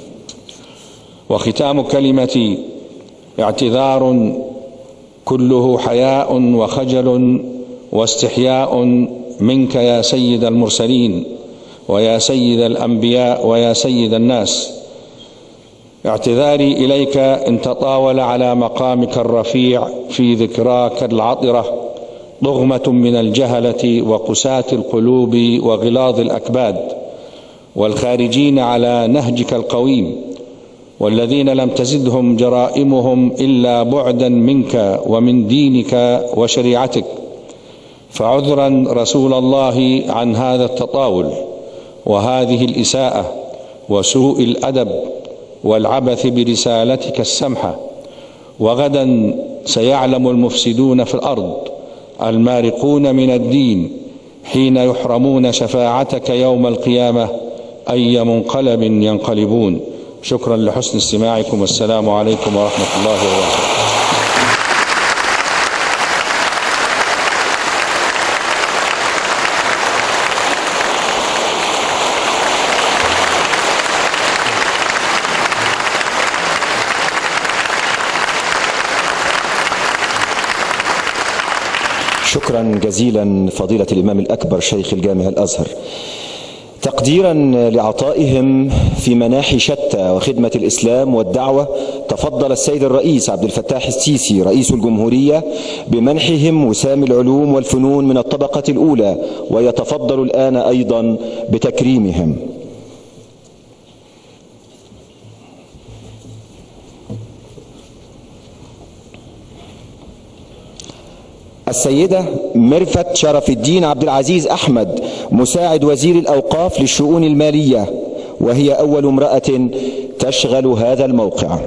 وختام كلمتي اعتذار كله حياء وخجل واستحياء منك يا سيد المرسلين ويا سيد الأنبياء ويا سيد الناس. اعتذاري إليك إن تطاول على مقامك الرفيع في ذكراك العطرة ضغمة من الجهلة وقساة القلوب وغلاظ الأكباد، والخارجين على نهجك القويم، والذين لم تزدهم جرائمهم إلا بعدا منك ومن دينك وشريعتك. فعذرا رسول الله عن هذا التطاول وهذه الإساءة وسوء الأدب والعبث برسالتك السمحة. وغدا سيعلم المفسدون في الأرض المارقون من الدين حين يحرمون شفاعتك يوم القيامة أي منقلب ينقلبون. شكرا لحسن استماعكم، والسلام عليكم ورحمة الله وبركاته. شكرا جزيلا فضيلة الإمام الأكبر شيخ الجامع الأزهر. تقديرا لعطائهم في مناحي شتى وخدمة الإسلام والدعوة، تفضل السيد الرئيس عبد الفتاح السيسي رئيس الجمهورية بمنحهم وسام العلوم والفنون من الطبقة الأولى، ويتفضل الآن أيضا بتكريمهم. السيدة ميرفت شرف الدين عبد العزيز أحمد مساعد وزير الأوقاف للشؤون المالية، وهي أول امرأة تشغل هذا الموقع.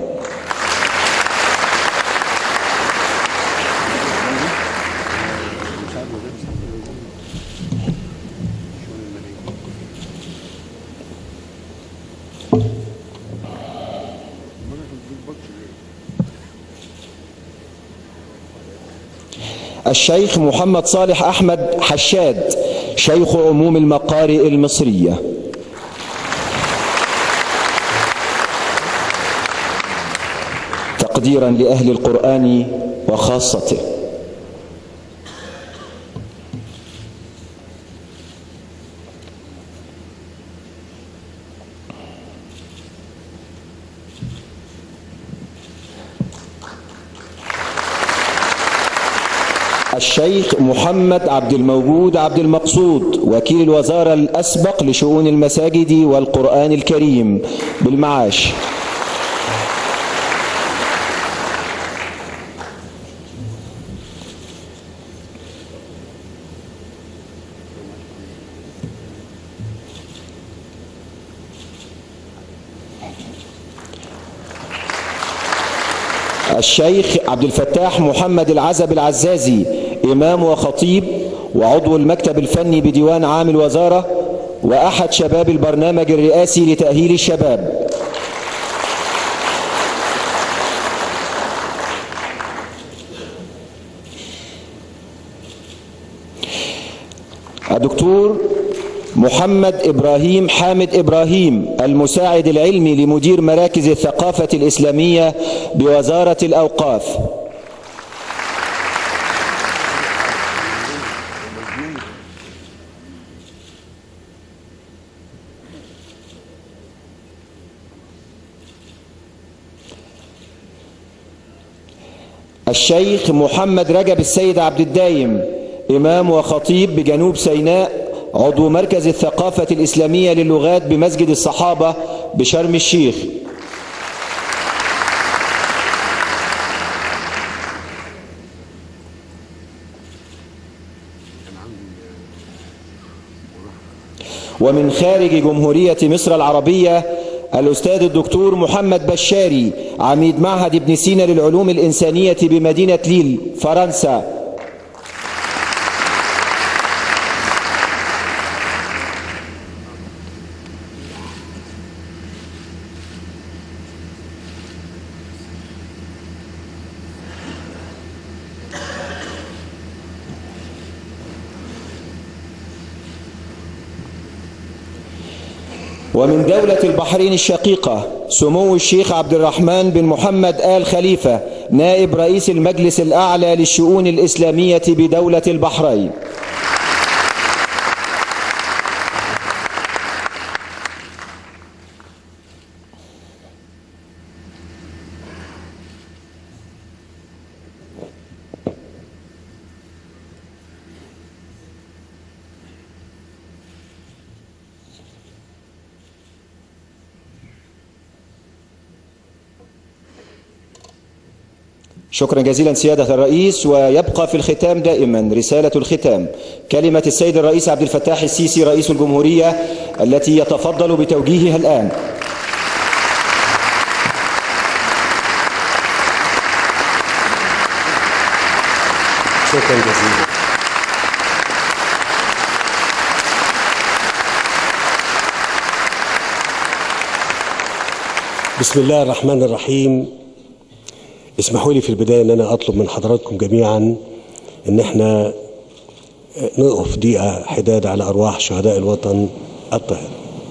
الشيخ محمد صالح أحمد حشاد شيخ عموم المقارئ المصرية. تقديرا لأهل القرآن وخاصته. الشيخ محمد عبد الموجود عبد المقصود وكيل الوزارة الأسبق لشؤون المساجد والقرآن الكريم بالمعاش. الشيخ عبد الفتاح محمد العزب العزازي إمام وخطيب وعضو المكتب الفني بديوان عام الوزارة وأحد شباب البرنامج الرئاسي لتأهيل الشباب. الدكتور محمد إبراهيم حامد إبراهيم المساعد العلمي لمدير مراكز الثقافة الإسلامية بوزارة الأوقاف. الشيخ محمد رجب السيد عبد الدايم إمام وخطيب بجنوب سيناء عضو مركز الثقافة الإسلامية للغات بمسجد الصحابة بشرم الشيخ. ومن خارج جمهورية مصر العربية الأستاذ الدكتور محمد بشاري عميد معهد ابن سينا للعلوم الإنسانية بمدينة ليل فرنسا. ومن دولة البحرين الشقيقة سمو الشيخ عبد الرحمن بن محمد آل خليفة نائب رئيس المجلس الأعلى للشؤون الإسلامية بدولة البحرين. شكرا جزيلا سيادة الرئيس. ويبقى في الختام دائما رسالة الختام كلمة السيد الرئيس عبد الفتاح السيسي رئيس الجمهورية التي يتفضل بتوجيهها الآن. شكرا جزيلا. بسم الله الرحمن الرحيم. اسمحوا لي في البداية ان انا اطلب من حضراتكم جميعا ان احنا نقف دقيقة حداد على ارواح شهداء الوطن الطاهر.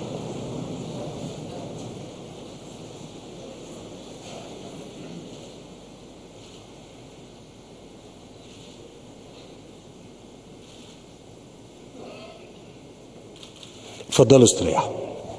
اتفضلوا استريحوا.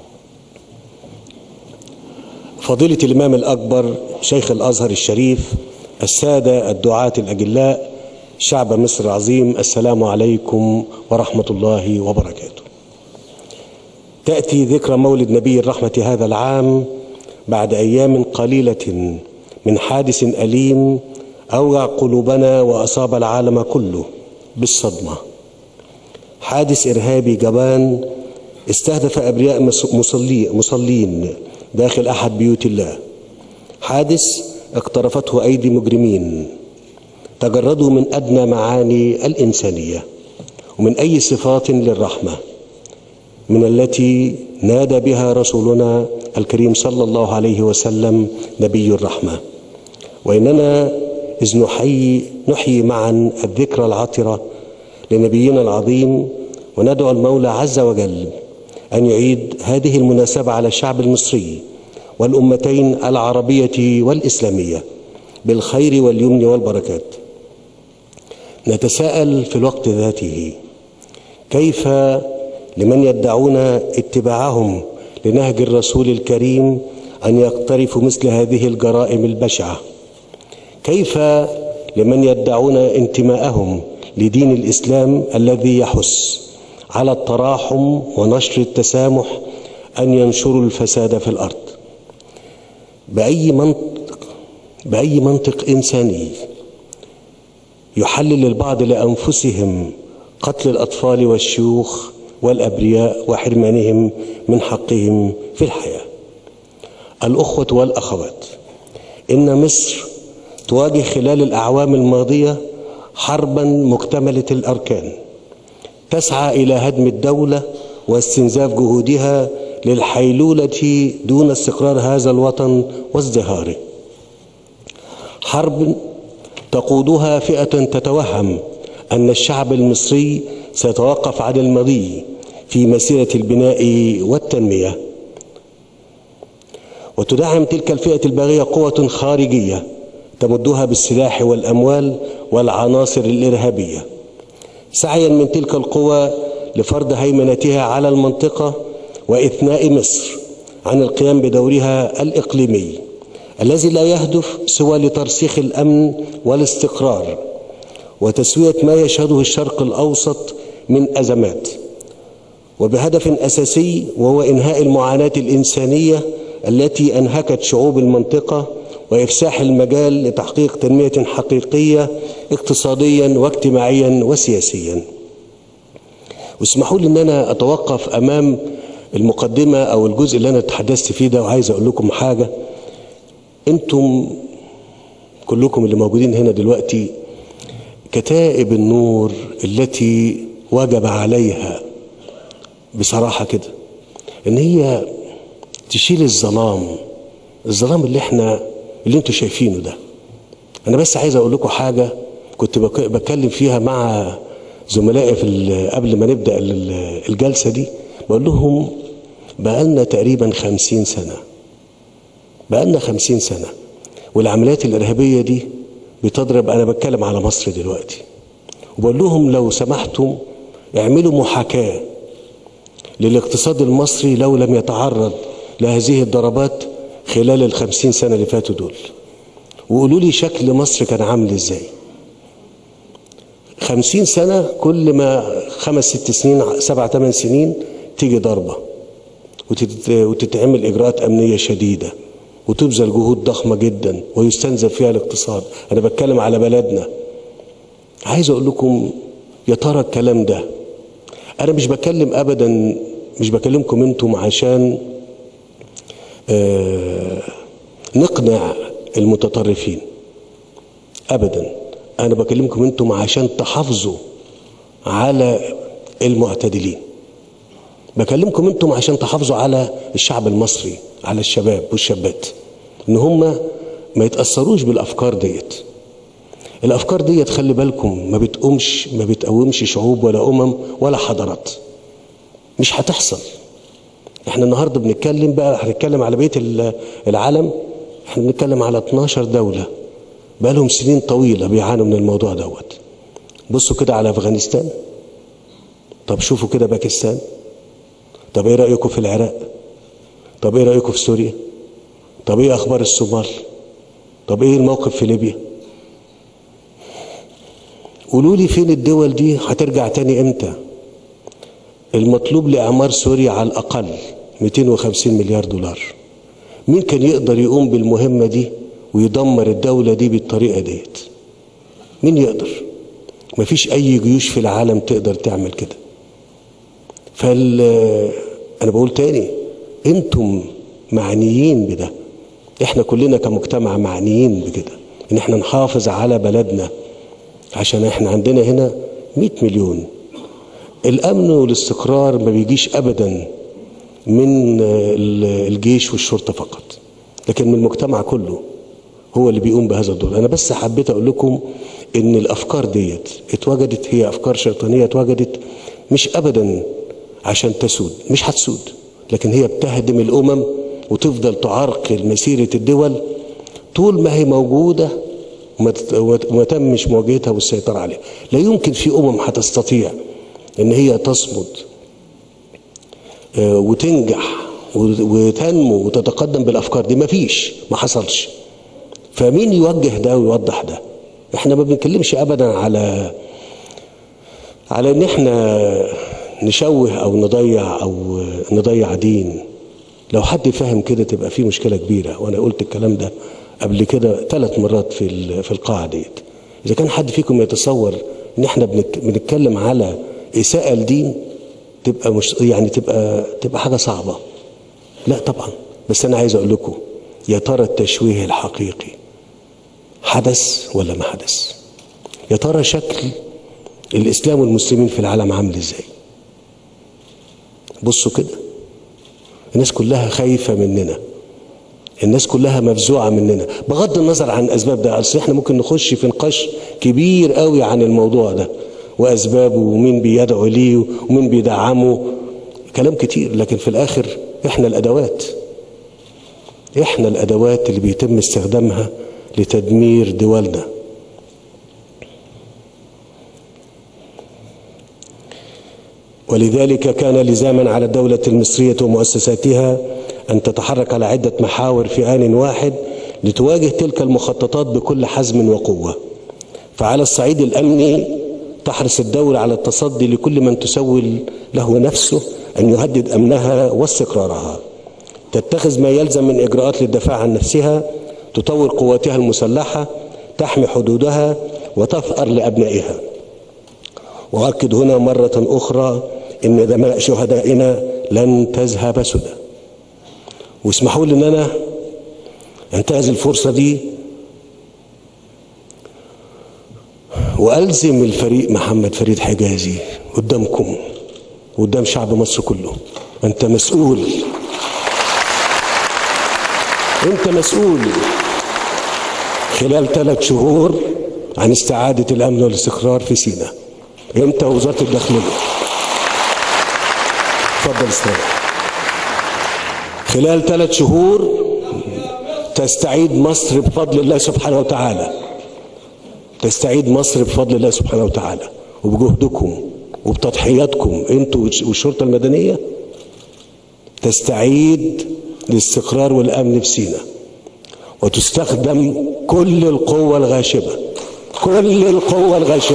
فضيلة الإمام الأكبر شيخ الأزهر الشريف، السادة الدعاة الأجلاء، شعب مصر العظيم، السلام عليكم ورحمة الله وبركاته. تأتي ذكرى مولد نبي الرحمة هذا العام بعد أيام قليلة من حادث أليم أوجع قلوبنا وأصاب العالم كله بالصدمة. حادث إرهابي جبان استهدف أبرياء مصلي مصلين داخل أحد بيوت الله. حادث اقترفته أيدي مجرمين تجردوا من أدنى معاني الإنسانية ومن أي صفات للرحمة من التي نادى بها رسولنا الكريم صلى الله عليه وسلم نبي الرحمة. وإننا إذ نحيي, نحيي معا الذكرى العطرة لنبينا العظيم وندعو المولى عز وجل أن يعيد هذه المناسبة على الشعب المصري والأمتين العربية والإسلامية بالخير واليمن والبركات. نتساءل في الوقت ذاته كيف لمن يدعون اتباعهم لنهج الرسول الكريم أن يقترفوا مثل هذه الجرائم البشعة؟ كيف لمن يدعون انتماءهم لدين الإسلام الذي يحث على التراحم ونشر التسامح أن ينشروا الفساد في الأرض؟ بأي منطق بأي منطق إنساني يحلل البعض لأنفسهم قتل الأطفال والشيوخ والأبرياء وحرمانهم من حقهم في الحياة؟ الأخوة والأخوات، إن مصر تواجه خلال الأعوام الماضية حربا مكتملة الأركان تسعى إلى هدم الدولة واستنزاف جهودها للحيلولة دون استقرار هذا الوطن وازدهاره. حرب تقودها فئة تتوهم أن الشعب المصري سيتوقف عن المضي في مسيرة البناء والتنمية، وتدعم تلك الفئة الباغية قوة خارجية تمدها بالسلاح والأموال والعناصر الإرهابية، سعيا من تلك القوى لفرض هيمنتها على المنطقة وإثناء مصر عن القيام بدورها الإقليمي الذي لا يهدف سوى لترسيخ الأمن والاستقرار وتسوية ما يشهده الشرق الأوسط من أزمات، وبهدف أساسي وهو إنهاء المعاناة الإنسانية التي أنهكت شعوب المنطقة وإفساح المجال لتحقيق تنمية حقيقية اقتصاديا واجتماعيا وسياسيا. واسمحوا لي ان انا اتوقف امام المقدمة او الجزء اللي انا تحدثت فيه ده، وعايز اقول لكم حاجة. انتم كلكم اللي موجودين هنا دلوقتي كتائب النور التي وجب عليها بصراحة كده ان هي تشيل الظلام الظلام اللي احنا اللي انتوا شايفينه ده. انا بس عايز اقول لكم حاجة كنت بتكلم فيها مع زملائي في قبل ما نبدأ الجلسة دي، بقول لهم بقالنا تقريبا خمسين سنة بقالنا خمسين سنة والعمليات الإرهابية دي بتضرب. أنا بتكلم على مصر دلوقتي، وبقول لهم لو سمحتم اعملوا محاكاة للاقتصاد المصري لو لم يتعرض لهذه الضربات خلال الخمسين سنة اللي فاتوا دول، وقولوا لي شكل مصر كان عامل ازاي. خمسين سنة كل ما خمس ست سنين سبع ثمان سنين تيجي ضربة وتتعمل إجراءات أمنية شديدة وتبذل جهود ضخمة جدا ويستنزف فيها الاقتصاد. أنا بتكلم على بلدنا. عايز أقول لكم يا ترى الكلام ده، أنا مش بكلم أبدا، مش بكلمكم أنتم عشان آه نقنع المتطرفين أبدا، أنا بكلمكم أنتم عشان تحافظوا على المعتدلين، بكلمكم أنتم عشان تحافظوا على الشعب المصري، على الشباب والشابات، إن هم ما يتأثروش بالأفكار ديت. الأفكار ديت خلي بالكم ما بتقومش ما بتقومش شعوب ولا أمم ولا حضارات، مش هتحصل. احنا النهارده بنتكلم بقى، هنتكلم على بقية العالم، احنا بنتكلم على اتناشر دولة بقى لهم سنين طويلة بيعانوا من الموضوع دوت. بصوا كده على أفغانستان، طب شوفوا كده باكستان، طب ايه رأيكم في العراق، طب ايه رأيكم في سوريا، طب ايه أخبار الصومال، طب ايه الموقف في ليبيا؟ قولوا لي فين الدول دي هترجع تاني امتى؟ المطلوب لإعمار سوريا على الأقل مئتين وخمسين مليار دولار. مين كان يقدر يقوم بالمهمة دي ويدمر الدولة دي بالطريقة ديت؟ مين يقدر؟ مفيش أي جيوش في العالم تقدر تعمل كده. فال أنا بقول تاني، أنتم معنيين بده، إحنا كلنا كمجتمع معنيين بكده، إن إحنا نحافظ على بلدنا، عشان إحنا عندنا هنا مئة مليون. الأمن والاستقرار ما بيجيش أبدا من الجيش والشرطة فقط، لكن من المجتمع كله هو اللي بيقوم بهذا الدور. أنا بس حبيت أقول لكم إن الأفكار ديت اتوجدت، هي أفكار شيطانية اتوجدت مش أبدا عشان تسود، مش هتسود، لكن هي بتهدم الأمم وتفضل تعرقل مسيرة الدول طول ما هي موجودة وما تمش مواجهتها والسيطرة عليها. لا يمكن في أمم هتستطيع إن هي تصمد وتنجح وتنمو وتتقدم بالأفكار دي، مفيش، ما حصلش. فمين يوجه ده ويوضح ده؟ احنا ما بنتكلمش ابدا على على ان احنا نشوه او نضيع او نضيع دين. لو حد فاهم كده تبقى في مشكلة كبيرة، وانا قلت الكلام ده قبل كده ثلاث مرات في في القاعة ديت. اذا كان حد فيكم يتصور ان احنا بنتكلم على اساءة لدين، تبقى مش يعني تبقى تبقى حاجة صعبة. لا طبعا، بس انا عايز اقول لكم يا ترى التشويه الحقيقي حدث ولا ما حدث؟ يا ترى شكل الإسلام والمسلمين في العالم عامل ازاي؟ بصوا كده، الناس كلها خايفة مننا، الناس كلها مفزوعة مننا، بغض النظر عن الأسباب ده. أصل احنا ممكن نخش في نقاش كبير قوي عن الموضوع ده وأسبابه ومين بيدعو ليه ومين بيدعمه، كلام كتير، لكن في الآخر احنا الأدوات احنا الأدوات اللي بيتم استخدامها لتدمير دولنا. ولذلك كان لزاما على الدولة المصرية ومؤسساتها أن تتحرك على عدة محاور في آن واحد لتواجه تلك المخططات بكل حزم وقوة. فعلى الصعيد الأمني تحرص الدولة على التصدي لكل من تسول له نفسه أن يهدد أمنها واستقرارها، تتخذ ما يلزم من إجراءات للدفاع عن نفسها، تطور قواتها المسلحة، تحمي حدودها وتثأر لأبنائها. وأؤكد هنا مرة أخرى إن دماء شهدائنا لن تذهب سدى. واسمحوا لي إن أنا أنتهز الفرصة دي وألزم الفريق محمد فريد حجازي قدامكم وقدام شعب مصر كله. أنت مسؤول، أنت مسؤول خلال ثلاث شهور عن استعادة الأمن والاستقرار في سيناء. أنت ووزارة الداخلية. اتفضل استريح. خلال ثلاث شهور تستعيد مصر بفضل الله سبحانه وتعالى. تستعيد مصر بفضل الله سبحانه وتعالى وبجهدكم وبتضحياتكم انتوا والشرطة المدنية. تستعيد الاستقرار والأمن في سيناء وتستخدم كل القوة الغاشمة، كل القوة الغاشمة.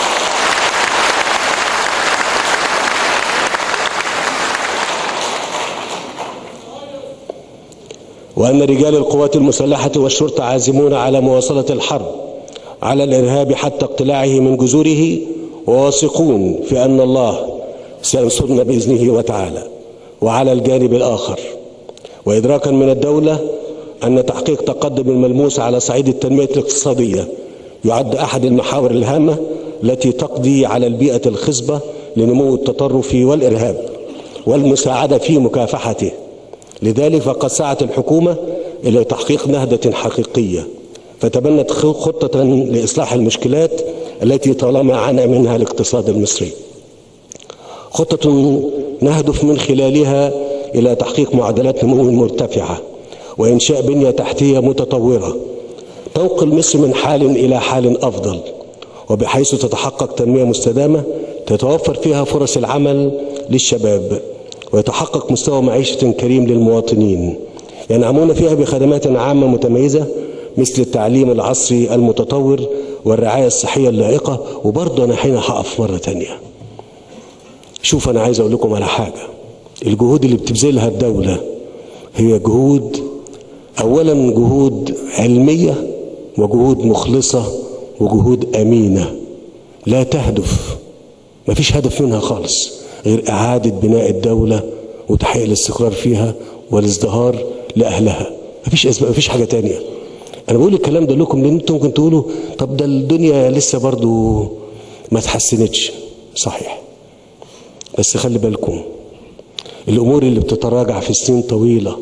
وأن رجال القوات المسلحة والشرطة عازمون على مواصلة الحرب على الإرهاب حتى اقتلاعه من جذوره، وواثقون في أن الله سينصرنا بإذنه وتعالى. وعلى الجانب الآخر وإدراكا من الدولة أن تحقيق تقدم الملموس على صعيد التنمية الاقتصادية يعد أحد المحاور الهامة التي تقضي على البيئة الخصبة لنمو التطرف والإرهاب والمساعدة في مكافحته. لذلك فقد سعت الحكومة إلى تحقيق نهضة حقيقية، فتبنت خطة لإصلاح المشكلات التي طالما عانى منها الاقتصاد المصري. خطة نهدف من خلالها إلى تحقيق معدلات نمو مرتفعة وإنشاء بنية تحتية متطورة تنقل مصر من حال إلى حال أفضل، وبحيث تتحقق تنمية مستدامة تتوفر فيها فرص العمل للشباب ويتحقق مستوى معيشة كريم للمواطنين ينعمون فيها بخدمات عامة متميزة مثل التعليم العصري المتطور والرعاية الصحية اللائقة. وبرضه أنا حين هقف مرة تانية، شوف أنا عايز أقول لكم على حاجة. الجهود اللي بتبذلها الدولة هي جهود، أولا جهود علمية وجهود مخلصة وجهود أمينة لا تهدف، ما فيش هدف منها خالص غير إعادة بناء الدولة وتحقيق الاستقرار فيها والازدهار لأهلها. ما فيش أسباب، ما فيش حاجة تانية. أنا بقول الكلام ده لكم لأن أنتم ممكن تقولوا طب ده الدنيا لسه برضو ما اتحسنتش. صحيح، بس خلي بالكم الأمور اللي بتتراجع في سنين طويلة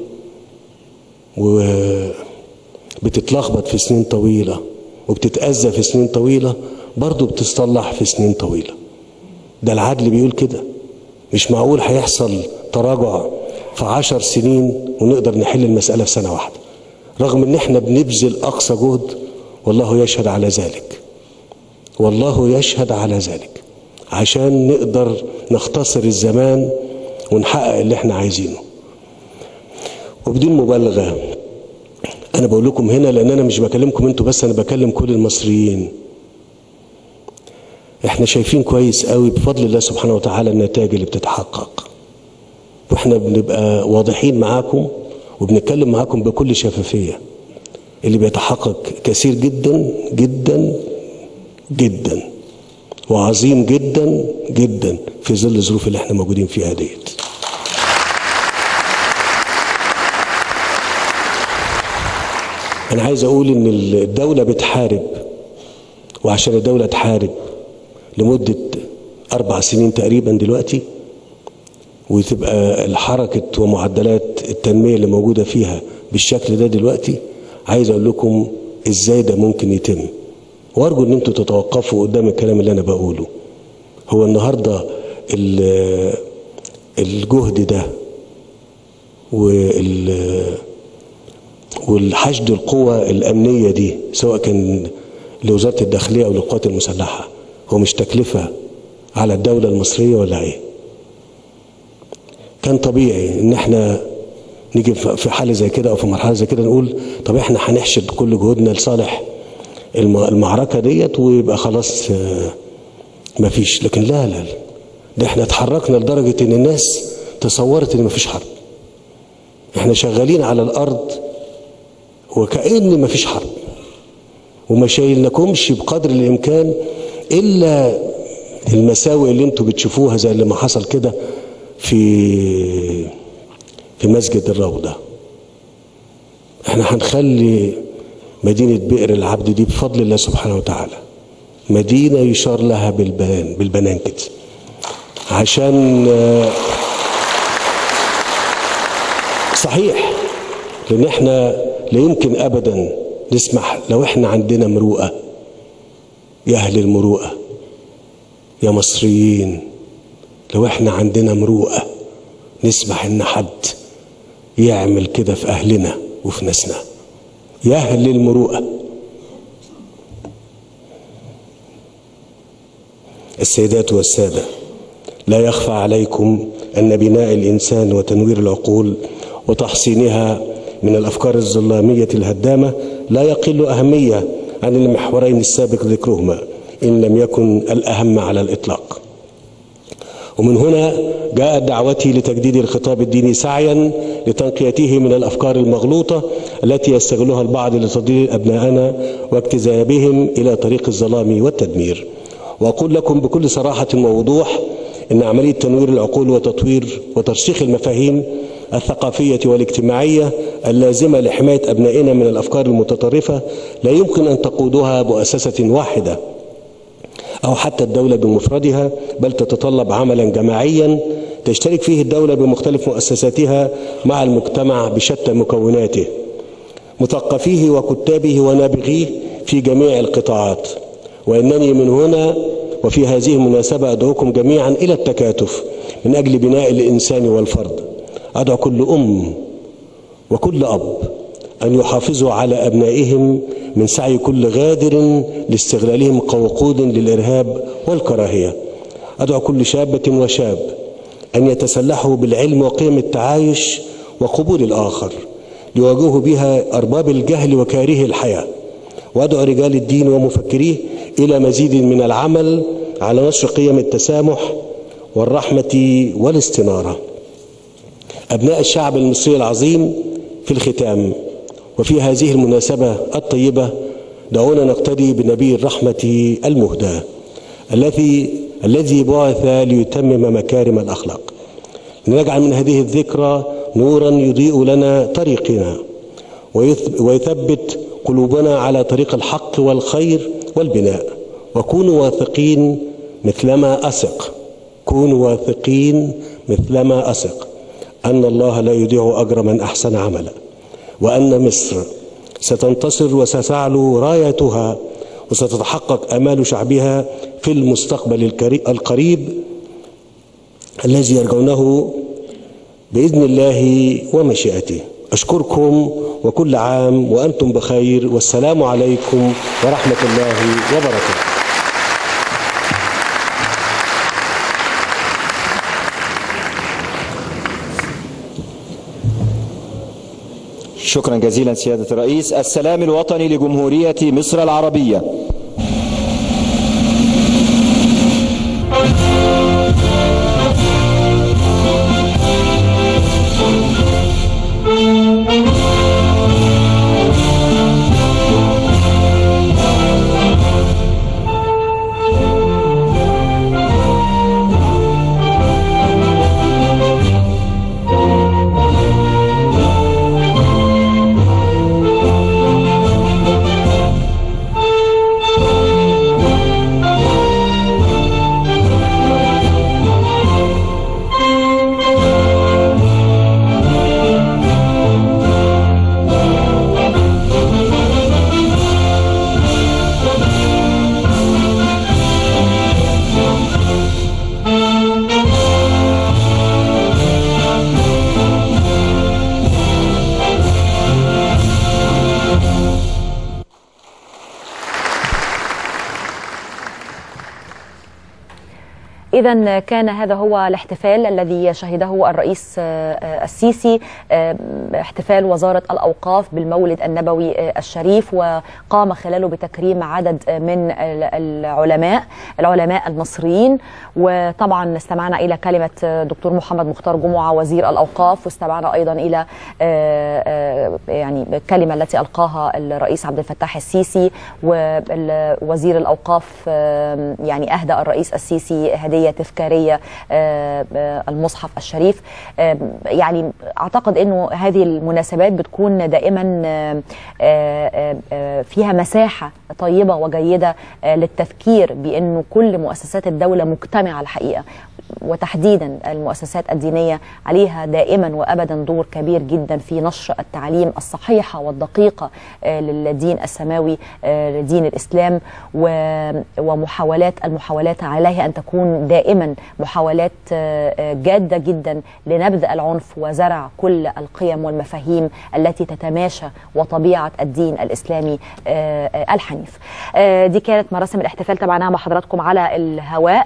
وبتتلخبط في سنين طويلة وبتتأذى في سنين طويلة برضو بتصلح في سنين طويلة. ده العدل بيقول كده. مش معقول هيحصل تراجع في عشر سنين ونقدر نحل المسألة في سنة واحدة، رغم ان احنا بنبذل اقصى جهد والله يشهد على ذلك، والله يشهد على ذلك عشان نقدر نختصر الزمان ونحقق اللي احنا عايزينه. وبدون مبالغة انا بقول لكم هنا لان انا مش بكلمكم انتوا بس، انا بكلم كل المصريين. احنا شايفين كويس قوي بفضل الله سبحانه وتعالى النتائج اللي بتتحقق، واحنا بنبقى واضحين معاكم وبنتكلم معاكم بكل شفافية. اللي بيتحقق كثير جدا جدا جدا وعظيم جدا جدا في ظل الظروف اللي احنا موجودين فيها ديت. انا عايز اقول ان الدولة بتحارب، وعشان الدولة تحارب لمدة اربع سنين تقريبا دلوقتي وتبقى الحركة ومعدلات التنمية اللي موجودة فيها بالشكل ده دلوقتي، عايز اقول لكم ازاي ده ممكن يتم. وارجو ان انتوا تتوقفوا قدام الكلام اللي انا بقوله. هو النهاردة الجهد ده والحشد القوى الامنية دي سواء كان لوزارة الداخلية او للقوات المسلحة هو مش تكلفة على الدولة المصرية ولا ايه؟ كان طبيعي ان احنا نيجي في حالة زي كده او في مرحلة زي كده نقول طب احنا هنحشد كل جهودنا لصالح المعركة ديت ويبقى خلاص مفيش. لكن لا لا ده احنا اتحركنا لدرجة ان الناس تصورت ان مفيش حرب. احنا شغالين على الارض وكأن مفيش حرب، وما شايلناكمش بقدر الامكان الا المساوئ اللي انتوا بتشوفوها زي اللي ما حصل كده في في مسجد الروضة. احنا هنخلي مدينة بئر العبد دي بفضل الله سبحانه وتعالى مدينة يشار لها بالبنان بالبنان كده، عشان صحيح، لان احنا لا يمكن ابدا نسمح لو احنا عندنا مروءة، يا اهل المروءة يا مصريين، لو احنا عندنا مروءة نسمح ان حد يعمل كده في اهلنا وفي ناسنا، يا اهل المروءة. السيدات والسادة، لا يخفى عليكم أن بناء الإنسان وتنوير العقول وتحصينها من الأفكار الظلامية الهدامة لا يقل أهمية عن المحورين السابق ذكرهما، إن لم يكن الأهم على الإطلاق. ومن هنا جاءت دعوتي لتجديد الخطاب الديني سعيا لتنقيته من الأفكار المغلوطة التي يستغلها البعض لتضليل أبنائنا واجتذابهم إلى طريق الظلام والتدمير. وأقول لكم بكل صراحة ووضوح إن عملية تنوير العقول وتطوير وترسيخ المفاهيم الثقافية والاجتماعية اللازمة لحماية أبنائنا من الأفكار المتطرفة لا يمكن أن تقودها مؤسسة واحدة أو حتى الدولة بمفردها، بل تتطلب عملا جماعيا تشترك فيه الدولة بمختلف مؤسساتها مع المجتمع بشتى مكوناته، مثقفيه وكتابه ونابغيه في جميع القطاعات. وإنني من هنا وفي هذه المناسبة أدعوكم جميعا إلى التكاتف من أجل بناء الإنسان والفرد. أدعو كل أم وكل أب أن يحافظوا على أبنائهم من سعي كل غادر لاستغلالهم كوقود للإرهاب والكراهية. أدعو كل شابة وشاب أن يتسلحوا بالعلم وقيم التعايش وقبول الآخر ليواجهوا بها أرباب الجهل وكاره الحياة. وأدعو رجال الدين ومفكريه إلى مزيد من العمل على نشر قيم التسامح والرحمة والاستنارة. أبناء الشعب المصري العظيم، في الختام وفي هذه المناسبة الطيبة دعونا نقتدي بنبي الرحمة المهدى الذي الذي بعث ليتمم مكارم الأخلاق، لنجعل من هذه الذكرى نورا يضيء لنا طريقنا ويثبت قلوبنا على طريق الحق والخير والبناء. وكونوا واثقين مثلما أثق كونوا واثقين مثلما أثق أن الله لا يضيع أجر من أحسن عملا، وأن مصر ستنتصر وستعلو رايتها وستتحقق آمال شعبها في المستقبل القريب الذي يرجونه بإذن الله ومشيئته. أشكركم وكل عام وأنتم بخير، والسلام عليكم ورحمة الله وبركاته. شكرا جزيلا سيادة الرئيس. السلام الوطني لجمهورية مصر العربية. إذا كان هذا هو الاحتفال الذي شهده الرئيس السيسي، احتفال وزارة الأوقاف بالمولد النبوي الشريف، وقام خلاله بتكريم عدد من العلماء العلماء المصريين. وطبعا استمعنا إلى كلمة دكتور محمد مختار جمعة وزير الأوقاف، واستمعنا أيضا إلى يعني يعني الكلمة التي ألقاها الرئيس عبد الفتاح السيسي، ووزير الأوقاف يعني أهدى الرئيس السيسي هدية تذكارية المصحف الشريف. يعني أعتقد أنه هذه المناسبات بتكون دائما فيها مساحة طيبة وجيدة للتفكير بأنه كل مؤسسات الدولة مجتمعة الحقيقة، وتحديدا المؤسسات الدينية عليها دائما وأبدا دور كبير جدا في نشر التعليم الصحيحة والدقيقة للدين السماوي لدين الإسلام، ومحاولات المحاولات عليها أن تكون دائما محاولات جادة جدا لنبذ العنف وزرع كل القيم والمفاهيم التي تتماشى وطبيعة الدين الإسلامي الحنيف. دي كانت مراسم الاحتفال تبعناها مع حضراتكم على الهواء.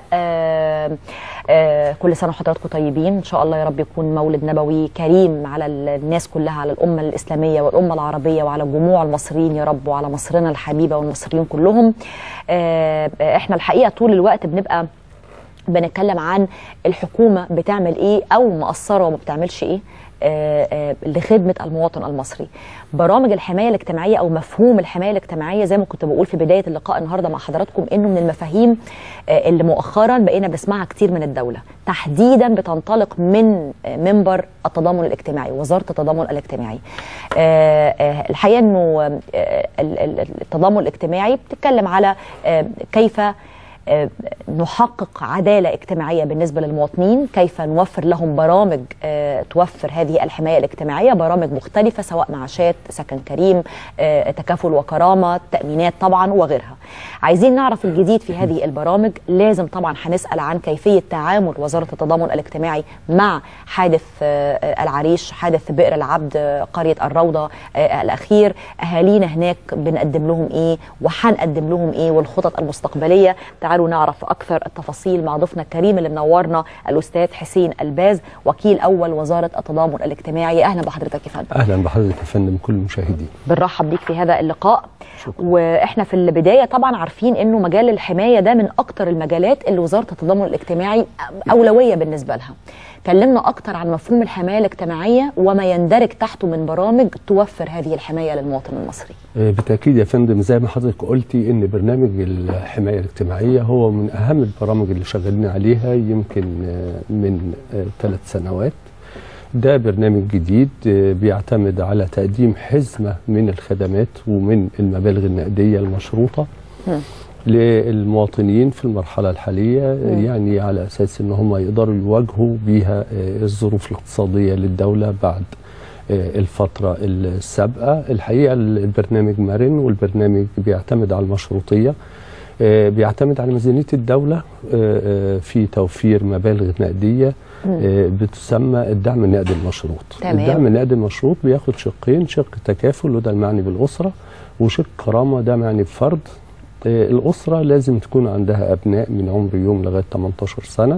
كل سنة وحضراتكم طيبين، إن شاء الله يا رب يكون مولد نبوي كريم على الناس كلها، على الأمة الإسلامية والأمة العربية وعلى جموع المصريين يا رب، وعلى مصرنا الحبيبة والمصريين كلهم. احنا الحقيقة طول الوقت بنبقى بنتكلم عن الحكومة بتعمل ايه او مقصرة وما بتعملش ايه لخدمة المواطن المصري. برامج الحماية الاجتماعية أو مفهوم الحماية الاجتماعية زي ما كنت بقول في بداية اللقاء النهاردة مع حضراتكم إنه من المفاهيم اللي مؤخرا بقينا بنسمعها كتير من الدولة، تحديدا بتنطلق من منبر التضامن الاجتماعي، وزارة التضامن الاجتماعي. الحقيقة إنه التضامن الاجتماعي بتتكلم على كيف نحقق عدالة اجتماعية بالنسبة للمواطنين، كيف نوفر لهم برامج توفر هذه الحماية الاجتماعية، برامج مختلفة سواء معاشات، سكن كريم، تكافل وكرامة، تأمينات طبعا وغيرها. عايزين نعرف الجديد في هذه البرامج. لازم طبعا هنسأل عن كيفية تعامل وزارة التضامن الاجتماعي مع حادث العريش، حادث بئر العبد، قرية الروضة الأخير. أهالينا هناك بنقدم لهم إيه وحنقدم لهم إيه، والخطط المستقبلية. تعالوا نعرف أكثر التفاصيل مع ضيفنا الكريم اللي منورنا الأستاذ حسين الباز، وكيل أول وزارة التضامن الاجتماعي. أهلا بحضرتك يا فندم. أهلا بحضرتك يا فندم، كل المشاهدين. بنرحب بيك في هذا اللقاء. شكرا. وإحنا في البداية طبعا عارفين إنه مجال الحماية ده من أكتر المجالات اللي وزارة التضامن الاجتماعي أولوية بالنسبة لها. كلمنا أكتر عن مفهوم الحماية الاجتماعية وما يندرج تحته من برامج توفر هذه الحماية للمواطن المصري. بالتأكيد يا فندم، زي ما حضرتك قلتي إن برنامج الحماية الاجتماعية هو من أهم البرامج اللي شغالين عليها يمكن من ثلاث سنوات. ده برنامج جديد بيعتمد على تقديم حزمة من الخدمات ومن المبالغ النقدية المشروطة م. للمواطنين في المرحلة الحالية، م. يعني على أساس إن هم يقدروا يواجهوا بيها الظروف الاقتصادية للدولة بعد الفترة السابقة. الحقيقة البرنامج مرن، والبرنامج بيعتمد على المشروطية، بيعتمد على ميزانية الدولة في توفير مبالغ نقدية بتسمى الدعم النقدي المشروط. تمام. الدعم النقدي المشروط بياخد شقين، شق تكافل وده المعني بالأسرة، وشق كرامة ده معني بفرد. الأسرة لازم تكون عندها أبناء من عمر يوم لغاية ثمانية عشر سنة.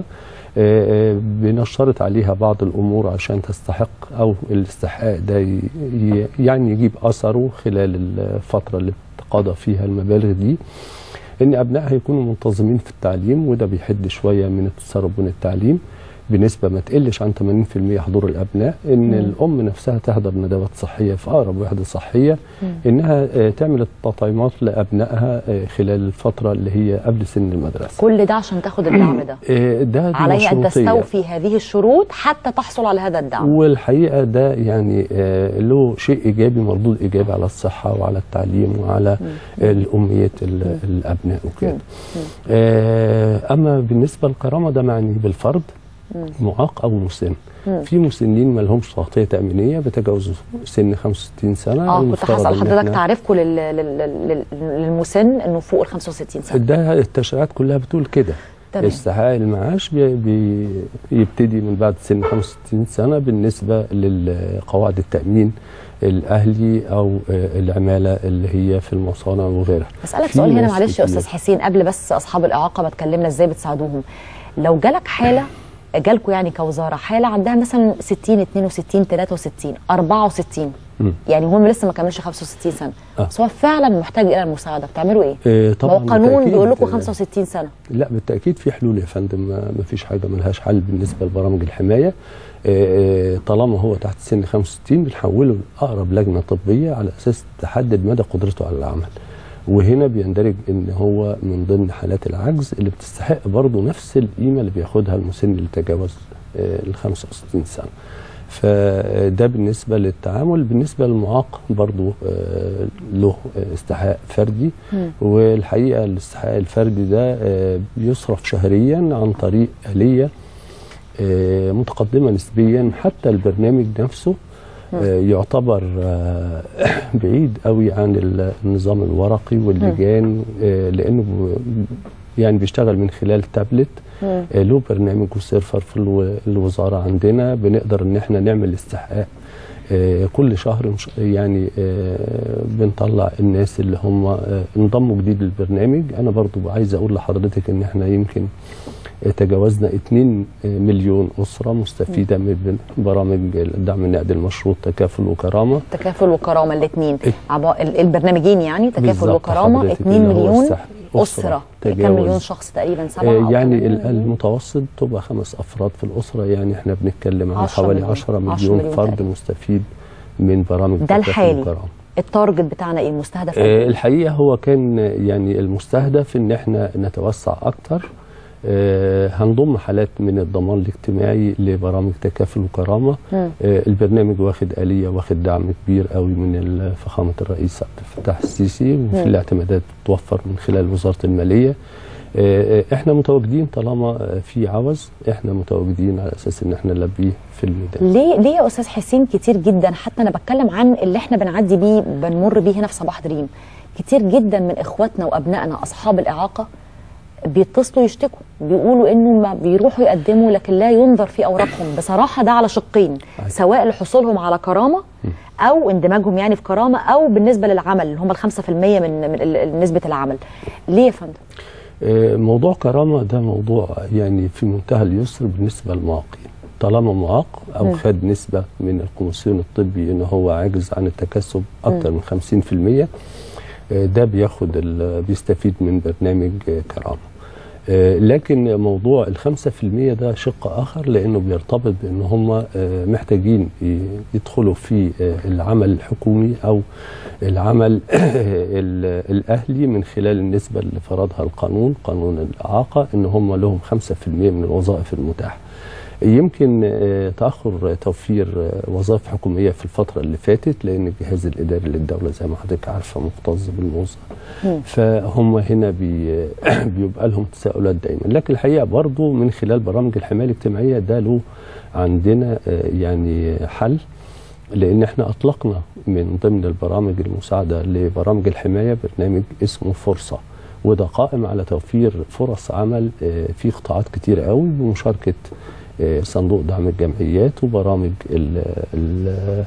بنشترط عليها بعض الأمور عشان تستحق أو الاستحقاق ده يعني يجيب أثره خلال الفترة اللي بتقاضى فيها المبالغ دي. إن أبنائها يكونوا منتظمين في التعليم، وده بيحد شوية من التسرب من التعليم بنسبة ما تقلش عن ثمانين بالمئة حضور الأبناء. إن مم. الأم نفسها تحضر ندوات صحية في أقرب وحدة صحية، مم. إنها تعمل التطعيمات لأبنائها خلال الفترة اللي هي قبل سن المدرسة. كل ده عشان تاخد الدعم ده. ده عليها أن تستوفي هذه الشروط حتى تحصل على هذا الدعم. والحقيقة ده يعني له شيء إيجابي، مردود إيجابي على الصحة وعلى التعليم وعلى الأمية الأبناء وكده. أما بالنسبة للكرامة ده معني بالفرد، معاق او مسن. مم. في مسنين ما لهمش تغطيه تامينيه بتجاوز سن خمسة وستين سنه. اه كنت هسال حضرتك تعريفكم للمسن انه فوق ال خمسة وستين سنه. ده التشريعات كلها بتقول كده. استحقاق المعاش بي بي بيبتدي من بعد سن خمسة وستين سنه بالنسبه للقواعد التامين الاهلي او العماله اللي هي في المصانع وغيرها. اسالك سؤال هنا معلش يا استاذ حسين، قبل بس اصحاب الاعاقه ما اتكلمنا ازاي بتساعدوهم. لو جالك حاله، جالكوا يعني كوزاره حاله عندها مثلا ستين، اتنين وستين، تلاتة وستين، أربعة وستين يعني هم لسه ما كملش خمسة وستين سنه آه. بس هو فعلا محتاج الى المساعده، بتعملوا ايه؟ آه طبعا. هو قانون بيقول لكم خمسة وستين سنه. لا بالتاكيد في حلول يا فندم، ما فيش حاجه ملهاش حل بالنسبه لبرامج الحمايه. آه طالما هو تحت سن خمسة وستين بنحوله لاقرب لجنه طبيه على اساس تحدد مدى قدرته على العمل. وهنا بيندرج ان هو من ضمن حالات العجز اللي بتستحق برضه نفس القيمه اللي بياخدها المسن اللي تجاوز ال خمسة وستين سنه. فده بالنسبه للتعامل. بالنسبه للمعاق برضه له استحقاق فردي، والحقيقه الاستحقاق الفردي ده بيصرف شهريا عن طريق آلية متقدمه نسبيا. حتى البرنامج نفسه يعتبر بعيد قوي عن النظام الورقي واللجان، لانه يعني بيشتغل من خلال تابلت له برنامج وسيرفر في الوزاره عندنا. بنقدر ان احنا نعمل استحقاق كل شهر، يعني بنطلع الناس اللي هم انضموا جديد للبرنامج. انا برضو عايز اقول لحضرتك ان احنا يمكن تجاوزنا اتنين مليون أسرة مستفيدة من برامج دعم النقد المشروط تكافل وكرامة. تكافل وكرامة الاثنين البرنامجين، يعني تكافل وكرامة اتنين مليون أسرة. كم مليون شخص تقريبا؟ سبعة يعني المتوسط تبقى خمس أفراد في الأسرة، يعني احنا بنتكلم عن حوالي عشرة مليون فرد مستفيد من برامج ده الحالي. التارجت بتاعنا ايه المستهدف؟ آه الحقيقة هو كان يعني المستهدف ان احنا نتوسع أكتر. آه هنضم حالات من الضمان الاجتماعي لبرامج تكافل وكرامه. آه البرنامج واخد آلية، واخد دعم كبير قوي من فخامه الرئيس عبد الفتاح السيسي، وفي الاعتمادات بتوفر من خلال وزاره الماليه. آه احنا متواجدين طالما في عوز، احنا متواجدين على اساس ان احنا نلبيه في الميدان. ليه ليه يا استاذ حسين كتير جدا، حتى انا بتكلم عن اللي احنا بنعدي بيه بنمر بيه هنا في صباح دريم، كتير جدا من اخواتنا وابنائنا اصحاب الاعاقه بيتصلوا يشتكوا، بيقولوا انه ما بيروحوا يقدموا لكن لا ينظر في اوراقهم. بصراحه ده على شقين، سواء لحصولهم على كرامه او اندماجهم يعني في كرامه، او بالنسبه للعمل اللي هم ال خمسة في المية من من نسبه العمل. ليه يا فندم؟ موضوع كرامه ده موضوع يعني في منتهى اليسر بالنسبه للمعاقين. طالما معاق او م. خد نسبه من الكوميسيون الطبي ان هو عاجز عن التكسب اكثر من خمسين في المية، ده بياخد بيستفيد من برنامج كرامه. لكن موضوع الخمسة في المية ده شق آخر، لأنه بيرتبط بأن هم محتاجين يدخلوا في العمل الحكومي أو العمل الأهلي من خلال النسبة اللي فرضها القانون، قانون الإعاقة، أن هم لهم خمسة في المية من الوظائف المتاحة. يمكن تأخر توفير وظائف حكومية في الفترة اللي فاتت لأن الجهاز الإداري للدولة زي ما حضرتك عارفة مكتظ بالموظف، فهم هنا بي بيبقى لهم تساؤلات دايما. لكن الحقيقة برضو من خلال برامج الحماية الاجتماعية ده له عندنا يعني حل، لأن احنا أطلقنا من ضمن البرامج المساعدة لبرامج الحماية برنامج اسمه فرصة، وده قائم على توفير فرص عمل في قطاعات كتير قوي بمشاركة صندوق دعم الجمعيات وبرامج ال ال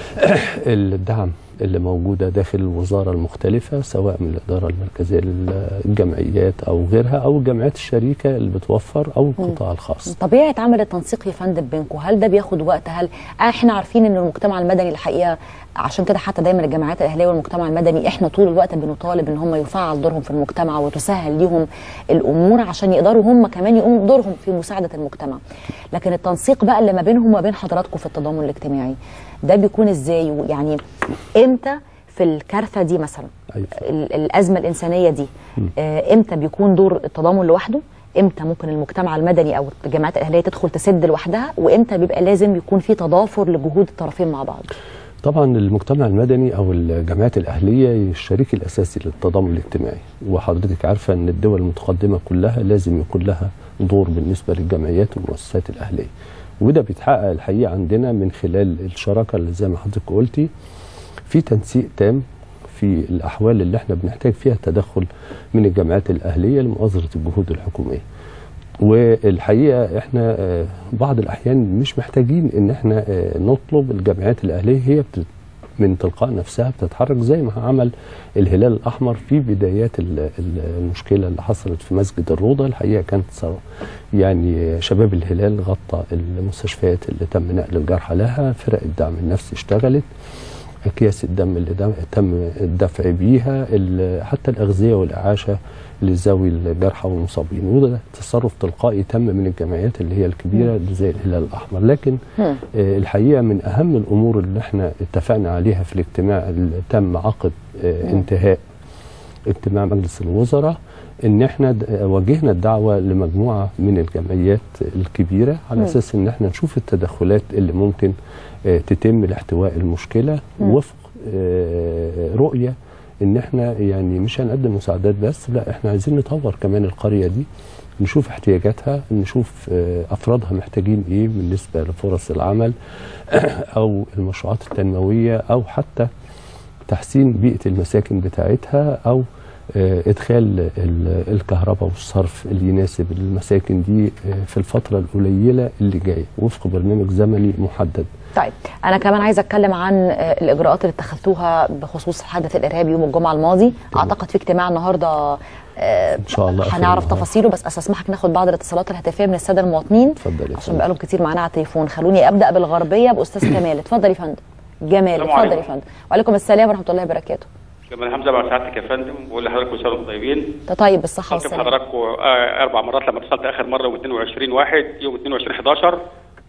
الدعم اللي موجودة داخل الوزارة المختلفة، سواء من الإدارة المركزية للجمعيات أو غيرها أو الجمعيات الشريكة اللي بتوفر أو القطاع الخاص. طبيعة عمل التنسيق يا فندم بينكم، هل ده بياخد وقت؟ هل احنا عارفين ان المجتمع المدني الحقيقة عشان كده حتى دايما الجمعيات الأهلية والمجتمع المدني احنا طول الوقت بنطالب ان هم يفعل دورهم في المجتمع وتسهل ليهم الأمور عشان يقدروا هم كمان يقوموا بدورهم في مساعدة المجتمع. لكن التنسيق بقى اللي ما بينهم وما بين حضراتكم في التضامن الاجتماعي ده بيكون ازاي؟ يعني امتى في الكارثه دي مثلا، أيوة. الازمه الانسانيه دي آه امتى بيكون دور التضامن لوحده؟ امتى ممكن المجتمع المدني او الجمعيات الاهليه تدخل تسد لوحدها؟ وامتى بيبقى لازم يكون في تضافر لجهود الطرفين مع بعض؟ طبعا المجتمع المدني او الجمعيات الاهليه الشريك الاساسي للتضامن الاجتماعي، وحضرتك عارفه ان الدول المتقدمه كلها لازم يكون لها دور بالنسبه للجمعيات والمؤسسات الاهليه، وده بيتحقق الحقيقه عندنا من خلال الشراكه اللي زي ما حضرتك قلتي في تنسيق تام في الاحوال اللي احنا بنحتاج فيها تدخل من الجمعيات الاهليه لمؤازره الجهود الحكوميه. والحقيقه احنا بعض الاحيان مش محتاجين ان احنا نطلب الجمعيات الاهليه، هي من تلقاء نفسها بتتحرك زي ما عمل الهلال الاحمر في بدايات المشكله اللي حصلت في مسجد الروضه. الحقيقه كانت يعني شباب الهلال غطى المستشفيات اللي تم نقل الجرحى لها، فرق الدعم النفسي اشتغلت، اكياس الدم اللي دم تم الدفع بيها، حتى الاغذيه والاعاشه لذوي الجرحى والمصابين، وده تصرف تلقائي تم من الجمعيات اللي هي الكبيره زي الهلال الاحمر. لكن آه الحقيقه من اهم الامور اللي احنا اتفقنا عليها في الاجتماع اللي تم عقد آه انتهاء اجتماع مجلس الوزراء ان احنا واجهنا الدعوه لمجموعه من الجمعيات الكبيره على اساس ان احنا نشوف التدخلات اللي ممكن آه تتم لاحتواء المشكله وفق آه رؤيه ان احنا يعني مش هنقدم مساعدات بس، لا احنا عايزين نطور كمان القريه دي، نشوف احتياجاتها، نشوف افرادها محتاجين ايه بالنسبه لفرص العمل او المشروعات التنمويه او حتى تحسين بيئه المساكن بتاعتها او ادخال الكهرباء والصرف اللي يناسب المساكن دي في الفتره القليله اللي جايه وفق برنامج زمني محدد. طيب انا كمان عايزه اتكلم عن الاجراءات اللي اتخذتوها بخصوص الحدث الارهابي يوم الجمعه الماضي. طبعا. اعتقد في اجتماع النهارده ان شاء الله هنعرف تفاصيله، بس استسمحك ناخد بعض الاتصالات الهاتفيه من الساده المواطنين. اتفضل عشان بقالهم كتير معانا على التليفون. خلوني ابدا بالغربيه باستاذ كمال. اتفضل يا فندم. جمال اتفضل يا فندم. وعليكم السلام ورحمه الله وبركاته. جمال حمزه مع سعادتك يا فندم، بقول لحضرتك كل سنه وانتم طيبين. انت طيب بالصحه والسلامه. حضراتكم اربع مرات لما اتصلت اخر مره يوم اثنين وعشرين واحد يوم اثنين وعشرين حداشر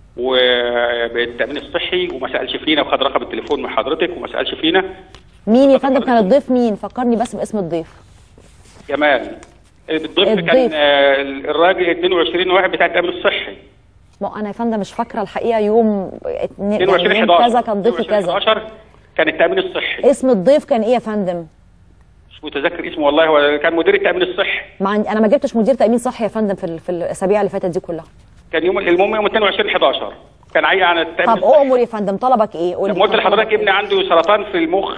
وبالتامين الصحي وما سالش فينا وخد رقم التليفون من حضرتك وما سالش فينا. مين يا فندم كان الضيف؟ مين فكرني بس باسم الضيف. جمال. الضيف, الضيف. كان الراجل اثنين وعشرين واحد بتاع التامين الصحي. ما انا يا فندم مش فاكره الحقيقه يوم اثنين وعشرين حداشر كذا كان ضيف كذا. كان التامين الصحي. اسم الضيف كان ايه يا فندم؟ مش متذكر اسمه والله، هو كان مدير التامين الصحي. مع انا ما جبتش مدير تامين صحي يا فندم في في الاسابيع اللي فاتت دي كلها. كان يوم المهم يوم اثنين وعشرين حداشر كان عايق عن التامين طب اؤمر يا فندم، طلبك ايه؟ قول لي. قلت لحضرتك ابني عنده سرطان في المخ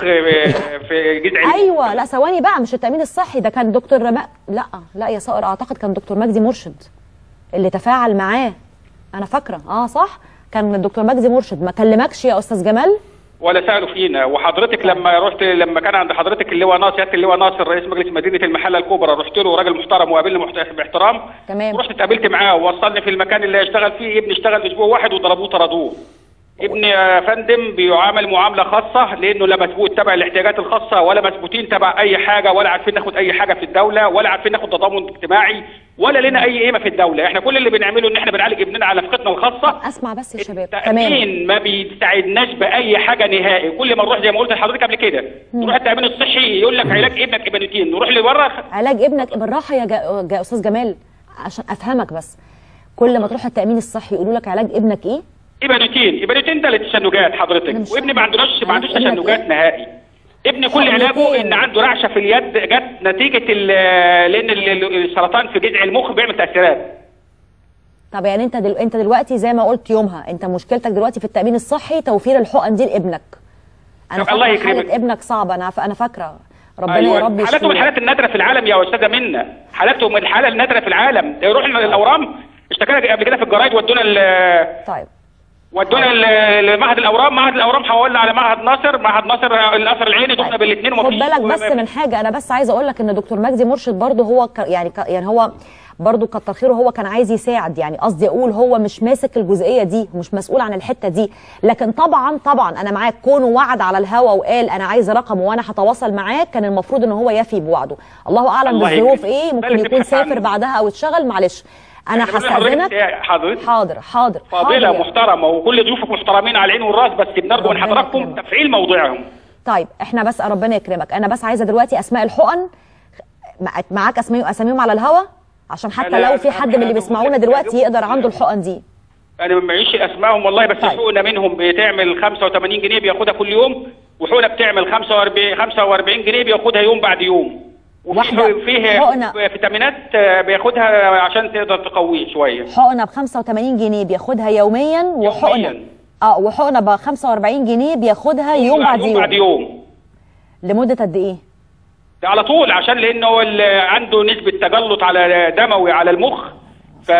في جذع. ايوه لا ثواني بقى، مش التامين الصحي ده كان دكتور رماء. لا لا يا صائر، اعتقد كان دكتور مجدي مرشد اللي تفاعل معاه. انا فاكره اه صح، كان الدكتور مجدي مرشد. ما كلمكش يا استاذ جمال؟ ولا سالوا فينا. وحضرتك لما رحت لما كان عند حضرتك اللواء ناصر سياده اللواء ناصر رئيس مجلس مدينه المحله الكبرى، رحت له راجل محترم وقابلني باحترام. تمام. ورحت اتقابلت معاه ووصلني في المكان اللي هيشتغل فيه. ابني اشتغل اسبوع واحد وضربوه طردوه. ابني يا فندم بيعامل معامله خاصه لانه لا مثبوت تبع الاحتياجات الخاصه ولا مثبوتين تبع اي حاجه ولا عارفين ناخد اي حاجه في الدوله ولا عارفين ناخد تضامن اجتماعي ولا لنا اي قيمه في الدوله. احنا كل اللي بنعمله ان احنا بنعالج ابننا على نفقتنا الخاصه. اسمع بس يا شباب. تمام. ما بيساعدناش باي حاجه نهائي. كل ما نروح زي ما قلت لحضرتك قبل كده نروح التامين الصحي يقول لك علاج ابنك ابنتين، نروح لبره علاج ابنك بالراحه يا جا... جا استاذ جمال عشان افهمك بس. كل ما تروح التامين الصحي يقولوا لك علاج ابنك ايه؟ ابنتين. ابنتين ده للتشنجات حضرتك، وابني ما عندوش ما عندوش تشنجات نهائي. ابني كل علاجه ان عنده رعشه في اليد جت نتيجه لان السرطان في جذع المخ بيعمل تاثيرات. طب يعني انت دل... انت دلوقتي زي ما قلت يومها، انت مشكلتك دلوقتي في التامين الصحي توفير الحقن دي لابنك. انا الله يكرمك. ابنك صعبه، انا انا فاكره. ربنا أيوة. يا رب يشفيه. حالته من الحالات النادره في العالم يا استاذه منى، حالته من الحاله النادره في العالم. يروح الاورام اشتكينا قبل كده في الجرايد ودونا ال طيب ودونا لمعهد الاورام. معهد الاورام حولنا على معهد ناصر. معهد ناصر القصر العيني دخنا بالاثنين ومفيش. خد بالك بس من حاجه، انا بس عايزه اقول لك ان دكتور مجدي مرشد برضه هو ك... يعني ك... يعني هو برضه كتر خيره، هو كان عايز يساعد. يعني قصدي اقول هو مش ماسك الجزئيه دي ومش مسؤول عن الحته دي. لكن طبعا طبعا انا معاك، كونه وعد على الهوا وقال انا عايز رقم وانا هتواصل معاك، كان المفروض ان هو يفي بوعده. الله اعلم بالظروف ايه، ممكن يكون سافر بعدها او اتشغل. معلش انا هستأذنك. حضرتك حاضر حاضر فاضله حاضر محترمه وكل ضيوفك محترمين على العين والراس، بس بنرجو من حضراتكم تفعيل موضوعهم. طيب احنا بس ربنا يكرمك، انا بس عايزه دلوقتي اسماء الحقن. معاك اسماء اساميهم على الهوا عشان حتى لو في حد من اللي بيسمعونا دلوقتي يقدر عنده الحقن دي. انا ما معيش اسمائهم والله، بس طيب. حقنه منهم بتعمل خمسة وثمانين جنيه بياخدها كل يوم، وحقنه بتعمل خمسة وأربعين جنيه بياخدها يوم بعد يوم. وفيه فيه فيتامينات بياخدها عشان تقدر تقويه شويه. حقنه ب خمسة وثمانين جنيه بياخدها يوميا، وحقنه اه وحقنه ب خمسة وأربعين جنيه بياخدها يوم بعد يوم. يوم بعد يوم. لمده قد ايه؟ ده على طول، عشان لانه عنده نسبه تجلط على دموي على المخ، ف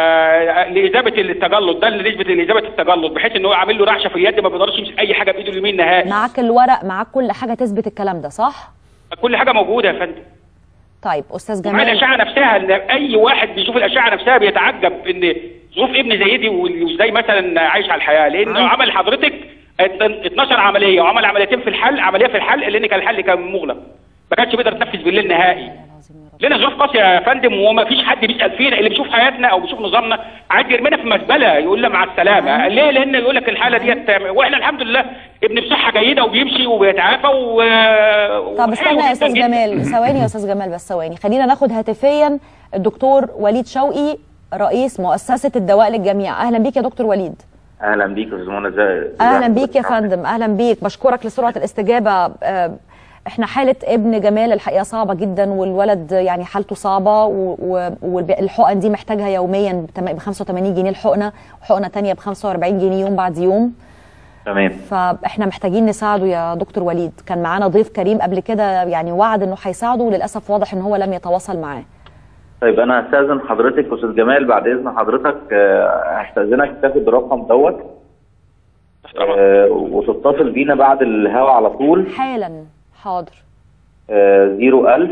لاذابه التجلط ده نسبه لاذابه التجلط، بحيث ان هو عامل له رعشه في اليد ما بيقدرش يمسك اي حاجه بايده اليمين نهائي. معاك الورق، معاك كل حاجه تثبت الكلام ده صح؟ كل حاجه موجوده يا فندم. طيب استاذ جمال، الاشعه نفسها، ان اي واحد بيشوف الاشعه نفسها بيتعجب ان ظروف ابن زي دي وازاي مثلا عايش على الحياه، لانه عمل حضرتك اتناشر عمليه وعمل عمليتين في الحل، عمليه في الحل لان كان الحل كان مغلق، ما كانش بيقدر يتنفس بالليل نهائي. لنا ظروف قاسيه يا فندم، وما فيش حد بيسال فينا، اللي بيشوف حياتنا او بيشوف نظامنا عايز يرمينا في مزبله يقول لنا مع السلامه. ليه؟ لان يقول لك الحاله ديت، واحنا الحمد لله ابن بصحه جيده وبيمشي وبيتعافى و طب استنى يا استاذ جمال، ثواني يا استاذ جمال بس ثواني، خلينا ناخد هاتفيا الدكتور وليد شوقي رئيس مؤسسه الدواء للجميع. اهلا بيك يا دكتور وليد. اهلا بيك يا استاذ منى. ازي اهلا بيك يا فندم، اهلا بيك، بشكرك لسرعه الاستجابه. احنا حاله ابن جمال الحقيقه صعبه جدا، والولد يعني حالته صعبه، والحقن دي محتاجها يوميا ب خمسة وثمانين جنيه الحقنه، وحقنه ثانيه ب خمسة وأربعين جنيه يوم بعد يوم. تمام. فاحنا محتاجين نساعده يا دكتور وليد. كان معانا ضيف كريم قبل كده يعني وعد انه هيساعده، وللاسف واضح ان هو لم يتواصل معاه. طيب انا هستاذن حضرتك استاذ جمال، بعد اذن حضرتك هستاذنك تاخد الرقم دوت أه وتتصل بينا بعد الهوا على طول حالا. حاضر. أه زيرو ألف.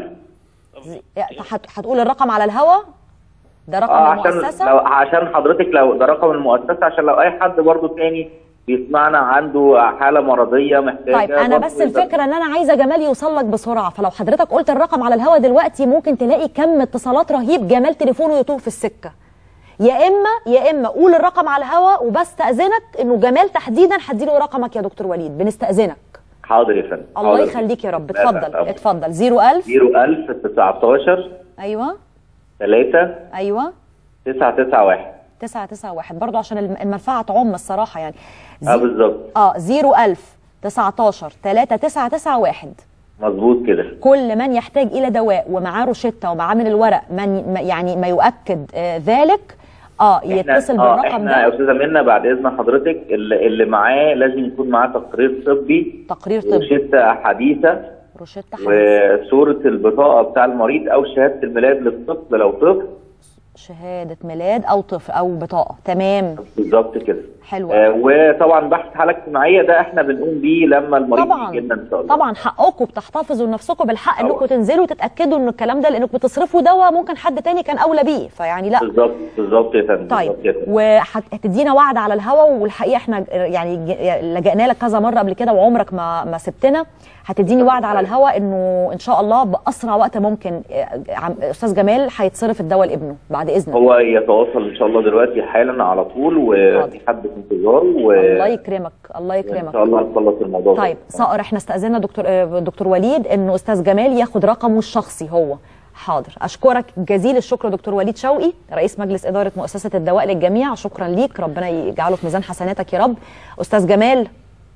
هتقول الرقم على الهوا؟ ده رقم آه المؤسسه؟ عشان لو عشان حضرتك لو ده رقم المؤسسه، عشان لو اي حد برضه تاني بيسمعنا عنده حاله مرضيه محتاجه. طيب انا بس الفكره ان انا عايزه جمال يوصل لك بسرعه، فلو حضرتك قلت الرقم على الهوا دلوقتي ممكن تلاقي كم اتصالات رهيب، جمال تليفونه يتوه في السكه. يا اما يا اما قول الرقم على الهوا، وبستاذنك انه جمال تحديدا هديله رقمك يا دكتور وليد، بنستاذنك. حاضر يا فندم. الله يخليك يا رب. اتفضل اتفضل. زيرو ألف زيرو ألف تسعتاشر. ايوه. ثلاثة. ايوه. تسعة تسعة واحد. تسعة تسعة واحد برضه عشان المنفعه تعم الصراحه يعني. زي... اه بالظبط. اه زيرو ألف تسعتاشر ثلاثة تسعة تسعة واحد. مظبوط كده. كل من يحتاج الى دواء ومعاه روشته ومعاه من الورق من يعني ما يؤكد آه ذلك اه يتصل بالرقم ده. احنا يا استاذه منى بعد اذن حضرتك اللي, اللي معاه لازم يكون معاه تقرير طبي، تقرير طبي، روشته حديثه، روشته حديثه، وصوره البطاقه بتاع المريض او شهاده الميلاد للطفل لو طفل، شهاده ميلاد او طفل او بطاقه. تمام بالظبط كده. حلو. آه وطبعا بحث حاله اجتماعيه ده احنا بنقوم بيه لما المريض يجي لنا ان شاء الله. طبعا حقكم بتحتفظوا لنفسكم بالحق انكم تنزلوا تتاكدوا ان الكلام ده، لانكم بتصرفوا دواء ممكن حد تاني كان اولى بيه، فيعني لا. بالظبط بالظبط يا فندم. طيب وهتدينا وعد على الهوا، والحقيقه احنا يعني لجأنا لك كذا مره قبل كده وعمرك ما ما سبتنا. هتديني وعد على الهوا انه ان شاء الله باسرع وقت ممكن استاذ جمال هيتصرف الدواء لابنه بعد اذنك. هو يتواصل ان شاء الله دلوقتي حالا على طول، وفي حد في انتظار و... الله يكرمك الله يكرمك ان شاء الله نخلص الموضوع. طيب صقر احنا استاذنا دكتور دكتور وليد انه استاذ جمال ياخد رقمه الشخصي هو. حاضر. اشكرك جزيل الشكر دكتور وليد شوقي رئيس مجلس اداره مؤسسه الدواء للجميع، شكرا ليك، ربنا يجعله في ميزان حسناتك يا رب. استاذ جمال.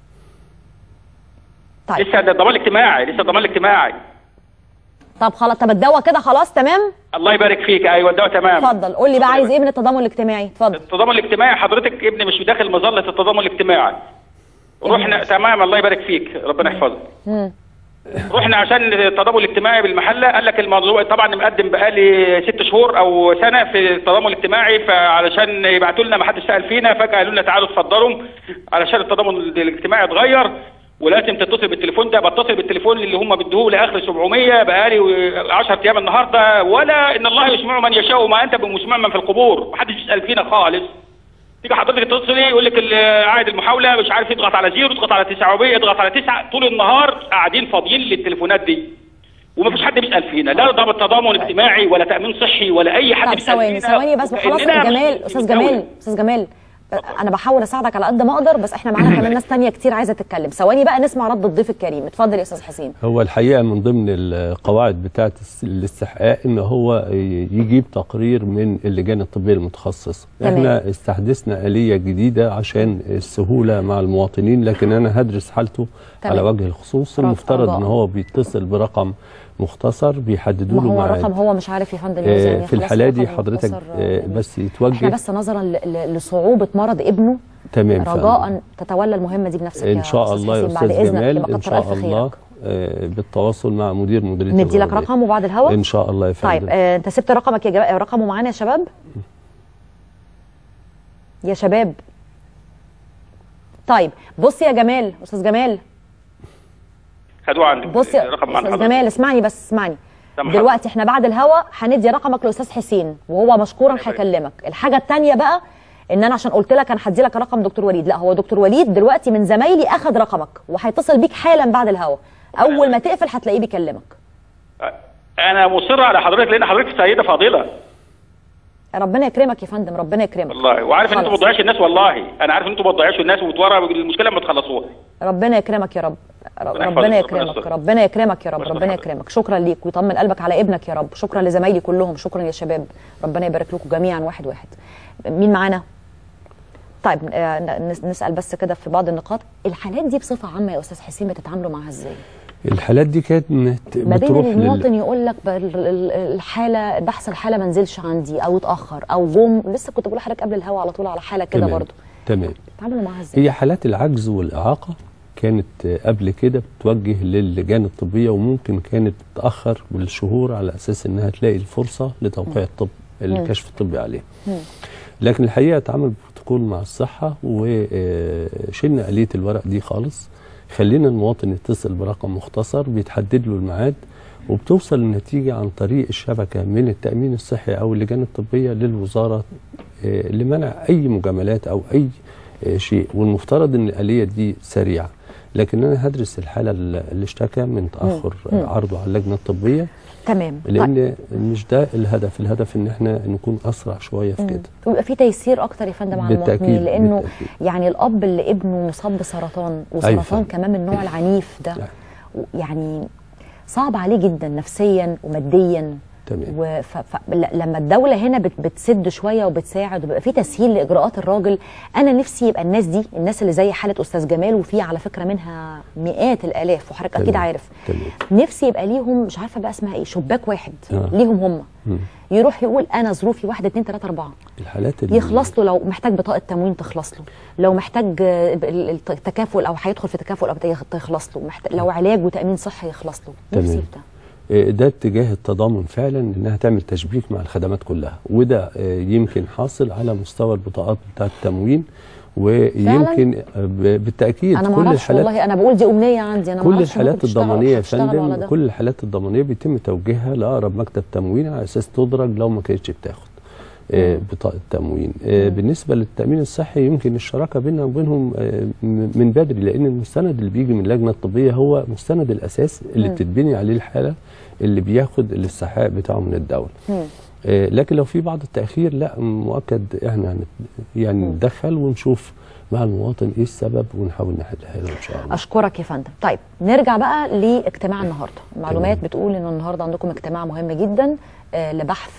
طيب لسه الضمان الاجتماعي لسه الضمان الاجتماعي. طب خلاص. طب الدواء كده خلاص تمام؟ الله يبارك فيك. ايوه الدواء تمام. اتفضل قول لي بقى عايز ايه من التضامن الاجتماعي؟ اتفضل. التضامن الاجتماعي حضرتك ابني مش داخل مظله التضامن الاجتماعي. رحنا تمام الله يبارك فيك ربنا يحفظك. امم رحنا عشان التضامن الاجتماعي بالمحله، قال لك الموضوع طبعا مقدم بقالي ست شهور او سنه في التضامن الاجتماعي، فعلشان يبعتوا لنا ما حدش سال فينا، فجاه قالوا لنا تعالوا اتفضلوا علشان التضامن الاجتماعي اتغير ولازم تتصل بالتليفون ده. بتصل بالتليفون اللي هم بيدوه لاخر سبعمية بقالي عشرة ايام النهارده، ولا ان الله يسمع من يشاء وما انت بمسمع من في القبور، ما حدش يسال فينا خالص. تيجي حضرتك تتصلي يقول لك عائد المحاوله مش عارف يضغط على زيرو، يضغط على تسعمية، يضغط على تسعة، طول النهار قاعدين فاضيين للتليفونات دي ومفيش حد بيسال فينا، لا ضابط تضامن اجتماعي ولا تامين صحي ولا اي حد بيسال فينا. ثواني ثواني بس خلاص. جمال استاذ جمال استاذ جمال انا بحاول اساعدك على قد ما اقدر، بس احنا معانا كمان ناس ثانيه كتير عايزه تتكلم. ثواني بقى نسمع رد الضيف الكريم. اتفضل يا استاذ حسين. هو الحقيقه من ضمن القواعد بتاعه الاستحقاق ان هو يجيب تقرير من اللجان الطبيه المتخصصه. احنا استحدثنا آلية جديده عشان السهوله مع المواطنين، لكن انا هدرس حالته تمام. على وجه الخصوص. المفترض ان هو بيتصل برقم مختصر بيحددوا له هو الرقم هو مش عارف يا فندم آه في الحاله دي حضرتك آه بس يتوجه. احنا بس نظرا لصعوبه مرض ابنه تمام رجاء تتولى المهمه دي بنفسك ان شاء الله يا استاذ جمال. ان شاء الله آه بالتواصل مع مدير مديريه ندي لك رقمه بعد الهواء ان شاء الله يا فندم. طيب آه انت سبت رقمك يا جماعه، رقمه معانا يا شباب يا شباب. طيب بص يا جمال استاذ جمال خدوه عندك. بص يا استاذ جمال اسمعني بس اسمعني دلوقتي احنا بعد الهوا هندي رقمك لاستاذ حسين وهو مشكورا هيكلمك. الحاجه الثانيه بقى ان انا عشان قلت لك انا هدي لك رقم دكتور وليد، لا هو دكتور وليد دلوقتي من زمايلي اخذ رقمك وهيتصل بيك حالا بعد الهوا، اول ما تقفل هتلاقيه بيكلمك. انا مصر على حضرتك لان حضرتك سيده فاضله. ربنا يكرمك يا فندم، ربنا يكرمك والله، وعارف ان انتوا ما بتضيعوش الناس، والله انا عارف ان انتوا ما بتضيعوش الناس وتورا المشكله لما تخلصوها. ربنا يكرمك يا رب، ربنا يكرمك، ربنا يكرمك يا رب، ربنا يكرمك. شكرا ليك ويطمن قلبك على ابنك يا رب. شكرا لزمايلي كلهم، شكرا يا شباب، ربنا يبارك لكم جميعا واحد واحد. مين معانا؟ طيب نسال بس كده في بعض النقاط. الحالات دي بصفه عامه يا استاذ حسين بتتعاملوا معاها ازاي؟ الحالات دي كانت ما بين المواطن يقول لك الحاله بحث الحاله ما نزلش عندي او اتاخر او جم، لسه كنت بقول لحضرتك قبل الهوا على طول على حاله كده برضه. تمام. بتتعاملوا معاها ازاي؟ هي حالات العجز والاعاقه كانت قبل كده بتوجه للجان الطبيه، وممكن كانت تتاخر بالشهور على اساس انها تلاقي الفرصه لتوقيع الطب الكشف الطبي عليه. لكن الحقيقه اتعمل بروتوكول مع الصحه وشلنا آلية الورق دي خالص، خلينا المواطن يتصل برقم مختصر بيتحدد له الميعاد، وبتوصل النتيجه عن طريق الشبكه من التامين الصحي او اللجان الطبيه للوزاره لمنع اي مجاملات او اي شيء، والمفترض ان الآلية دي سريعه. لكن انا هدرس الحاله اللي اشتكى من تاخر عرضه على اللجنه الطبيه. تمام. لان طيب. مش ده الهدف، الهدف ان احنا نكون اسرع شويه في كده، ويبقى في تيسير اكتر يا فندم على المواطنين، لانه بالتأكيد. يعني الاب اللي ابنه مصاب بسرطان وسرطان أيوة. كمان من النوع العنيف ده يعني صعب عليه جدا نفسيا وماديا. تمام. لما الدوله هنا بتسد شويه وبتساعد وبيبقى في تسهيل لاجراءات الراجل، انا نفسي يبقى الناس دي، الناس اللي زي حاله استاذ جمال وفي على فكره منها مئات الالاف وحضرتك اكيد عارف، تمام. نفسي يبقى ليهم مش عارفه بقى اسمها ايه، شباك واحد آه. ليهم هم م. يروح يقول انا ظروفي واحد اتنين تلاته اربعه، الحالات اللي يخلص له، لو محتاج بطاقه تموين تخلص له، لو محتاج التكافل او هيدخل في تكافل او يخلص له، محتاج لو علاج وتامين صحي يخلص له. نفسي في ده. ده اتجاه التضامن فعلا، انها تعمل تشبيك مع الخدمات كلها، وده يمكن حاصل على مستوى البطاقات بتاعه التموين، ويمكن بالتاكيد أنا كل الحالات، والله انا بقول دي امنيه عندي، انا كل الحالات الضمانيه يا فندم، كل الحالات الضمانيه بيتم توجيهها لاقرب مكتب تموين على اساس تدرج لو ما كانتش بتاخد بطاقه تموين. بالنسبه للتامين الصحي يمكن الشراكه بيننا وبينهم من بدري، لان المستند اللي بيجي من اللجنه الطبيه هو مستند الاساس اللي م. بتتبني عليه الحاله اللي بياخد الاستحقاق بتاعه من الدوله. م. لكن لو في بعض التاخير لا مؤكد احنا يعني نتدخل ونشوف مع المواطن ايه السبب ونحاول نحلها له ان شاء الله. اشكرك يا فندم. طيب نرجع بقى لاجتماع النهارده، المعلومات تمام. بتقول ان النهارده عندكم اجتماع مهم جدا آه لبحث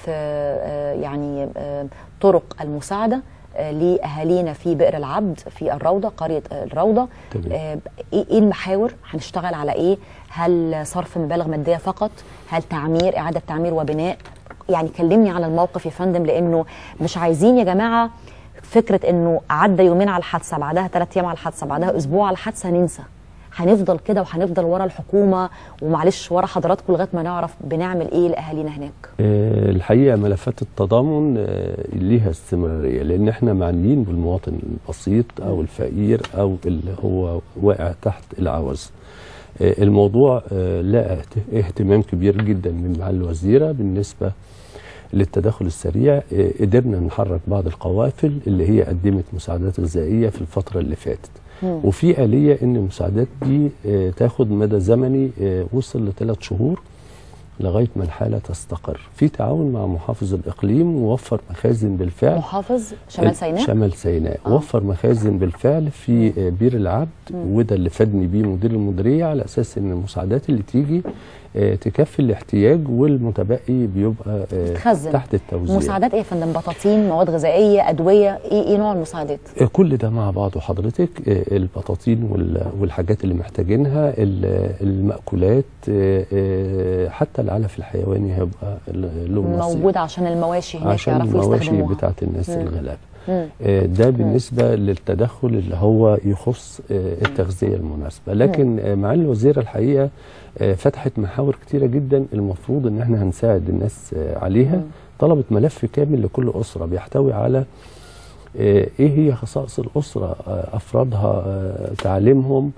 آه يعني آه طرق المساعده آه لاهالينا في بئر العبد في الروضه، قريه الروضه. آه ايه المحاور هنشتغل على ايه؟ هل صرف مبالغ ماديه فقط؟ هل تعمير، اعاده تعمير وبناء؟ يعني كلمني على الموقف يا فندم، لانه مش عايزين يا جماعه فكره انه عدى يومين على الحادثه، بعدها ثلاث ايام على الحادثه، بعدها اسبوع على الحادثه ننسى. هنفضل كده وهنفضل ورا الحكومه ومعلش ورا حضراتكم لغايه ما نعرف بنعمل ايه لاهالينا هناك. أه الحقيقه ملفات التضامن أه ليها استمراريه، لان احنا معنيين بالمواطن البسيط او الفقير او اللي هو واقع تحت العوز. أه الموضوع أه لقى اهتمام كبير جدا من معالي الوزيره بالنسبه للتدخل السريع. قدرنا نحرك بعض القوافل اللي هي قدمت مساعدات غذائيه في الفتره اللي فاتت، مم. وفي آلية ان المساعدات دي تاخد مدى زمني وصل لثلاث شهور لغايه ما الحاله تستقر، في تعاون مع محافظ الاقليم ووفر مخازن بالفعل. محافظ شمال سيناء؟ شمال سيناء آه. وفر مخازن بالفعل في مم. بير العبد، مم. وده اللي فادني بيه مدير المديريه، على اساس ان المساعدات اللي تيجي آه تكفي الاحتياج والمتبقي بيبقى آه تحت التوزيع. مساعدات ايه يا فندم؟ بطاطين، مواد غذائيه، ادويه، ايه ايه نوع المساعدات؟ آه كل ده مع بعضه حضرتك، آه البطاطين والحاجات اللي محتاجينها، المأكولات، آه آه حتى العلف الحيواني هيبقى له موجود عشان المواشي هناك عشان يعرفوا يستخدموها، عشان المواشي بتاعت الناس الغلابه. ده بالنسبة مم. للتدخل اللي هو يخص التغذية المناسبة. لكن معالي الوزيرة الحقيقة فتحت محاور كتيرة جدا المفروض ان احنا هنساعد الناس عليها. مم. طلبت ملف كامل لكل أسرة بيحتوي على ايه هي خصائص الاسره، افرادها، تعليمهم،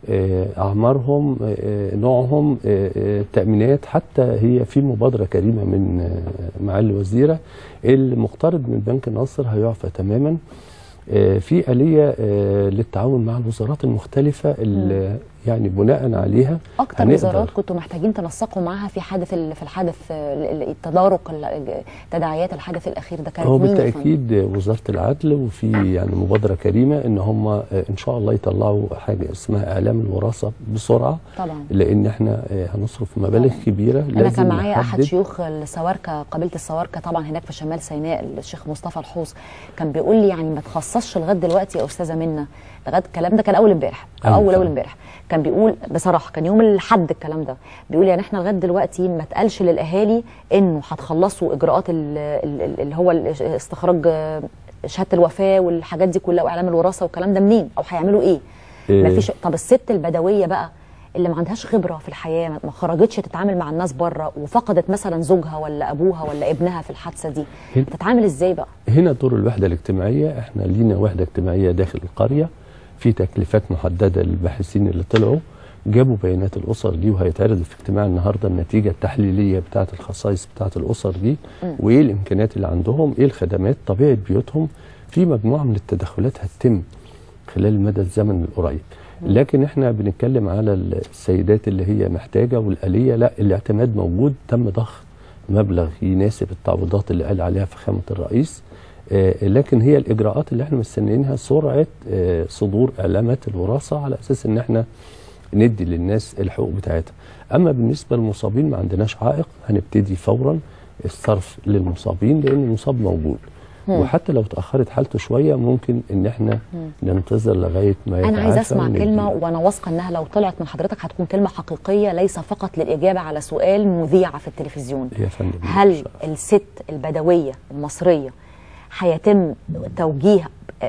اعمارهم، نوعهم، تامينات. حتى هي في مبادره كريمه من معالي الوزيره، المقترض من بنك الناصر هيعفى تماما. في آلية للتعاون مع الوزارات المختلفة اللي يعني بناء عليها اكتر وزارات كنتوا محتاجين تنسقوا معاها في حادث في الحادث التدارك تداعيات الحادث الاخير ده كانت هو مين؟ بالتاكيد وزاره العدل، وفي يعني مبادره كريمه ان هم ان شاء الله يطلعوا حاجه اسمها اعلام الوراثه بسرعه طبعا، لان احنا هنصرف مبالغ كبيره. انا كان معايا احد شيوخ السواركه، قبيله السواركه طبعا هناك في شمال سيناء، الشيخ مصطفى الحوص، كان بيقول لي يعني ما تخصصش لغايه دلوقتي يا استاذه منى، لغايه الكلام ده كان اول امبارح او اول اول امبارح، كان بيقول بصراحه كان يوم الاحد الكلام ده، بيقول يعني احنا لغايه دلوقتي ما اتقالش للاهالي انه هتخلصوا اجراءات اللي هو استخراج شهاده الوفاه والحاجات دي كلها واعلام الوراثه والكلام ده منين او هيعملوا ايه؟ إيه؟ مفيش. طب الست البدويه بقى اللي ما عندهاش خبره في الحياه، ما خرجتش تتعامل مع الناس بره وفقدت مثلا زوجها ولا ابوها ولا ابنها في الحادثه دي، تتعامل ازاي بقى؟ هنا دور الوحده الاجتماعيه. احنا لينا وحده اجتماعيه داخل القريه في تكليفات محدده للباحثين اللي طلعوا جابوا بيانات الاسر دي، وهيتعرض في اجتماع النهارده النتيجه التحليليه بتاعه الخصائص بتاعه الاسر دي، م. وايه الامكانيات اللي عندهم، ايه الخدمات، طبيعه بيوتهم، في مجموعه من التدخلات هتتم خلال مدى الزمن القريب. لكن احنا بنتكلم على السيدات اللي هي محتاجه والآلية، لا الاعتماد موجود، تم ضخ مبلغ يناسب التعويضات اللي قال عليها فخامه الرئيس. آه لكن هي الاجراءات اللي احنا مستنيينها سرعه آه صدور اعلامات الوراثه على اساس ان احنا ندي للناس الحقوق بتاعتها. اما بالنسبه للمصابين ما عندناش عائق، هنبتدي فورا الصرف للمصابين لان المصاب موجود. مم. وحتى لو تاخرت حالته شويه ممكن ان احنا مم. ننتظر لغايه ما يتعافى. انا عايزه اسمع كلمه وانا واثقه انها لو طلعت من حضرتك هتكون كلمه حقيقيه ليس فقط للاجابه على سؤال مذيعه في التلفزيون. يا فندم، هل الست البدويه المصريه هيتم توجيه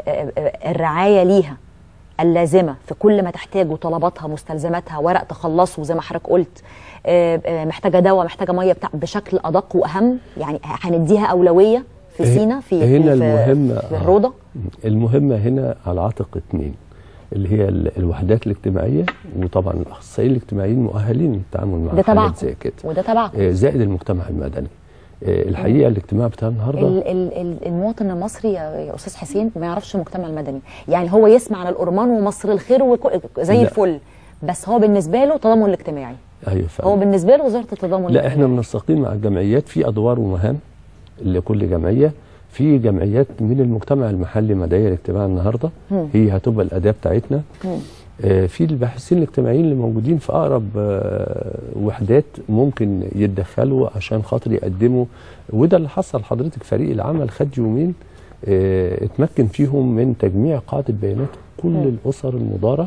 الرعايه ليها اللازمه في كل ما تحتاجه، طلباتها، مستلزماتها، ورق تخلصه زي ما حضرتك قلت، محتاجه دواء، محتاجه ميه، بتاع بشكل ادق واهم؟ يعني هنديها اولويه في سينا، في هنا في, المهمة في الروضه؟ المهمه هنا على عاتق اثنين اللي هي الوحدات الاجتماعيه، وطبعا الاخصائيين الاجتماعيين مؤهلين للتعامل مع حالات زي كده، وده تبعكم زائد المجتمع المدني. الحقيقه الاجتماع بتاع النهارده ال ال المواطن المصري يا استاذ حسين ما يعرفش المجتمع المدني، يعني هو يسمع عن الأورمان ومصر الخير زي لا. الفل، بس هو بالنسبه له تضامن الاجتماعي. ايوه فعلا، هو بالنسبه له وزاره التضامن. لا احنا منسقين مع الجمعيات في ادوار ومهام لكل جمعيه. في جمعيات من المجتمع المحلي مدعيه لاجتماع النهارده، م. هي هتبقى الاداه بتاعتنا. آه في الباحثين الاجتماعيين اللي موجودين في اقرب آه وحدات ممكن يتدخلوا عشان خاطر يقدموا، وده اللي حصل. حضرتك فريق العمل خد يومين آه اتمكن فيهم من تجميع قاعده بيانات كل م. الاسر المضاره،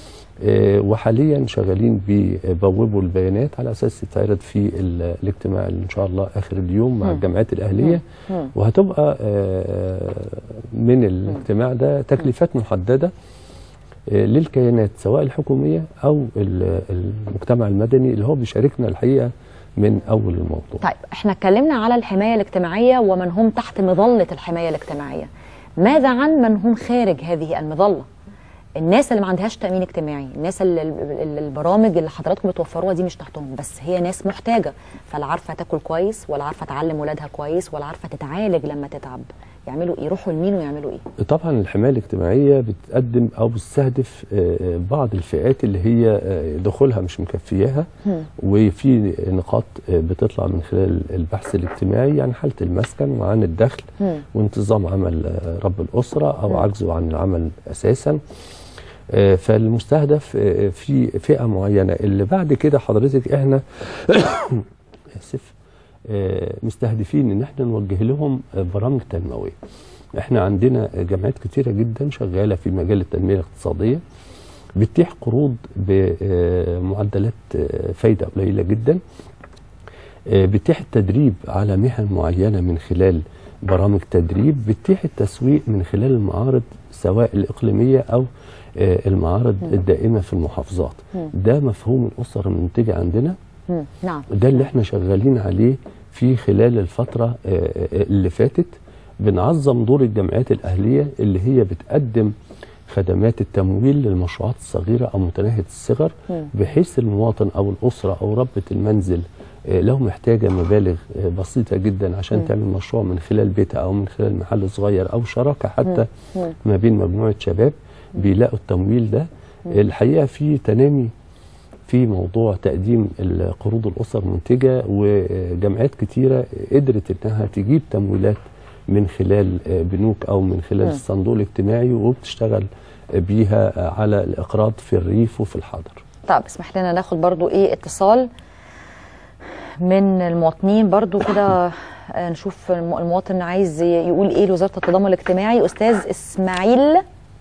آه وحاليا شغالين بيبوبوا البيانات على اساس تتعرض في الاجتماع اللي ان شاء الله اخر اليوم مع م. الجمعيات الاهليه، م. وهتبقى آه من الاجتماع ده تكليفات محدده للكيانات سواء الحكوميه او المجتمع المدني اللي هو بيشاركنا الحقيقه من اول الموضوع. طيب احنا اتكلمنا على الحمايه الاجتماعيه ومن هم تحت مظله الحمايه الاجتماعيه، ماذا عن من هم خارج هذه المظله؟ الناس اللي ما عندهاش تامين اجتماعي، الناس اللي البرامج اللي حضراتكم بتوفروها دي مش تحتهم، بس هي ناس محتاجه، فلا عارفه تاكل كويس ولا عارفه تعلم ولادها كويس ولا عارفه تتعالج لما تتعب، يعملوا ايه؟ يروحوا لمين ويعملوا ايه؟ طبعا الحمايه الاجتماعيه بتقدم او بتستهدف بعض الفئات اللي هي دخولها مش مكفياها، وفي نقاط بتطلع من خلال البحث الاجتماعي، يعني حاله المسكن وعن الدخل وانتظام عمل رب الاسره او عجزه عن العمل اساسا. فالمستهدف في فئه معينه اللي بعد كده حضرتك احنا اسف مستهدفين ان احنا نوجه لهم برامج تنمويه. احنا عندنا جامعات كتيره جدا شغاله في مجال التنميه الاقتصاديه بتتيح قروض بمعدلات فايده قليله جدا، بتتيح التدريب على مهن معينه من خلال برامج تدريب، بتتيح التسويق من خلال المعارض سواء الاقليميه او المعارض الدائمه في المحافظات. ده مفهوم الاسر المنتجه عندنا. نعم. ده اللي احنا شغالين عليه في خلال الفترة اللي فاتت، بنعظم دور الجمعيات الاهليه اللي هي بتقدم خدمات التمويل للمشروعات الصغيره او متناهيه الصغر، بحيث المواطن او الاسره او ربة المنزل لو محتاجه مبالغ بسيطه جدا عشان م. تعمل مشروع من خلال بيتها او من خلال محل صغير او شراكه حتى م. م. ما بين مجموعه شباب بيلاقوا التمويل ده. م. الحقيقه في تنامي في موضوع تقديم القروض الاسر المنتجه، وجمعيات كتيره قدرت انها تجيب تمويلات من خلال بنوك او من خلال م. الصندوق الاجتماعي، وبتشتغل بيها على الاقراض في الريف وفي الحضر. طب اسمح لنا ناخد برضو ايه اتصال من المواطنين برضو كده، نشوف المواطن عايز يقول ايه لوزارة التضامن الاجتماعي. استاذ اسماعيل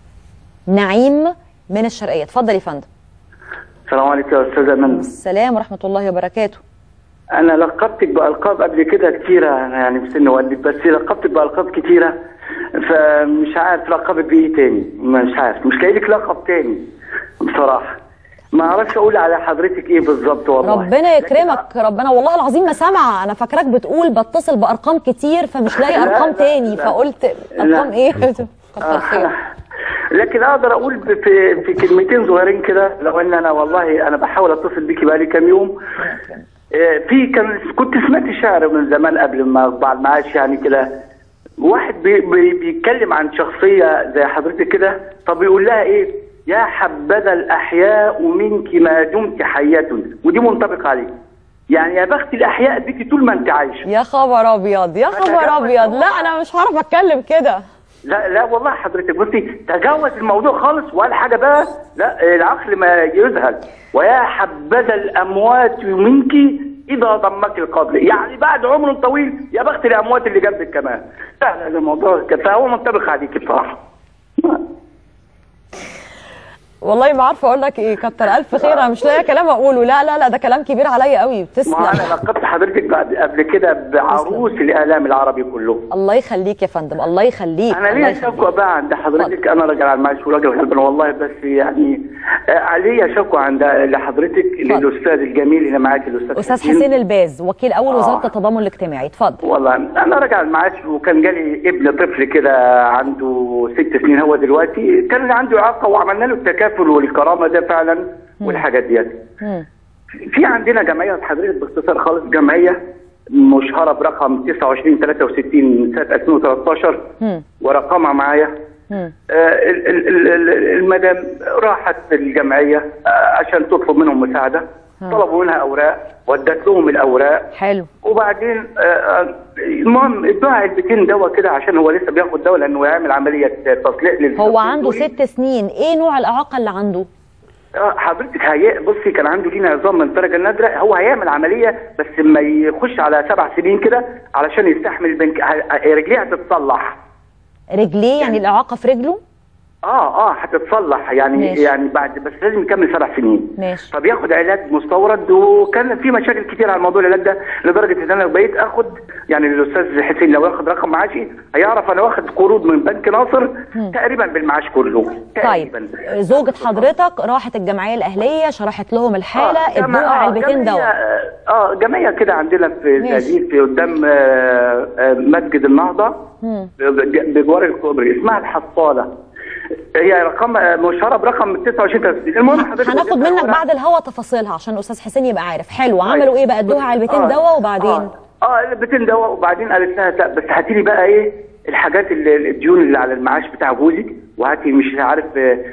نعيم من الشرقية، اتفضل يا فندم. السلام عليكم يا استاذه منى. السلام ورحمة الله وبركاته. انا لقبتك بالقاب قبل كده كتيره، يعني في سن والدك، بس لقبتك بالقاب كتيره فمش عارف لقبك بايه تاني، مش عارف، مش لاقي لك لقب تاني بصراحه، ما اعرفش اقول على حضرتك ايه بالظبط والله. ربنا يكرمك، ربنا والله العظيم ما سامعه، انا فاكراك بتقول بتصل بارقام كتير فمش لاقي ارقام لا تاني لا فقلت ارقام لا. ايه كتر خير. لكن اقدر اقول في في كلمتين صغيرين كده، لو ان انا والله انا بحاول اتصل بيكي بقالي كام يوم. في كان كنت سمعت شعر من زمان قبل ما اطبع المعاش يعني كده، واحد بي بي بيتكلم عن شخصيه زي حضرتك كده، طب بيقول لها ايه؟ يا حبذا الاحياء منك ما دمت حياه، ودي منطبق عليك. يعني يا بخت الاحياء بيكي طول ما انت عايشه. يا خبر ابيض يا خبر ابيض، لا انا مش هعرف اتكلم كده. لا لا والله حضرتك بصي، تجاوز الموضوع خالص ولا حاجه بقى، لا العقل ما يذهل. ويا حبذا الاموات منك اذا ضمك القبر، يعني بعد عمر طويل يا بخت الاموات اللي جنبك كمان. لا لا الموضوع فهو منطبق عليك بصراحه. والله ما عارفه اقول لك ايه، كتر الف خير، انا مش لاقيه كلام اقوله. لا لا لا ده كلام كبير عليا قوي، بتسلم. ما انا لقبت حضرتك بعد قبل كده بعروس الاعلام العربي كله. الله يخليك يا فندم، الله يخليك. انا ليا شكوى بقى عند حضرتك، انا راجل على المعاش وراجل غلبان والله، بس يعني ليا شكوى عند لحضرتك للاستاذ الجميل اللي معاك الاستاذ استاذ حسين الباز، وكيل اول آه. وزاره التضامن الاجتماعي، اتفضل. والله انا راجل على المعاش، وكان جالي ابن طفل كده عنده ست سنين، هو دلوقتي كان عنده اعاقه وعملنا له التكافل والكرامه ده فعلا والحاجات ديت. في عندنا جمعيه حضرتك باختصار خالص، جمعيه مشهره برقم تسعة وعشرين ثلاثة وستين من سنه ألفين وثلاثة عشر، ورقمها معايا. آه المدام راحت الجمعيه آه عشان تطلب منهم مساعده، طلبوا منها اوراق، ودت لهم الاوراق. حلو. وبعدين آه المهم ادوها علبتين دواء كده عشان هو لسه بياخد دواء لانه هيعمل عمليه تصليح لل هو عنده ست سنين، ايه نوع الاعاقه اللي عنده؟ اه حضرتك هي بصي كان عنده لينا عظام من الدرجه النادره، هو هيعمل عمليه بس لما يخش على سبع سنين كده علشان يستحمل البنك، رجليه هتتصلح. رجليه يعني الاعاقه في رجله؟ اه اه هتتصلح يعني ماشي. يعني بعد بس لازم يكمل سبع سنين. ماشي. فبياخد علاج مستورد، وكان في مشاكل كتير على موضوع العلاج ده لدرجه ان انا بقيت اخد، يعني الاستاذ حسين لو ياخد رقم معاشي هيعرف انا واخد قروض من بنك ناصر م. تقريبا بالمعاش كله. طيب زوجة حضرتك راحت الجمعيه الاهليه، شرحت لهم الحاله، ادوها آه علبتين دواء. اه جمعيه كده عندنا في الزقازيق في قدام آه آه مسجد النهضه بجوار الكوبري، اسمها الحصاله. هي رقم مشهوره برقم تسعة وعشرين ثلاثة وستين. المهم حضرتك هناخد منك بعد الهوا تفاصيلها عشان الاستاذ حسين يبقى عارف. حلو. عملوا ايه بقى؟ ادوها علبتين آه. دواء وبعدين اه, آه علبتين دواء وبعدين قالت لها لا بس هاتي لي بقى ايه الحاجات الديون اللي على المعاش بتاع جوزك، وهاتي مش عارف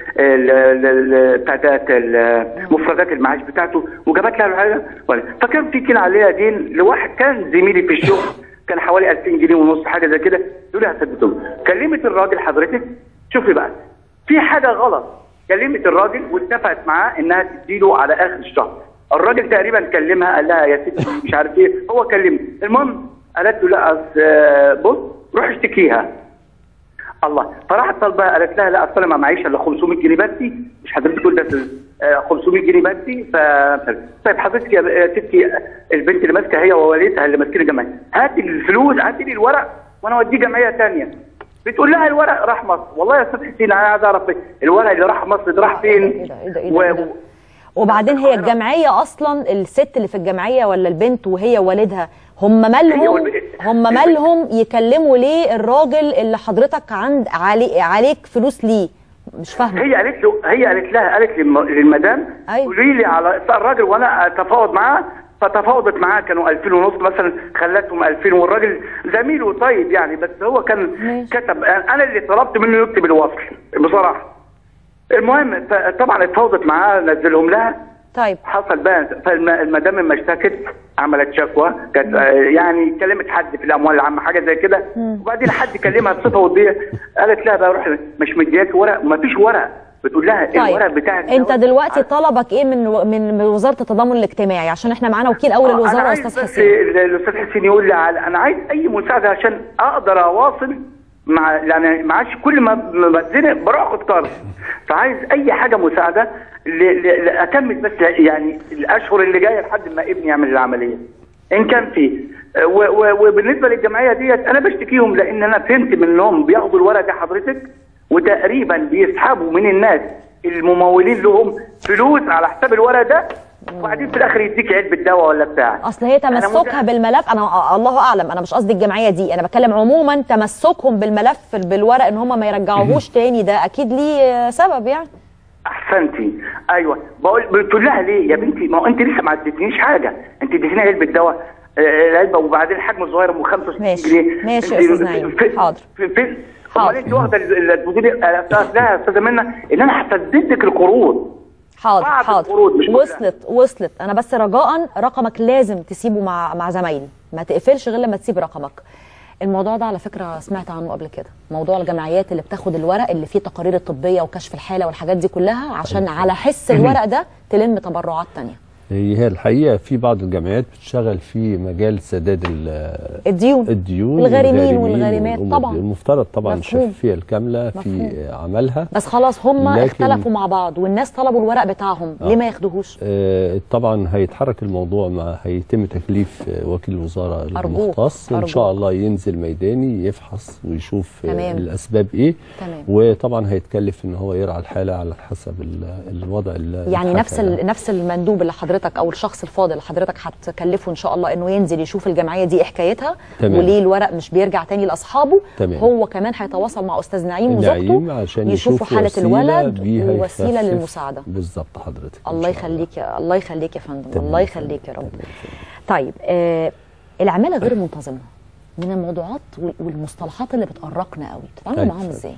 بتاعت مفردات المعاش بتاعته، وجابت لها الحاجه. فكان في كده عليها دين لواحد كان زميلي في الشغل، كان حوالي ألفين جنيه ونص حاجه زي كده، دول هسددهم. كلمت الراجل حضرتك، شوفي بقى في حاجه غلط، كلمت الراجل واتفقت معاه انها تديله على اخر الشهر. الراجل تقريبا كلمها قال لها يا ستي مش عارف ايه، هو كلمني. المهم قالت له لا بص روح اشتكيها. الله، فراحت طالبها قالت لها لا اصل انا ما معيش الا خمسمية جنيه بس، مش حضرتك تقول ده خمسمية جنيه بس. ف طيب حضرتك يا ستي البنت اللي ماسكه هي ووالدتها اللي ماسكين الجمعيه، هاتي الفلوس هاتي لي الورق وانا اوديه جمعيه ثانيه. بتقول لها الورق راح مصر. والله يا استاذ حسين انا عايز اعرف الورق اللي راح مصر ده راح فين؟ ايه ده ايه ده, إيه ده, إيه ده؟ وبعدين هي الجمعيه اصلا، الست اللي في الجمعيه ولا البنت وهي والدها، هم مالهم هم مالهم يكلموا ليه الراجل اللي حضرتك عند علي عليك فلوس ليه؟ مش فاهمه. هي قالت له هي قالت لها قالت للمدام قولي لي على الراجل وانا اتفاوض معاه، فتفاوضت معاه كانوا ألفين ونص مثلا، خلتهم ألفين، والراجل زميله طيب يعني، بس هو كان ماشي. كتب، انا اللي طلبت منه يكتب الوصل بصراحه. المهم طبعا اتفاوضت معاه، نزلهم لها. طيب حصل بقى، فالمدام لما اشتكت عملت شكوى، كانت يعني كلمت حد في الاموال العامه حاجه زي كده، وبعدين حد كلمها بصفه وديه، قالت لها بقى روح مش مدياك ورق، ما فيش ورق، بتقول لها طيب. الورق بتاعك انت دلوقتي طلبك ايه من من وزاره التضامن الاجتماعي؟ عشان احنا معانا وكيل اول الوزاره استاذ حسين. الاستاذ حسين يقول لي انا عايز اي مساعده عشان اقدر اواصل مع، يعني معاش كل ما بتزنق بروح اخد قرض، فعايز اي حاجه مساعده اكمل بس يعني الاشهر اللي جايه لحد ما ابني يعمل العمليه ان كان فيه. وبالنسبه للجمعيه ديت انا بشتكيهم لان انا فهمت منهم بياخدوا الورق ده حضرتك، وتقريبا بيسحبوا من الناس الممولين لهم فلوس على حساب الورق ده، وبعدين في الاخر يديك علبه دواء ولا بتاع. اصل هي تمسكها بالملف، انا الله اعلم، انا مش قصدي الجمعيه دي، انا بتكلم عموما تمسكهم بالملف بالورق ان هم ما يرجعوهوش تاني، ده اكيد ليه سبب يعني. احسنتي، ايوه بقول بتقول لها ليه يا بنتي؟ ما هو انت لسه ما اديتنيش حاجه، انت اديتيني علبه دواء العلبه وبعدين الحجم الصغير ب خمسة وستين جنيه. ماشي يا استاذ نعيم، حاضر. فين امال انت واخده المدير لها يا استاذه منى ان انا هسدد لك القروض. حاضر حاضر، وصلت وصلت. انا بس رجاء رقمك لازم تسيبه مع مع زمايلي، ما تقفلش غير لما تسيب رقمك. الموضوع ده على فكره سمعت عنه قبل كده، موضوع الجمعيات اللي بتاخد الورق اللي فيه تقارير الطبيه وكشف الحاله والحاجات دي كلها عشان على حس الورق ده تلم تبرعات ثانيه. هي الحقيقه في بعض الجمعيات بتشتغل في مجال سداد الديون الديون الغارمين والغارمات. طبعا المفترض طبعا الشفافيه الكامله في عملها، بس خلاص هم اختلفوا مع بعض والناس طلبوا الورق بتاعهم. آه. ليه ما ياخدوهوش؟ آه طبعا هيتحرك الموضوع، مع هيتم تكليف وكيل الوزاره المختص ان شاء الله ينزل ميداني يفحص ويشوف تمام. الاسباب ايه. تمام. وطبعا هيتكلف ان هو يرعى الحاله على حسب الوضع يعني نفس يعني. نفس المندوب اللي حضرتك او الشخص الفاضل اللي حضرتك هتكلفه ان شاء الله انه ينزل يشوف الجمعيه دي ايه حكايتها وليه الورق مش بيرجع تاني لاصحابه. تمام. هو كمان هيتواصل مع استاذ نعيم وزوجته عشان يشوفوا حاله الولد ووسيله للمساعده. بالظبط حضرتك. الله يخليك يا الله يخليك يا فندم، الله يخليك يا رب. طيب آه العماله غير المنتظمه من الموضوعات والمصطلحات اللي بتقرقنا قوي، بتتعاملوا معاهم ازاي؟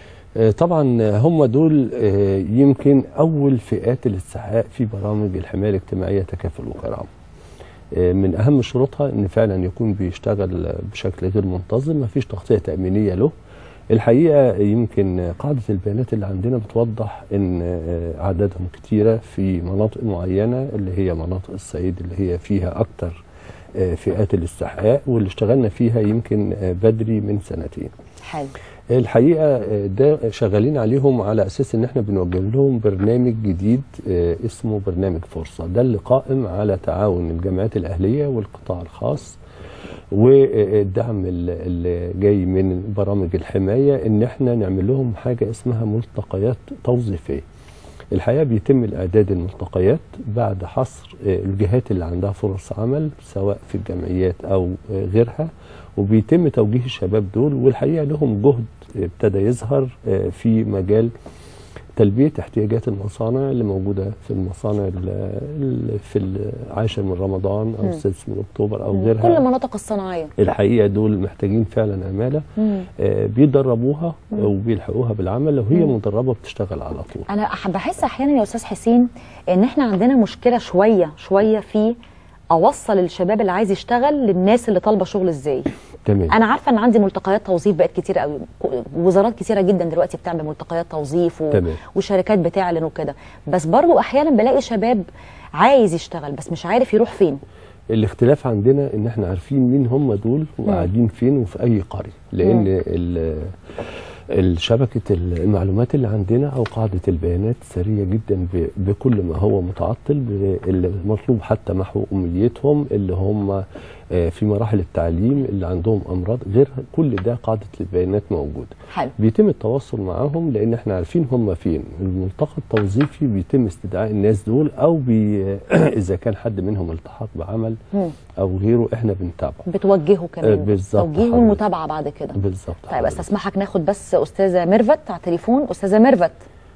طبعا هم دول يمكن اول فئات الاستحقاق في برامج الحمايه الاجتماعيه تكافل وكرامه. من اهم شروطها ان فعلا يكون بيشتغل بشكل غير منتظم، ما فيش تغطيه تامينيه له. الحقيقه يمكن قاعده البيانات اللي عندنا بتوضح ان عددهم كتيره في مناطق معينه اللي هي مناطق الصعيد اللي هي فيها اكتر فئات الاستحقاق، واللي اشتغلنا فيها يمكن بدري من سنتين. حلو. الحقيقه ده شغالين عليهم على اساس ان احنا بنوجه لهم برنامج جديد اسمه برنامج فرصه، ده اللي قائم على تعاون الجامعات الاهليه والقطاع الخاص والدعم اللي جاي من برامج الحمايه، ان احنا نعمل لهم حاجه اسمها ملتقيات توظيفيه. الحقيقه بيتم الاعداد الملتقيات بعد حصر الجهات اللي عندها فرص عمل سواء في الجمعيات او غيرها، وبيتم توجيه الشباب دول، والحقيقه لهم جهد ابتدى يظهر في مجال تلبيه احتياجات المصانع اللي موجوده في المصانع اللي في العاشر من رمضان او السادس من اكتوبر او غيرها، كل المناطق الصناعيه. الحقيقه دول محتاجين فعلا عماله آه بيدربوها وبيلحقوها بالعمل، لو هي مدربه بتشتغل على طول. انا بحس احيانا يا استاذ حسين ان احنا عندنا مشكله شويه شويه في اوصل الشباب اللي عايز يشتغل للناس اللي طالبه شغل ازاي. تمام. انا عارفه ان عندي ملتقيات توظيف بقت كتير قوي، وزارات كتيره جدا دلوقتي بتعمل ملتقيات توظيف و... وشركات بتعلن وكده، بس برضو احيانا بلاقي شباب عايز يشتغل بس مش عارف يروح فين. الاختلاف عندنا ان احنا عارفين مين هم دول وقاعدين فين وفي اي قريه، لان الشبكه المعلومات اللي عندنا او قاعده البيانات سريه جدا بكل ما هو متعطل، اللي مطلوب حتى محو امنيتهم اللي هم في مراحل التعليم اللي عندهم امراض غير كل ده قاعده البيانات موجوده. حلو. بيتم التواصل معاهم لان احنا عارفين هم فين. الملتقى التوظيفي بيتم استدعاء الناس دول او بي اذا كان حد منهم التحق بعمل مم. او غيره احنا بنتابعه. بتوجهه كمان. آه بالظبط. توجيه والمتابعه بعد كده. بالظبط. طيب استسمحك ناخد بس استاذه ميرفت على التليفون. استاذه ميرفت.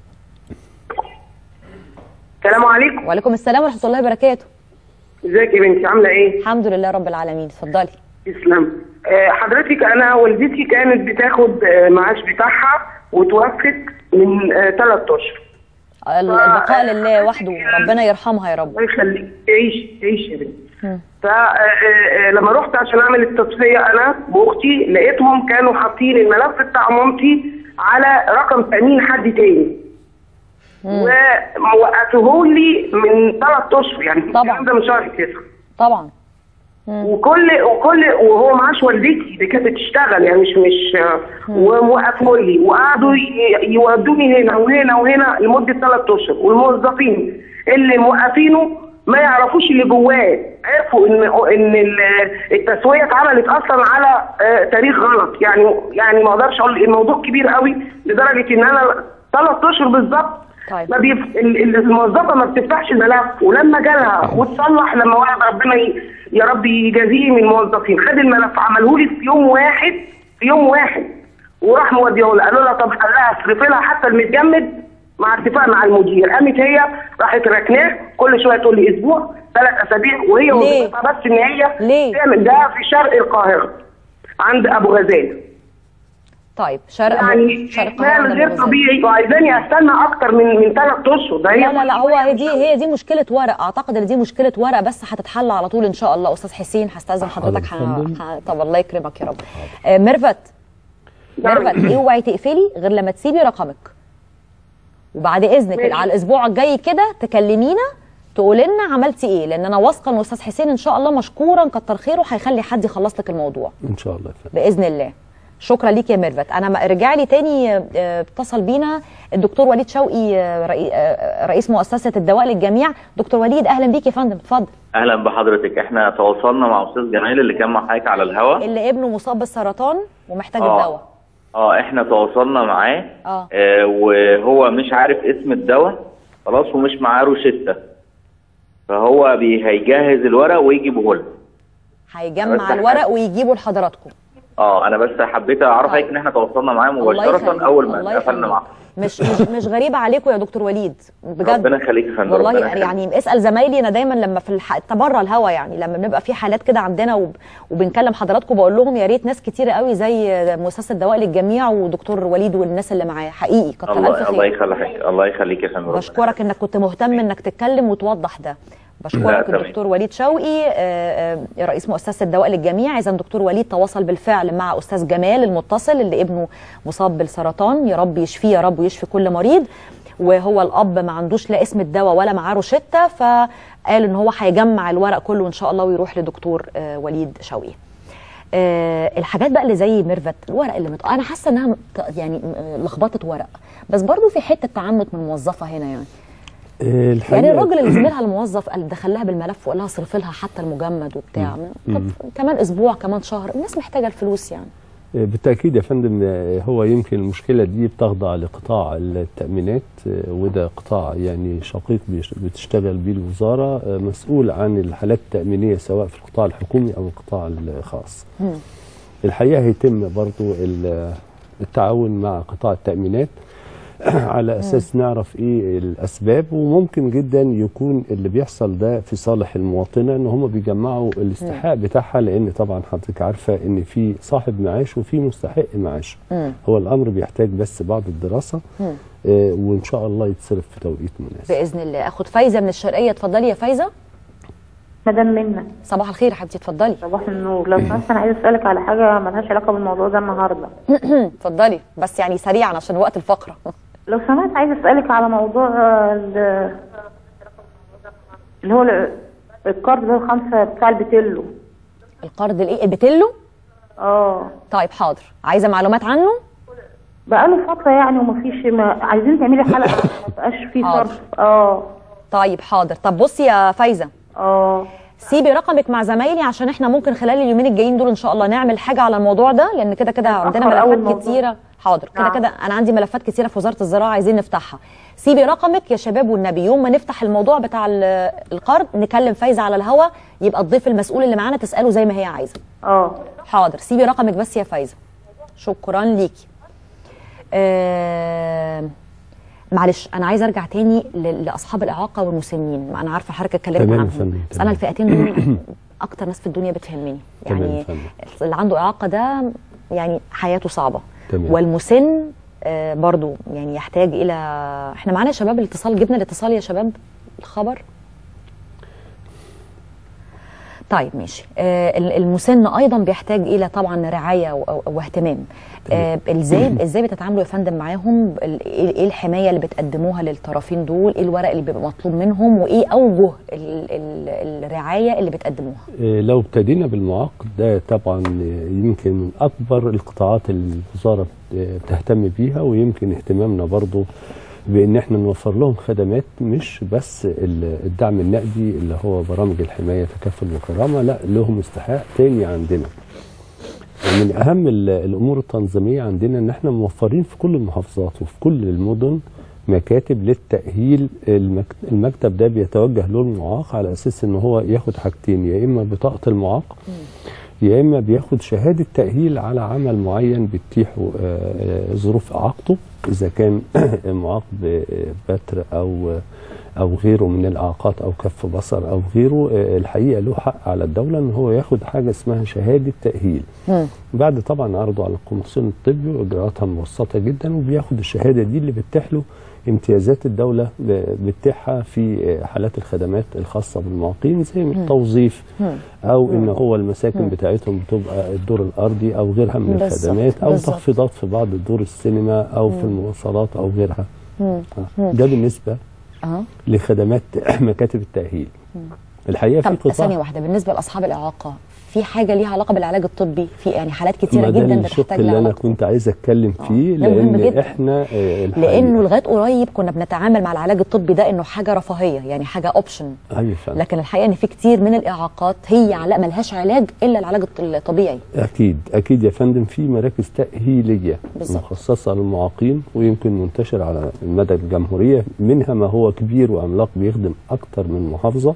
السلام عليكم. وعليكم السلام ورحمه الله وبركاته. ازيك يا بنتي عامله ايه؟ الحمد لله رب العالمين. اتفضلي. تسلم. آه حضرتك انا والدتي كانت بتاخد آه معاش بتاعها وتوفت من ثلاث آه اشهر. البقاء لله وحده، ربنا يرحمها يا رب. الله يخليك. تعيش تعيش يا بنتي. فلما رحت عشان اعمل التصفيه انا واختي لقيتهم كانوا حاطين الملف بتاع مامتي على رقم تامين حد تاني. ووقفوه لي من ثلاث اشهر، يعني الكلام ده من شهر تسعه. طبعا. مم. وكل وكل وهو معاش والدتي اللي كانت بتشتغل يعني مش مش وموقفوا لي وقعدوا يودوني هنا وهنا وهنا لمده ثلاث اشهر، والموظفين اللي موقفينه ما يعرفوش اللي جواه، عرفوا ان ان التسويه اتعملت اصلا على تاريخ غلط، يعني يعني ما اقدرش اقول الموضوع كبير قوي لدرجه ان انا ثلاث اشهر بالظبط. طيب. ما بيف... الموظفه ما بتفتحش الملف، ولما جالها وتصلح لما وعد ربنا ي... يا رب يجازيه من الموظفين، خد الملف عمله لي في يوم واحد في يوم واحد وراح موديه لها، قالوا لها طب خليها اصرفي لها حتى المتجمد مع اتفاق مع المدير. قامت هي راحت ركناه كل شويه تقول لي اسبوع ثلاث اسابيع، وهي وظيفتها بس ان هي ليه؟ تعمل ده في شرق القاهره عند ابو غزال. طيب شرق يعني مال غير طبيعي، وعايزاني استنى اكتر من من ثلاث اشهر. ده لا لا لا هو هي دي هي دي مشكله ورق، اعتقد ان دي مشكله ورق بس هتتحل على طول ان شاء الله. استاذ حسين هستاذن حضرتك. ح... ح... طب الله يكرمك يا رب. آه ميرفت ميرفت اوعي تقفلي غير لما تسيبي رقمك، وبعد اذنك ماشي. على الاسبوع الجاي كده تكلمينا تقولي لنا عملتي ايه، لان انا واثقه ان استاذ حسين ان شاء الله مشكورا كتر خيره هيخلي حد يخلص لك الموضوع ان شاء الله باذن الله. شكرا ليك يا ميرفت. انا رجع لي تاني اتصل بينا الدكتور وليد شوقي رئيس مؤسسه الدواء للجميع. دكتور وليد اهلا بيك يا فندم. اتفضل. اهلا بحضرتك. احنا تواصلنا مع استاذ جمال اللي كان مع حضرتك على الهواء، اللي ابنه مصاب بالسرطان ومحتاج آه. الدواء. اه احنا تواصلنا معاه اه, آه وهو مش عارف اسم الدواء خلاص ومش معاه روشته، فهو بي هيجهز الورق ويجيبه لنا. هيجمع الورق ويجيبه لحضراتكم. اه انا بس حبيت اعرفك ان احنا تواصلنا معاه مباشره اول ما قفلنا معاه. مش مش مش غريبه عليكم يا دكتور وليد بجد. ربنا يخليك يا فندم. والله يعني اسال زمايلي انا دايما لما في الح... تبرع الهوا، يعني لما بنبقى في حالات كده عندنا وب... وبنكلم حضراتكم بقول لهم يا ريت ناس كتيره قوي زي مؤسسه الدواء للجميع ودكتور وليد والناس اللي معاه، حقيقي كتر الف خير. الله يخليك الله يخليك يا فندم. بشكرك انك كنت مهتم انك تتكلم وتوضح ده. بشكرك الدكتور وليد شوقي رئيس مؤسسه الدواء للجميع. اذا دكتور وليد تواصل بالفعل مع استاذ جمال المتصل اللي ابنه مصاب بالسرطان، يا رب يشفيه يا رب ويشفي كل مريض، وهو الاب ما عندوش لا اسم الدواء ولا معاه روشته، فقال ان هو هيجمع الورق كله ان شاء الله ويروح لدكتور وليد شوقي. الحاجات بقى اللي زي ميرفت الورق اللي مت... انا حاسه انها يعني لخبطه ورق، بس برضو في حته تعنت من الموظفه هنا يعني يعني الراجل اللي زميلها الموظف قال دخل لها بالملف وقال لها صرفي لها حتى المجمد وبتاع. طب كمان اسبوع كمان شهر الناس محتاجه الفلوس يعني. بالتاكيد يا فندم. هو يمكن المشكله دي بتخضع لقطاع التامينات، وده قطاع يعني شقيق بتشتغل بيه الوزاره، مسؤول عن الحالات التامينيه سواء في القطاع الحكومي او القطاع الخاص. م. الحقيقه هيتم برضو التعاون مع قطاع التامينات على اساس نعرف ايه الاسباب، وممكن جدا يكون اللي بيحصل ده في صالح المواطنه ان هم بيجمعوا الاستحقاق بتاعها، لان طبعا حضرتك عارفه ان في صاحب معاش وفي مستحق معاش. هو الامر بيحتاج بس بعض الدراسه آه وان شاء الله يتصرف في توقيت مناسب باذن الله. اخد فايزه من الشرقيه. اتفضلي يا فايزه. مدام منى. صباح الخير حبيبتي. اتفضلي. صباح النور. لو سمحت انا عايزه اسالك على حاجه مالهاش علاقه بالموضوع ده النهارده. اتفضلي بس يعني سريعا عشان وقت الفقره. لو سمحت عايزه اسالك على موضوع اللي هو القرض ده الخمسه بتاع البتلو. القرض الايه؟ البتلو؟ اه. طيب حاضر. عايزه معلومات عنه؟ بقاله فتره يعني ومفيش ما عايزين تعملي حلقه ما بقاش فيه صرف. اه طيب حاضر. طب بصي يا فايزه، اه سيبي رقمك مع زمايلي عشان احنا ممكن خلال اليومين الجايين دول ان شاء الله نعمل حاجه على الموضوع ده، لان كده كده عندنا ملفات كتيره. حاضر. كده كده انا عندي ملفات كتيره في وزاره الزراعه عايزين نفتحها. سيبي رقمك يا شباب والنبي، يوم ما نفتح الموضوع بتاع القرض نكلم فايزه على الهوا، يبقى الضيف المسؤول اللي معانا تساله زي ما هي عايزه. اه حاضر. سيبي رقمك بس يا فايزه. شكرا ليكي. آه معلش انا عايزه ارجع تاني لاصحاب الاعاقه والمسنين، انا عارفه حضرتك اتكلمت عنهم بس انا الفئتين دول اكتر ناس في الدنيا بتهمني، يعني اللي عنده اعاقه ده يعني حياته صعبه. تمام. والمسن آه برضو يعني يحتاج الى، احنا معانا يا شباب الاتصال، جبنا الاتصال يا شباب الخبر. طيب ماشي. آه المسن ايضا بيحتاج الى طبعا رعايه واهتمام. آه ازاي ازاي بتتعاملوا يا فندم معاهم؟ ايه الحمايه اللي بتقدموها للطرفين دول؟ ايه الورق اللي بيبقى مطلوب منهم؟ وايه اوجه ال ال الرعايه اللي بتقدموها؟ آه لو ابتدينا بالمعاق ده طبعا يمكن من اكبر القطاعات اللي الوزاره بتهتم بيها، ويمكن اهتمامنا برضو بان احنا نوفر لهم خدمات، مش بس الدعم النقدي اللي هو برامج الحمايه تكافل وكرامه، لا لهم استحقاق تاني عندنا. ومن اهم الامور التنظيميه عندنا ان احنا موفرين في كل المحافظات وفي كل المدن مكاتب للتاهيل. المكتب ده بيتوجه له المعاق على اساس ان هو ياخد حاجتين، يا اما بطاقه المعاق يا اما بياخد شهاده تاهيل على عمل معين بتتيحه ظروف اعاقته، اذا كان معاق ببتر او او غيره من الاعاقات او كف بصر او غيره. الحقيقه له حق على الدوله ان هو ياخد حاجه اسمها شهاده تاهيل م. بعد طبعا عرضه على القمصين الطبي واجراءاتها مبسطه جدا، وبياخد الشهاده دي اللي بتتيح له امتيازات الدوله بتتيحها في حالات الخدمات الخاصه بالمعاقين، زي التوظيف او ان هو المساكن بتاعتهم بتبقى الدور الارضي او غيرها من الخدمات، او بالزبط. تخفيضات في بعض الدور السينما او في المواصلات او غيرها. ده بالنسبه أه. لخدمات مكاتب التاهيل. الحقيقه في قطاع. ثانيه واحده، بالنسبه لاصحاب الاعاقه في حاجه ليها علاقه بالعلاج الطبي؟ في يعني حالات كتيره جدا بتحتاج اللي انا كنت عايز اتكلم فيه. آه. لان احنا لانه لغايه قريب كنا بنتعامل مع العلاج الطبي ده انه حاجه رفاهيه، يعني حاجه اوبشن. ايوه لكن الحقيقه ان في كتير من الاعاقات هي لا ملهاش علاج الا العلاج الطبيعي. اكيد اكيد يا فندم، في مراكز تاهيليه بالزبط. مخصصه للمعاقين، ويمكن منتشر على مدى الجمهوريه، منها ما هو كبير وعملاق بيخدم اكتر من محافظه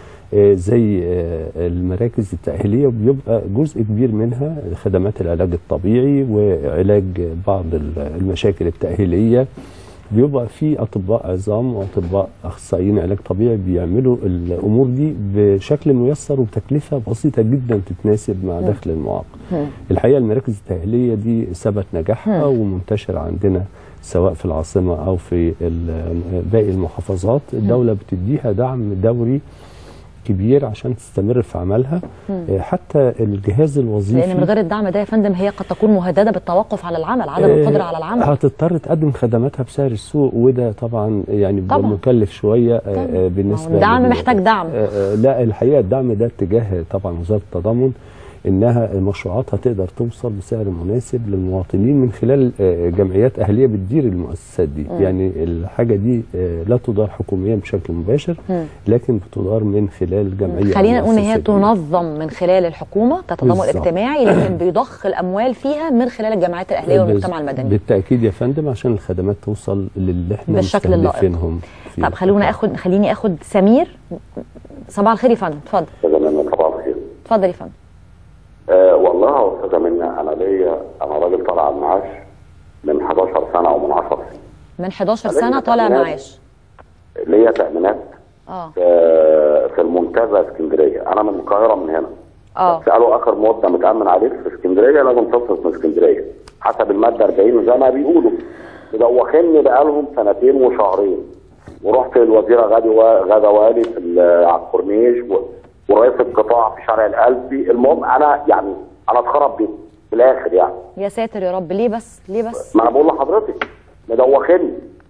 زي المراكز التأهيلية، وبيبقى جزء كبير منها خدمات العلاج الطبيعي وعلاج بعض المشاكل التأهيلية. بيبقى في أطباء عظام وأطباء أخصائيين علاج طبيعي بيعملوا الأمور دي بشكل ميسر وبتكلفة بسيطة جدا تتناسب مع دخل المعاق. الحقيقة المراكز التأهيلية دي ثبت نجاحها ومنتشر عندنا سواء في العاصمة أو في باقي المحافظات. الدولة بتديها دعم دوري كبير عشان تستمر في عملها. مم. حتى الجهاز الوظيفي، لان من غير الدعم ده يا فندم هي قد تكون مهدده بالتوقف على العمل، عدم القدره على العمل. هتضطر تقدم خدماتها بسعر السوق، وده طبعا يعني بيبقى مكلف شويه. طبعًا. بالنسبه الدعم محتاج دعم. لا الحقيقه الدعم ده اتجاه طبعا وزاره التضامن، انها المشروعات هتقدر توصل بسعر مناسب للمواطنين من خلال جمعيات اهليه بتدير المؤسسات دي. م. يعني الحاجه دي لا تدار حكوميا بشكل مباشر، م. لكن بتدار من خلال جمعيه. خلينا نقول ان هي تنظم من خيل الحكومه كتضامن اجتماعي، لكن بيضخ الاموال فيها من خلال الجمعيات الاهليه والمجتمع المدني. بالتاكيد يا فندم، عشان الخدمات توصل للي احنا مستهدفينهم. طب خلونا اخد خليني اخد سمير. صباح الخير يا فندم، اتفضل. صباح الخير. اتفضل يا فندم. أه والله يا استاذه منى، انا ليا انا راجل طالع على المعاش من حداشر سنه او من عشر سنين. من حداشر سنه طالع معاش. ليا تامينات اه في المنتزه اسكندريه. انا من القاهره من هنا. اه بس قالوا اخر مده متامن عليك في اسكندريه لازم تصرف من اسكندريه حسب الماده أربعين زي ما بيقولوا. مدوخيني بقالهم سنتين وشهرين، ورحت للوزيره غاده غاده والي في على الكورنيش ورئيس القطاع في شارع الألفي. المهم انا يعني انا اتخرب بيه في الاخر يعني. يا ساتر يا رب، ليه بس ليه بس؟ ما انا بقول لحضرتك مدوخني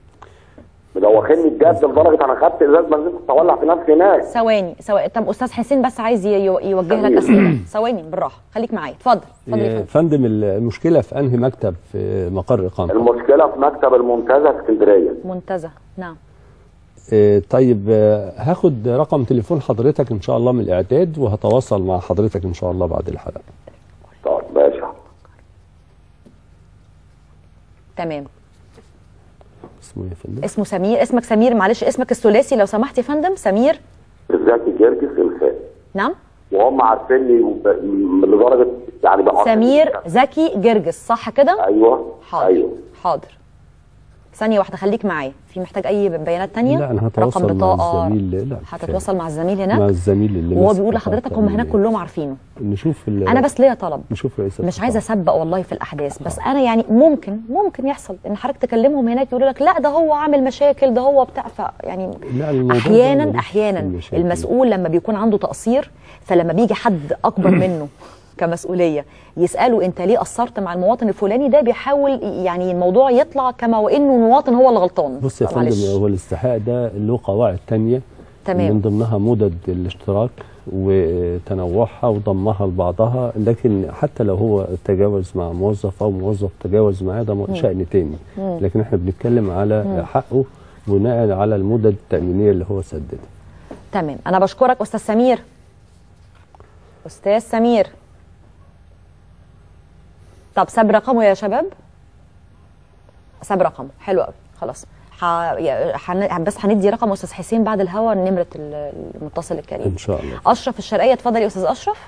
مدوخني بجد لدرجه انا خدت ازاز بنزين كنت اولع في نفسي هناك. ثواني ثواني طب استاذ حسين بس عايز يوجه لك اسئله. ثواني بالراحه، خليك معايا. اتفضل اتفضل يا فندم. المشكله في انهي مكتب في مقر اقامتك؟ المشكله في مكتب المنتزه اسكندريه. منتزه، نعم. آه طيب آه هاخد رقم تليفون حضرتك ان شاء الله من الاعداد وهتواصل مع حضرتك ان شاء الله بعد الحلقه. طيب ماشي. تمام. اسمه ايه يا فندم؟ اسمه سمير. اسمك سمير، معلش اسمك الثلاثي لو سمحت يا فندم. سمير زكي جرجس انسان. نعم. وهم عارفيني لدرجه يعني بقى سمير زكي جرجس صح كده؟ ايوه. حاضر. ايوه حاضر. ثانية واحدة خليك معايا. في محتاج أي بيانات تانية؟ لا أنا هتواصل مع الزميل. لا هتتواصل مع الزميل هناك؟ مع الزميل اللي وهو بيقول لحضرتك هم هناك كلهم عارفينه. نشوف أنا بس ليا طلب. نشوف رئيس مش عايزة أسبق والله في الأحداث، بس أنا يعني ممكن ممكن يحصل إن حضرتك تكلمهم هناك يقولوا لك لا ده هو عامل مشاكل، ده هو بتاع يعني أحيانا أحيانا المسؤول لما بيكون عنده تقصير، فلما بيجي حد أكبر منه كمسؤوليه يسالوا انت ليه قصرت مع المواطن الفلاني ده، بيحاول يعني الموضوع يطلع كما وانه المواطن هو اللي غلطان. بص يا فندم، هو الاستحقاق ده له قواعد تانية تمام، من ضمنها مدد الاشتراك وتنوعها وضمها لبعضها، لكن حتى لو هو تجاوز مع موظف او موظف تجاوز معاه ده شأن تاني، لكن احنا بنتكلم على مم. حقه بناء على المدد التأمينية اللي هو سددها. تمام، انا بشكرك استاذ سمير. استاذ سمير، طب ساب رقمه يا شباب، ساب رقمه، حلو قوي، خلاص ح... حن... بس هندي رقم استاذ حسين بعد الهوا نمره المتصل الكريم ان شاء الله. اشرف الشرقيه، اتفضل يا استاذ اشرف.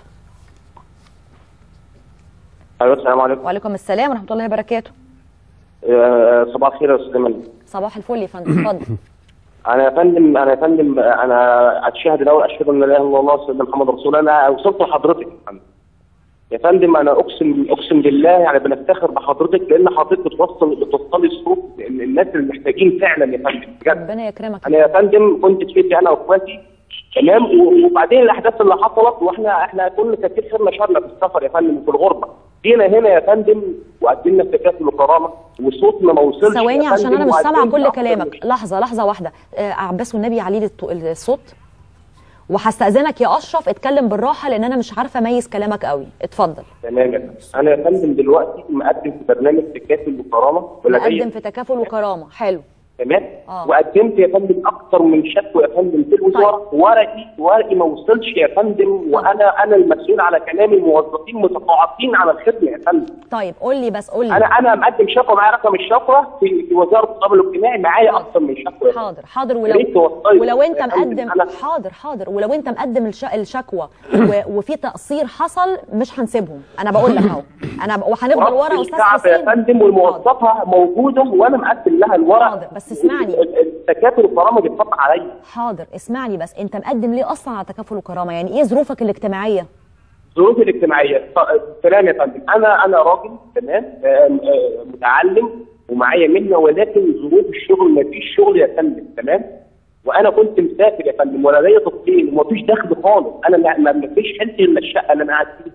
ايوه السلام عليكم. وعليكم السلام ورحمه الله وبركاته. أه صباح الخير يا استاذ منى. صباح الفل يا فندم، اتفضل. انا يا فندم انا يا فندم انا اتشهد الاول اشهد ان لا اله الا الله سيدنا محمد رسول الله. انا وصلت لحضرتك يا فندم. يا فندم انا اقسم اقسم بالله يعني بنفتخر بحضرتك لان حضرتك بتوصل بتوصلي الصوت للناس اللي محتاجين فعلا يا فندم بجد. ربنا يكرمك. انا يا فندم كنت في بيتي انا واخواتي تمام، وبعدين الاحداث اللي حصلت واحنا احنا كنا كتير خيرنا شرنا في السفر يا فندم وفي الغربه، جينا هنا يا فندم وقدمنا التكافل والكرامه وصوتنا ما وصلش. ثواني عشان انا مش سامعه كل كلامك، لحظه لحظه واحده. آه عباس والنبي عليه الصوت، وهستأذنك يا اشرف اتكلم بالراحه لان انا مش عارفه اميز كلامك قوي، اتفضل. تمام. انا يا فندم دلوقتي مقدم في برنامج تكافل وكرامه مقدم في تكافل وكرامه، حلو تمام. آه. وقدمت يا فندم اكثر من شكوى يا فندم في الوزاره. طيب. ورقي ورقي ما وصلش يا فندم. طيب. وانا انا المسؤول على كلام الموظفين متقاعدين على الخدمه يا فندم. طيب قول لي بس قول لي. انا انا مقدم شكوى، معايا رقم الشكوى في في وزاره التضامن الاجتماعي، معايا اكثر من شكوى. حاضر حاضر. ولو ولو انت مقدم حاضر حاضر ولو انت مقدم الشكوى وفي تقصير حصل مش هنسيبهم، انا بقول لك اهو، انا وهنفضل ورا استاذ حسين يا فندم والموظفه موجوده وانا مقدم لها الورق. حاضر بس اسمعني، التكافل والكرامه بيتطبق عليا. حاضر اسمعني بس، انت مقدم ليه اصلا على تكافل وكرامه؟ يعني ايه ظروفك الاجتماعيه؟ ظروفي الاجتماعيه تمام يا فندم، انا انا راجل تمام متعلم ومعايا منه، ولكن ظروف الشغل ما فيش شغل يا فندم تمام، وانا كنت مسافر يا فندم ولا ليا طفلين وما فيش دخل خالص، انا ما فيش حلتي الا الشقه اللي انا قاعد فيها.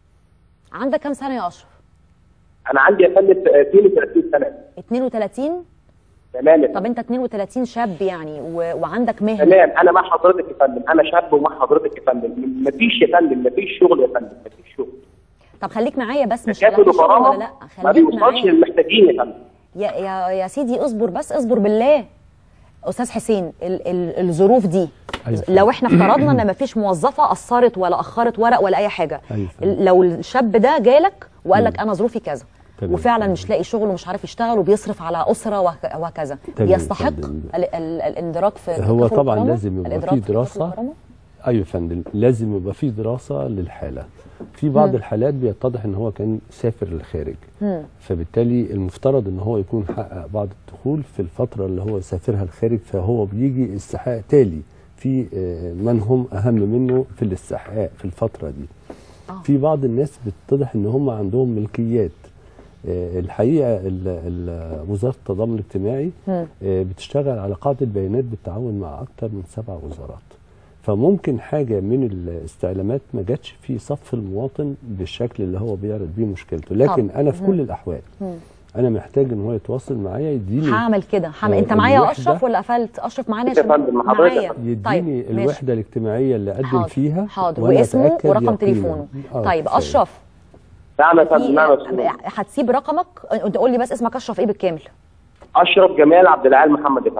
عندك كام سنه يا اشرف؟ انا عندي يا فندم اثنين وثلاثين سنه. اثنين وثلاثين؟ تمام. طب انت اثنين وثلاثين شاب يعني و... وعندك مهنه. تمام، انا مع حضرتك يا فندم، انا شاب ومع حضرتك يا فندم، مفيش يا فندم مفيش شغل يا فندم، مفيش شغل. طب خليك معايا بس، مش تكافل وكرامه ولا لا، خليك ما بيوصلش للمحتاجين يا فندم. يا يا يا سيدي اصبر بس، اصبر بالله. استاذ حسين، ال... ال... الظروف دي أيوة. لو احنا افترضنا ان مفيش موظفه قصرت ولا اخرت ورق ولا اي حاجه، أيوة. لو الشاب ده جالك وقال لك انا ظروفي كذا وفعلا مش لاقي شغل ومش عارف يشتغل وبيصرف على اسره وهكذا، يستحق الاندراج في هو طبعا لازم يبقى في دراسه. ايوه يا فندم، لازم يبقى في دراسه للحاله. في بعض مم. الحالات بيتضح ان هو كان سافر للخارج، مم. فبالتالي المفترض ان هو يكون حقق بعض الدخول في الفتره اللي هو سافرها الخارج، فهو بيجي استحقاق تالي في من هم اهم منه في الاستحقاق في الفتره دي. آه. في بعض الناس بيتضح ان هم عندهم ملكيات. الحقيقه وزاره التضامن الاجتماعي بتشتغل على قاعده بيانات بالتعاون مع اكثر من سبع وزارات، فممكن حاجه من الاستعلامات ما جاتش في صف المواطن بالشكل اللي هو بيعرض بيه مشكلته، لكن انا في كل الاحوال انا محتاج ان هو يتواصل معايا يديني. هعمل كده، هعمل. انت معايا يا اشرف ولا قفلت؟ اشرف معانا يا شباب. معايا. يديني طيب. الوحده الاجتماعيه اللي اقدم حاضر. فيها، حاضر، واسمه ورقم تليفونه. آه طيب كفاية. اشرف، نعم يا فندم. نعم هتسيب رقمك؟ انت قول لي بس اسمك اشرف ايه بالكامل؟ اشرف جمال عبد العال محمد يا فندم.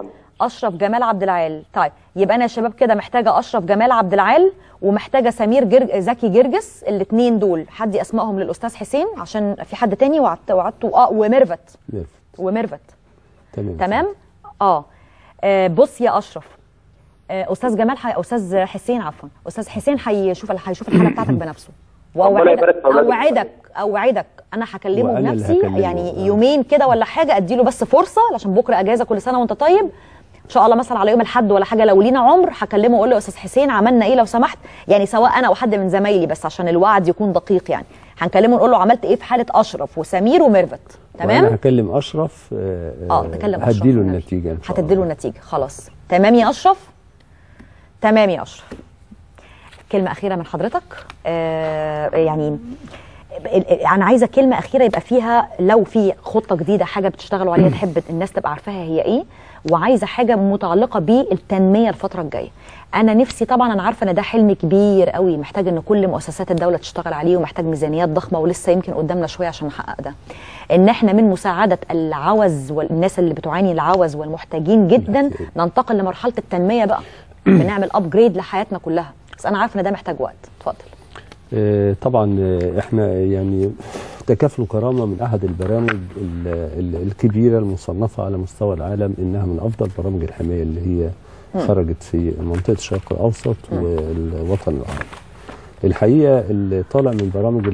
اشرف جمال عبد العال. طيب يبقى انا يا شباب كده محتاجه اشرف جمال عبد العال ومحتاجه سمير جرج... زكي جرجس. الاثنين دول حد اسمائهم للاستاذ حسين عشان في حد تاني وعدت وعدته اه وميرفت وميرفت تمام تمام اه, آه بص يا اشرف، آه استاذ جمال حي... استاذ حسين عفوا استاذ حسين هيشوف هيشوف الحاله بتاعتك بنفسه. واوعدك اوعدك اوعدك انا هكلمه بنفسي يعني يومين كده ولا حاجه، اديله بس فرصه عشان بكره اجازه كل سنه وانت طيب ان شاء الله، مثلا على يوم الاحد ولا حاجه لو لينا عمر هكلمه واقول له يا استاذ حسين عملنا ايه لو سمحت، يعني سواء انا او حد من زمايلي بس عشان الوعد يكون دقيق، يعني هنكلمه نقول له عملت ايه في حاله اشرف وسمير وميرفت. تمام انا هكلم اشرف اه, آه تكلم اشرف هديله النتيجه ان شاء الله. هتديله النتيجه خلاص. تمام يا اشرف، تمام يا اشرف. كلمه اخيره من حضرتك. آه يعني انا عايزه كلمه اخيره يبقى فيها لو في خطه جديده حاجه بتشتغلوا عليها تحب الناس تبقى عارفاها هي ايه، وعايزه حاجه متعلقه بالتنميه الفتره الجايه. انا نفسي طبعا انا عارفه ان ده حلم كبير قوي محتاج ان كل مؤسسات الدوله تشتغل عليه ومحتاج ميزانيات ضخمه ولسه يمكن قدامنا شويه عشان نحقق ده، ان احنا من مساعده العوز والناس اللي بتعاني العوز والمحتاجين جدا ننتقل لمرحله التنميه بقى بنعمل ابجريد لحياتنا كلها، بس انا عارفه ان ده محتاج وقت. اتفضل. آه طبعا احنا يعني تكافل وكرامه من احد البرامج ال ال الكبيره المصنفه على مستوى العالم انها من افضل برامج الحمايه اللي هي خرجت في منطقه الشرق الاوسط والوطن العربي. الحقيقه اللي طالع من برامج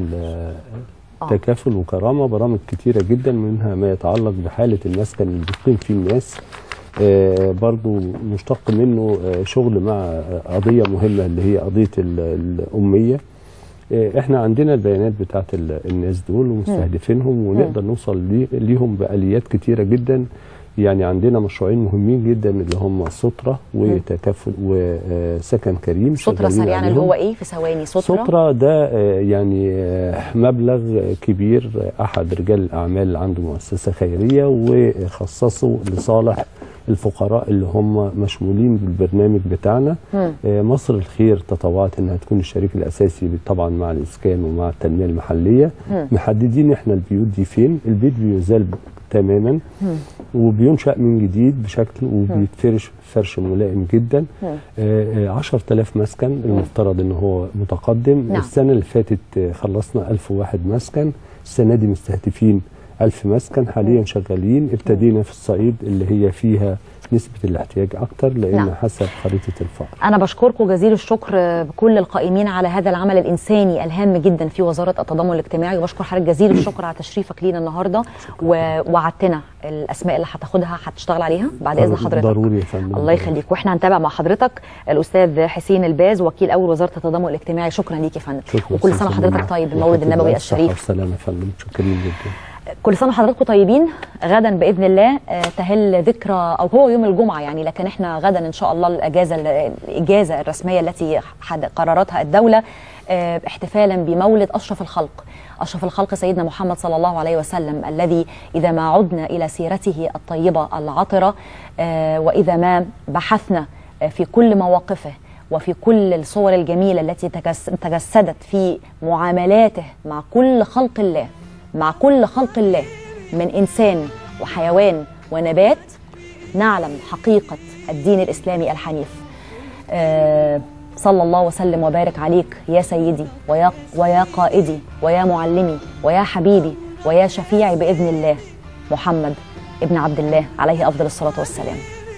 تكافل وكرامه برامج كتيره جدا، منها ما يتعلق بحاله المسكن اللي بتقيم فيه الناس. آه برضو مشتق منه آه شغل مع قضيه مهمه اللي هي قضيه الاميه. احنا عندنا البيانات بتاعت الناس دول ومستهدفينهم ونقدر نوصل ليهم بآليات كتيرة جدا. يعني عندنا مشروعين مهمين جدا اللي هم سترة وتكافل وسكن كريم. سترة سريعا اللي هو ايه في ثواني؟ سترة سترة ده يعني مبلغ كبير احد رجال الاعمال اللي عنده مؤسسة خيرية وخصصه لصالح الفقراء اللي هم مشمولين بالبرنامج بتاعنا. م. مصر الخير تطوعت انها تكون الشريك الاساسي طبعا مع الاسكان ومع التنميه المحليه. م. محددين احنا البيوت دي فين. البيت بيزال تماما م. وبينشأ من جديد بشكل وبيتفرش فرش ملائم جدا. آه عشرة آلاف مسكن المفترض ان هو متقدم. نعم. السنه اللي فاتت خلصنا ألف وواحد مسكن، السنه دي مستهدفين ألف مسكن حاليا شغالين. ابتدينا في الصعيد اللي هي فيها نسبة الاحتياج أكتر لأن نعم. حسب خريطة الفقر. أنا بشكركم جزيل الشكر بكل القائمين على هذا العمل الإنساني الهام جدا في وزارة التضامن الاجتماعي، وبشكر حضرتك جزيل الشكر على تشريفك لينا النهارده ووعدتنا الأسماء اللي هتاخدها هتشتغل عليها بعد إذن حضرتك. ضروري يا فندم. الله يخليك، وإحنا هنتابع مع حضرتك الأستاذ حسين الباز وكيل أول وزارة التضامن الاجتماعي. شكرا ليك يا فندم، وكل سنة وحضرتك طيب بالمولد النبوي الشريف. والسلامة يا فندم، شكرا جدا. كل سنه وحضراتكم طيبين. غدا باذن الله تهل ذكرى او هو يوم الجمعه يعني، لكن احنا غدا ان شاء الله الاجازه الاجازه الرسميه التي قررتها الدوله احتفالا بمولد اشرف الخلق. اشرف الخلق سيدنا محمد صلى الله عليه وسلم، الذي اذا ما عدنا الى سيرته الطيبه العطره واذا ما بحثنا في كل مواقفه وفي كل الصور الجميله التي تجسدت في معاملاته مع كل خلق الله مع كل خلق الله من إنسان وحيوان ونبات، نعلم حقيقة الدين الإسلامي الحنيف. آه صلى الله وسلم وبارك عليك يا سيدي ويا, ويا قائدي ويا معلمي ويا حبيبي ويا شفيعي بإذن الله محمد ابن عبد الله عليه أفضل الصلاة والسلام.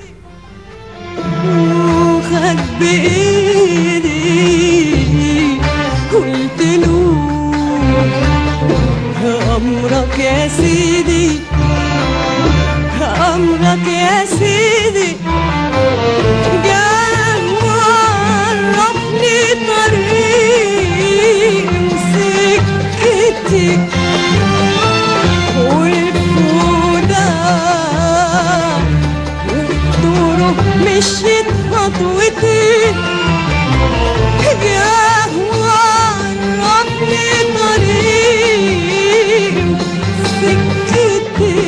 خد بإيدي قلت له أمرك يا سيدي، أمرك يا سيدي، جاء وعرفني طريق وسكتي والهدى ودوره مشيت خطوتي، جاء وعرفني طريق سكتي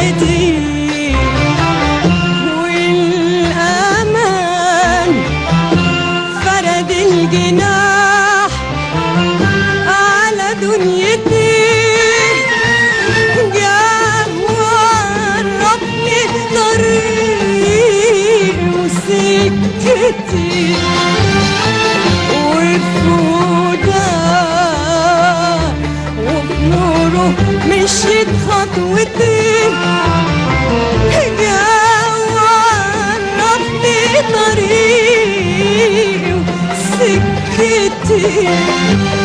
الشديد والأمان فرد الجناح على دنيتي جاه وعرفني طريق وسكتي مشيت خطوتين جا وعرفني طريقي وسكتي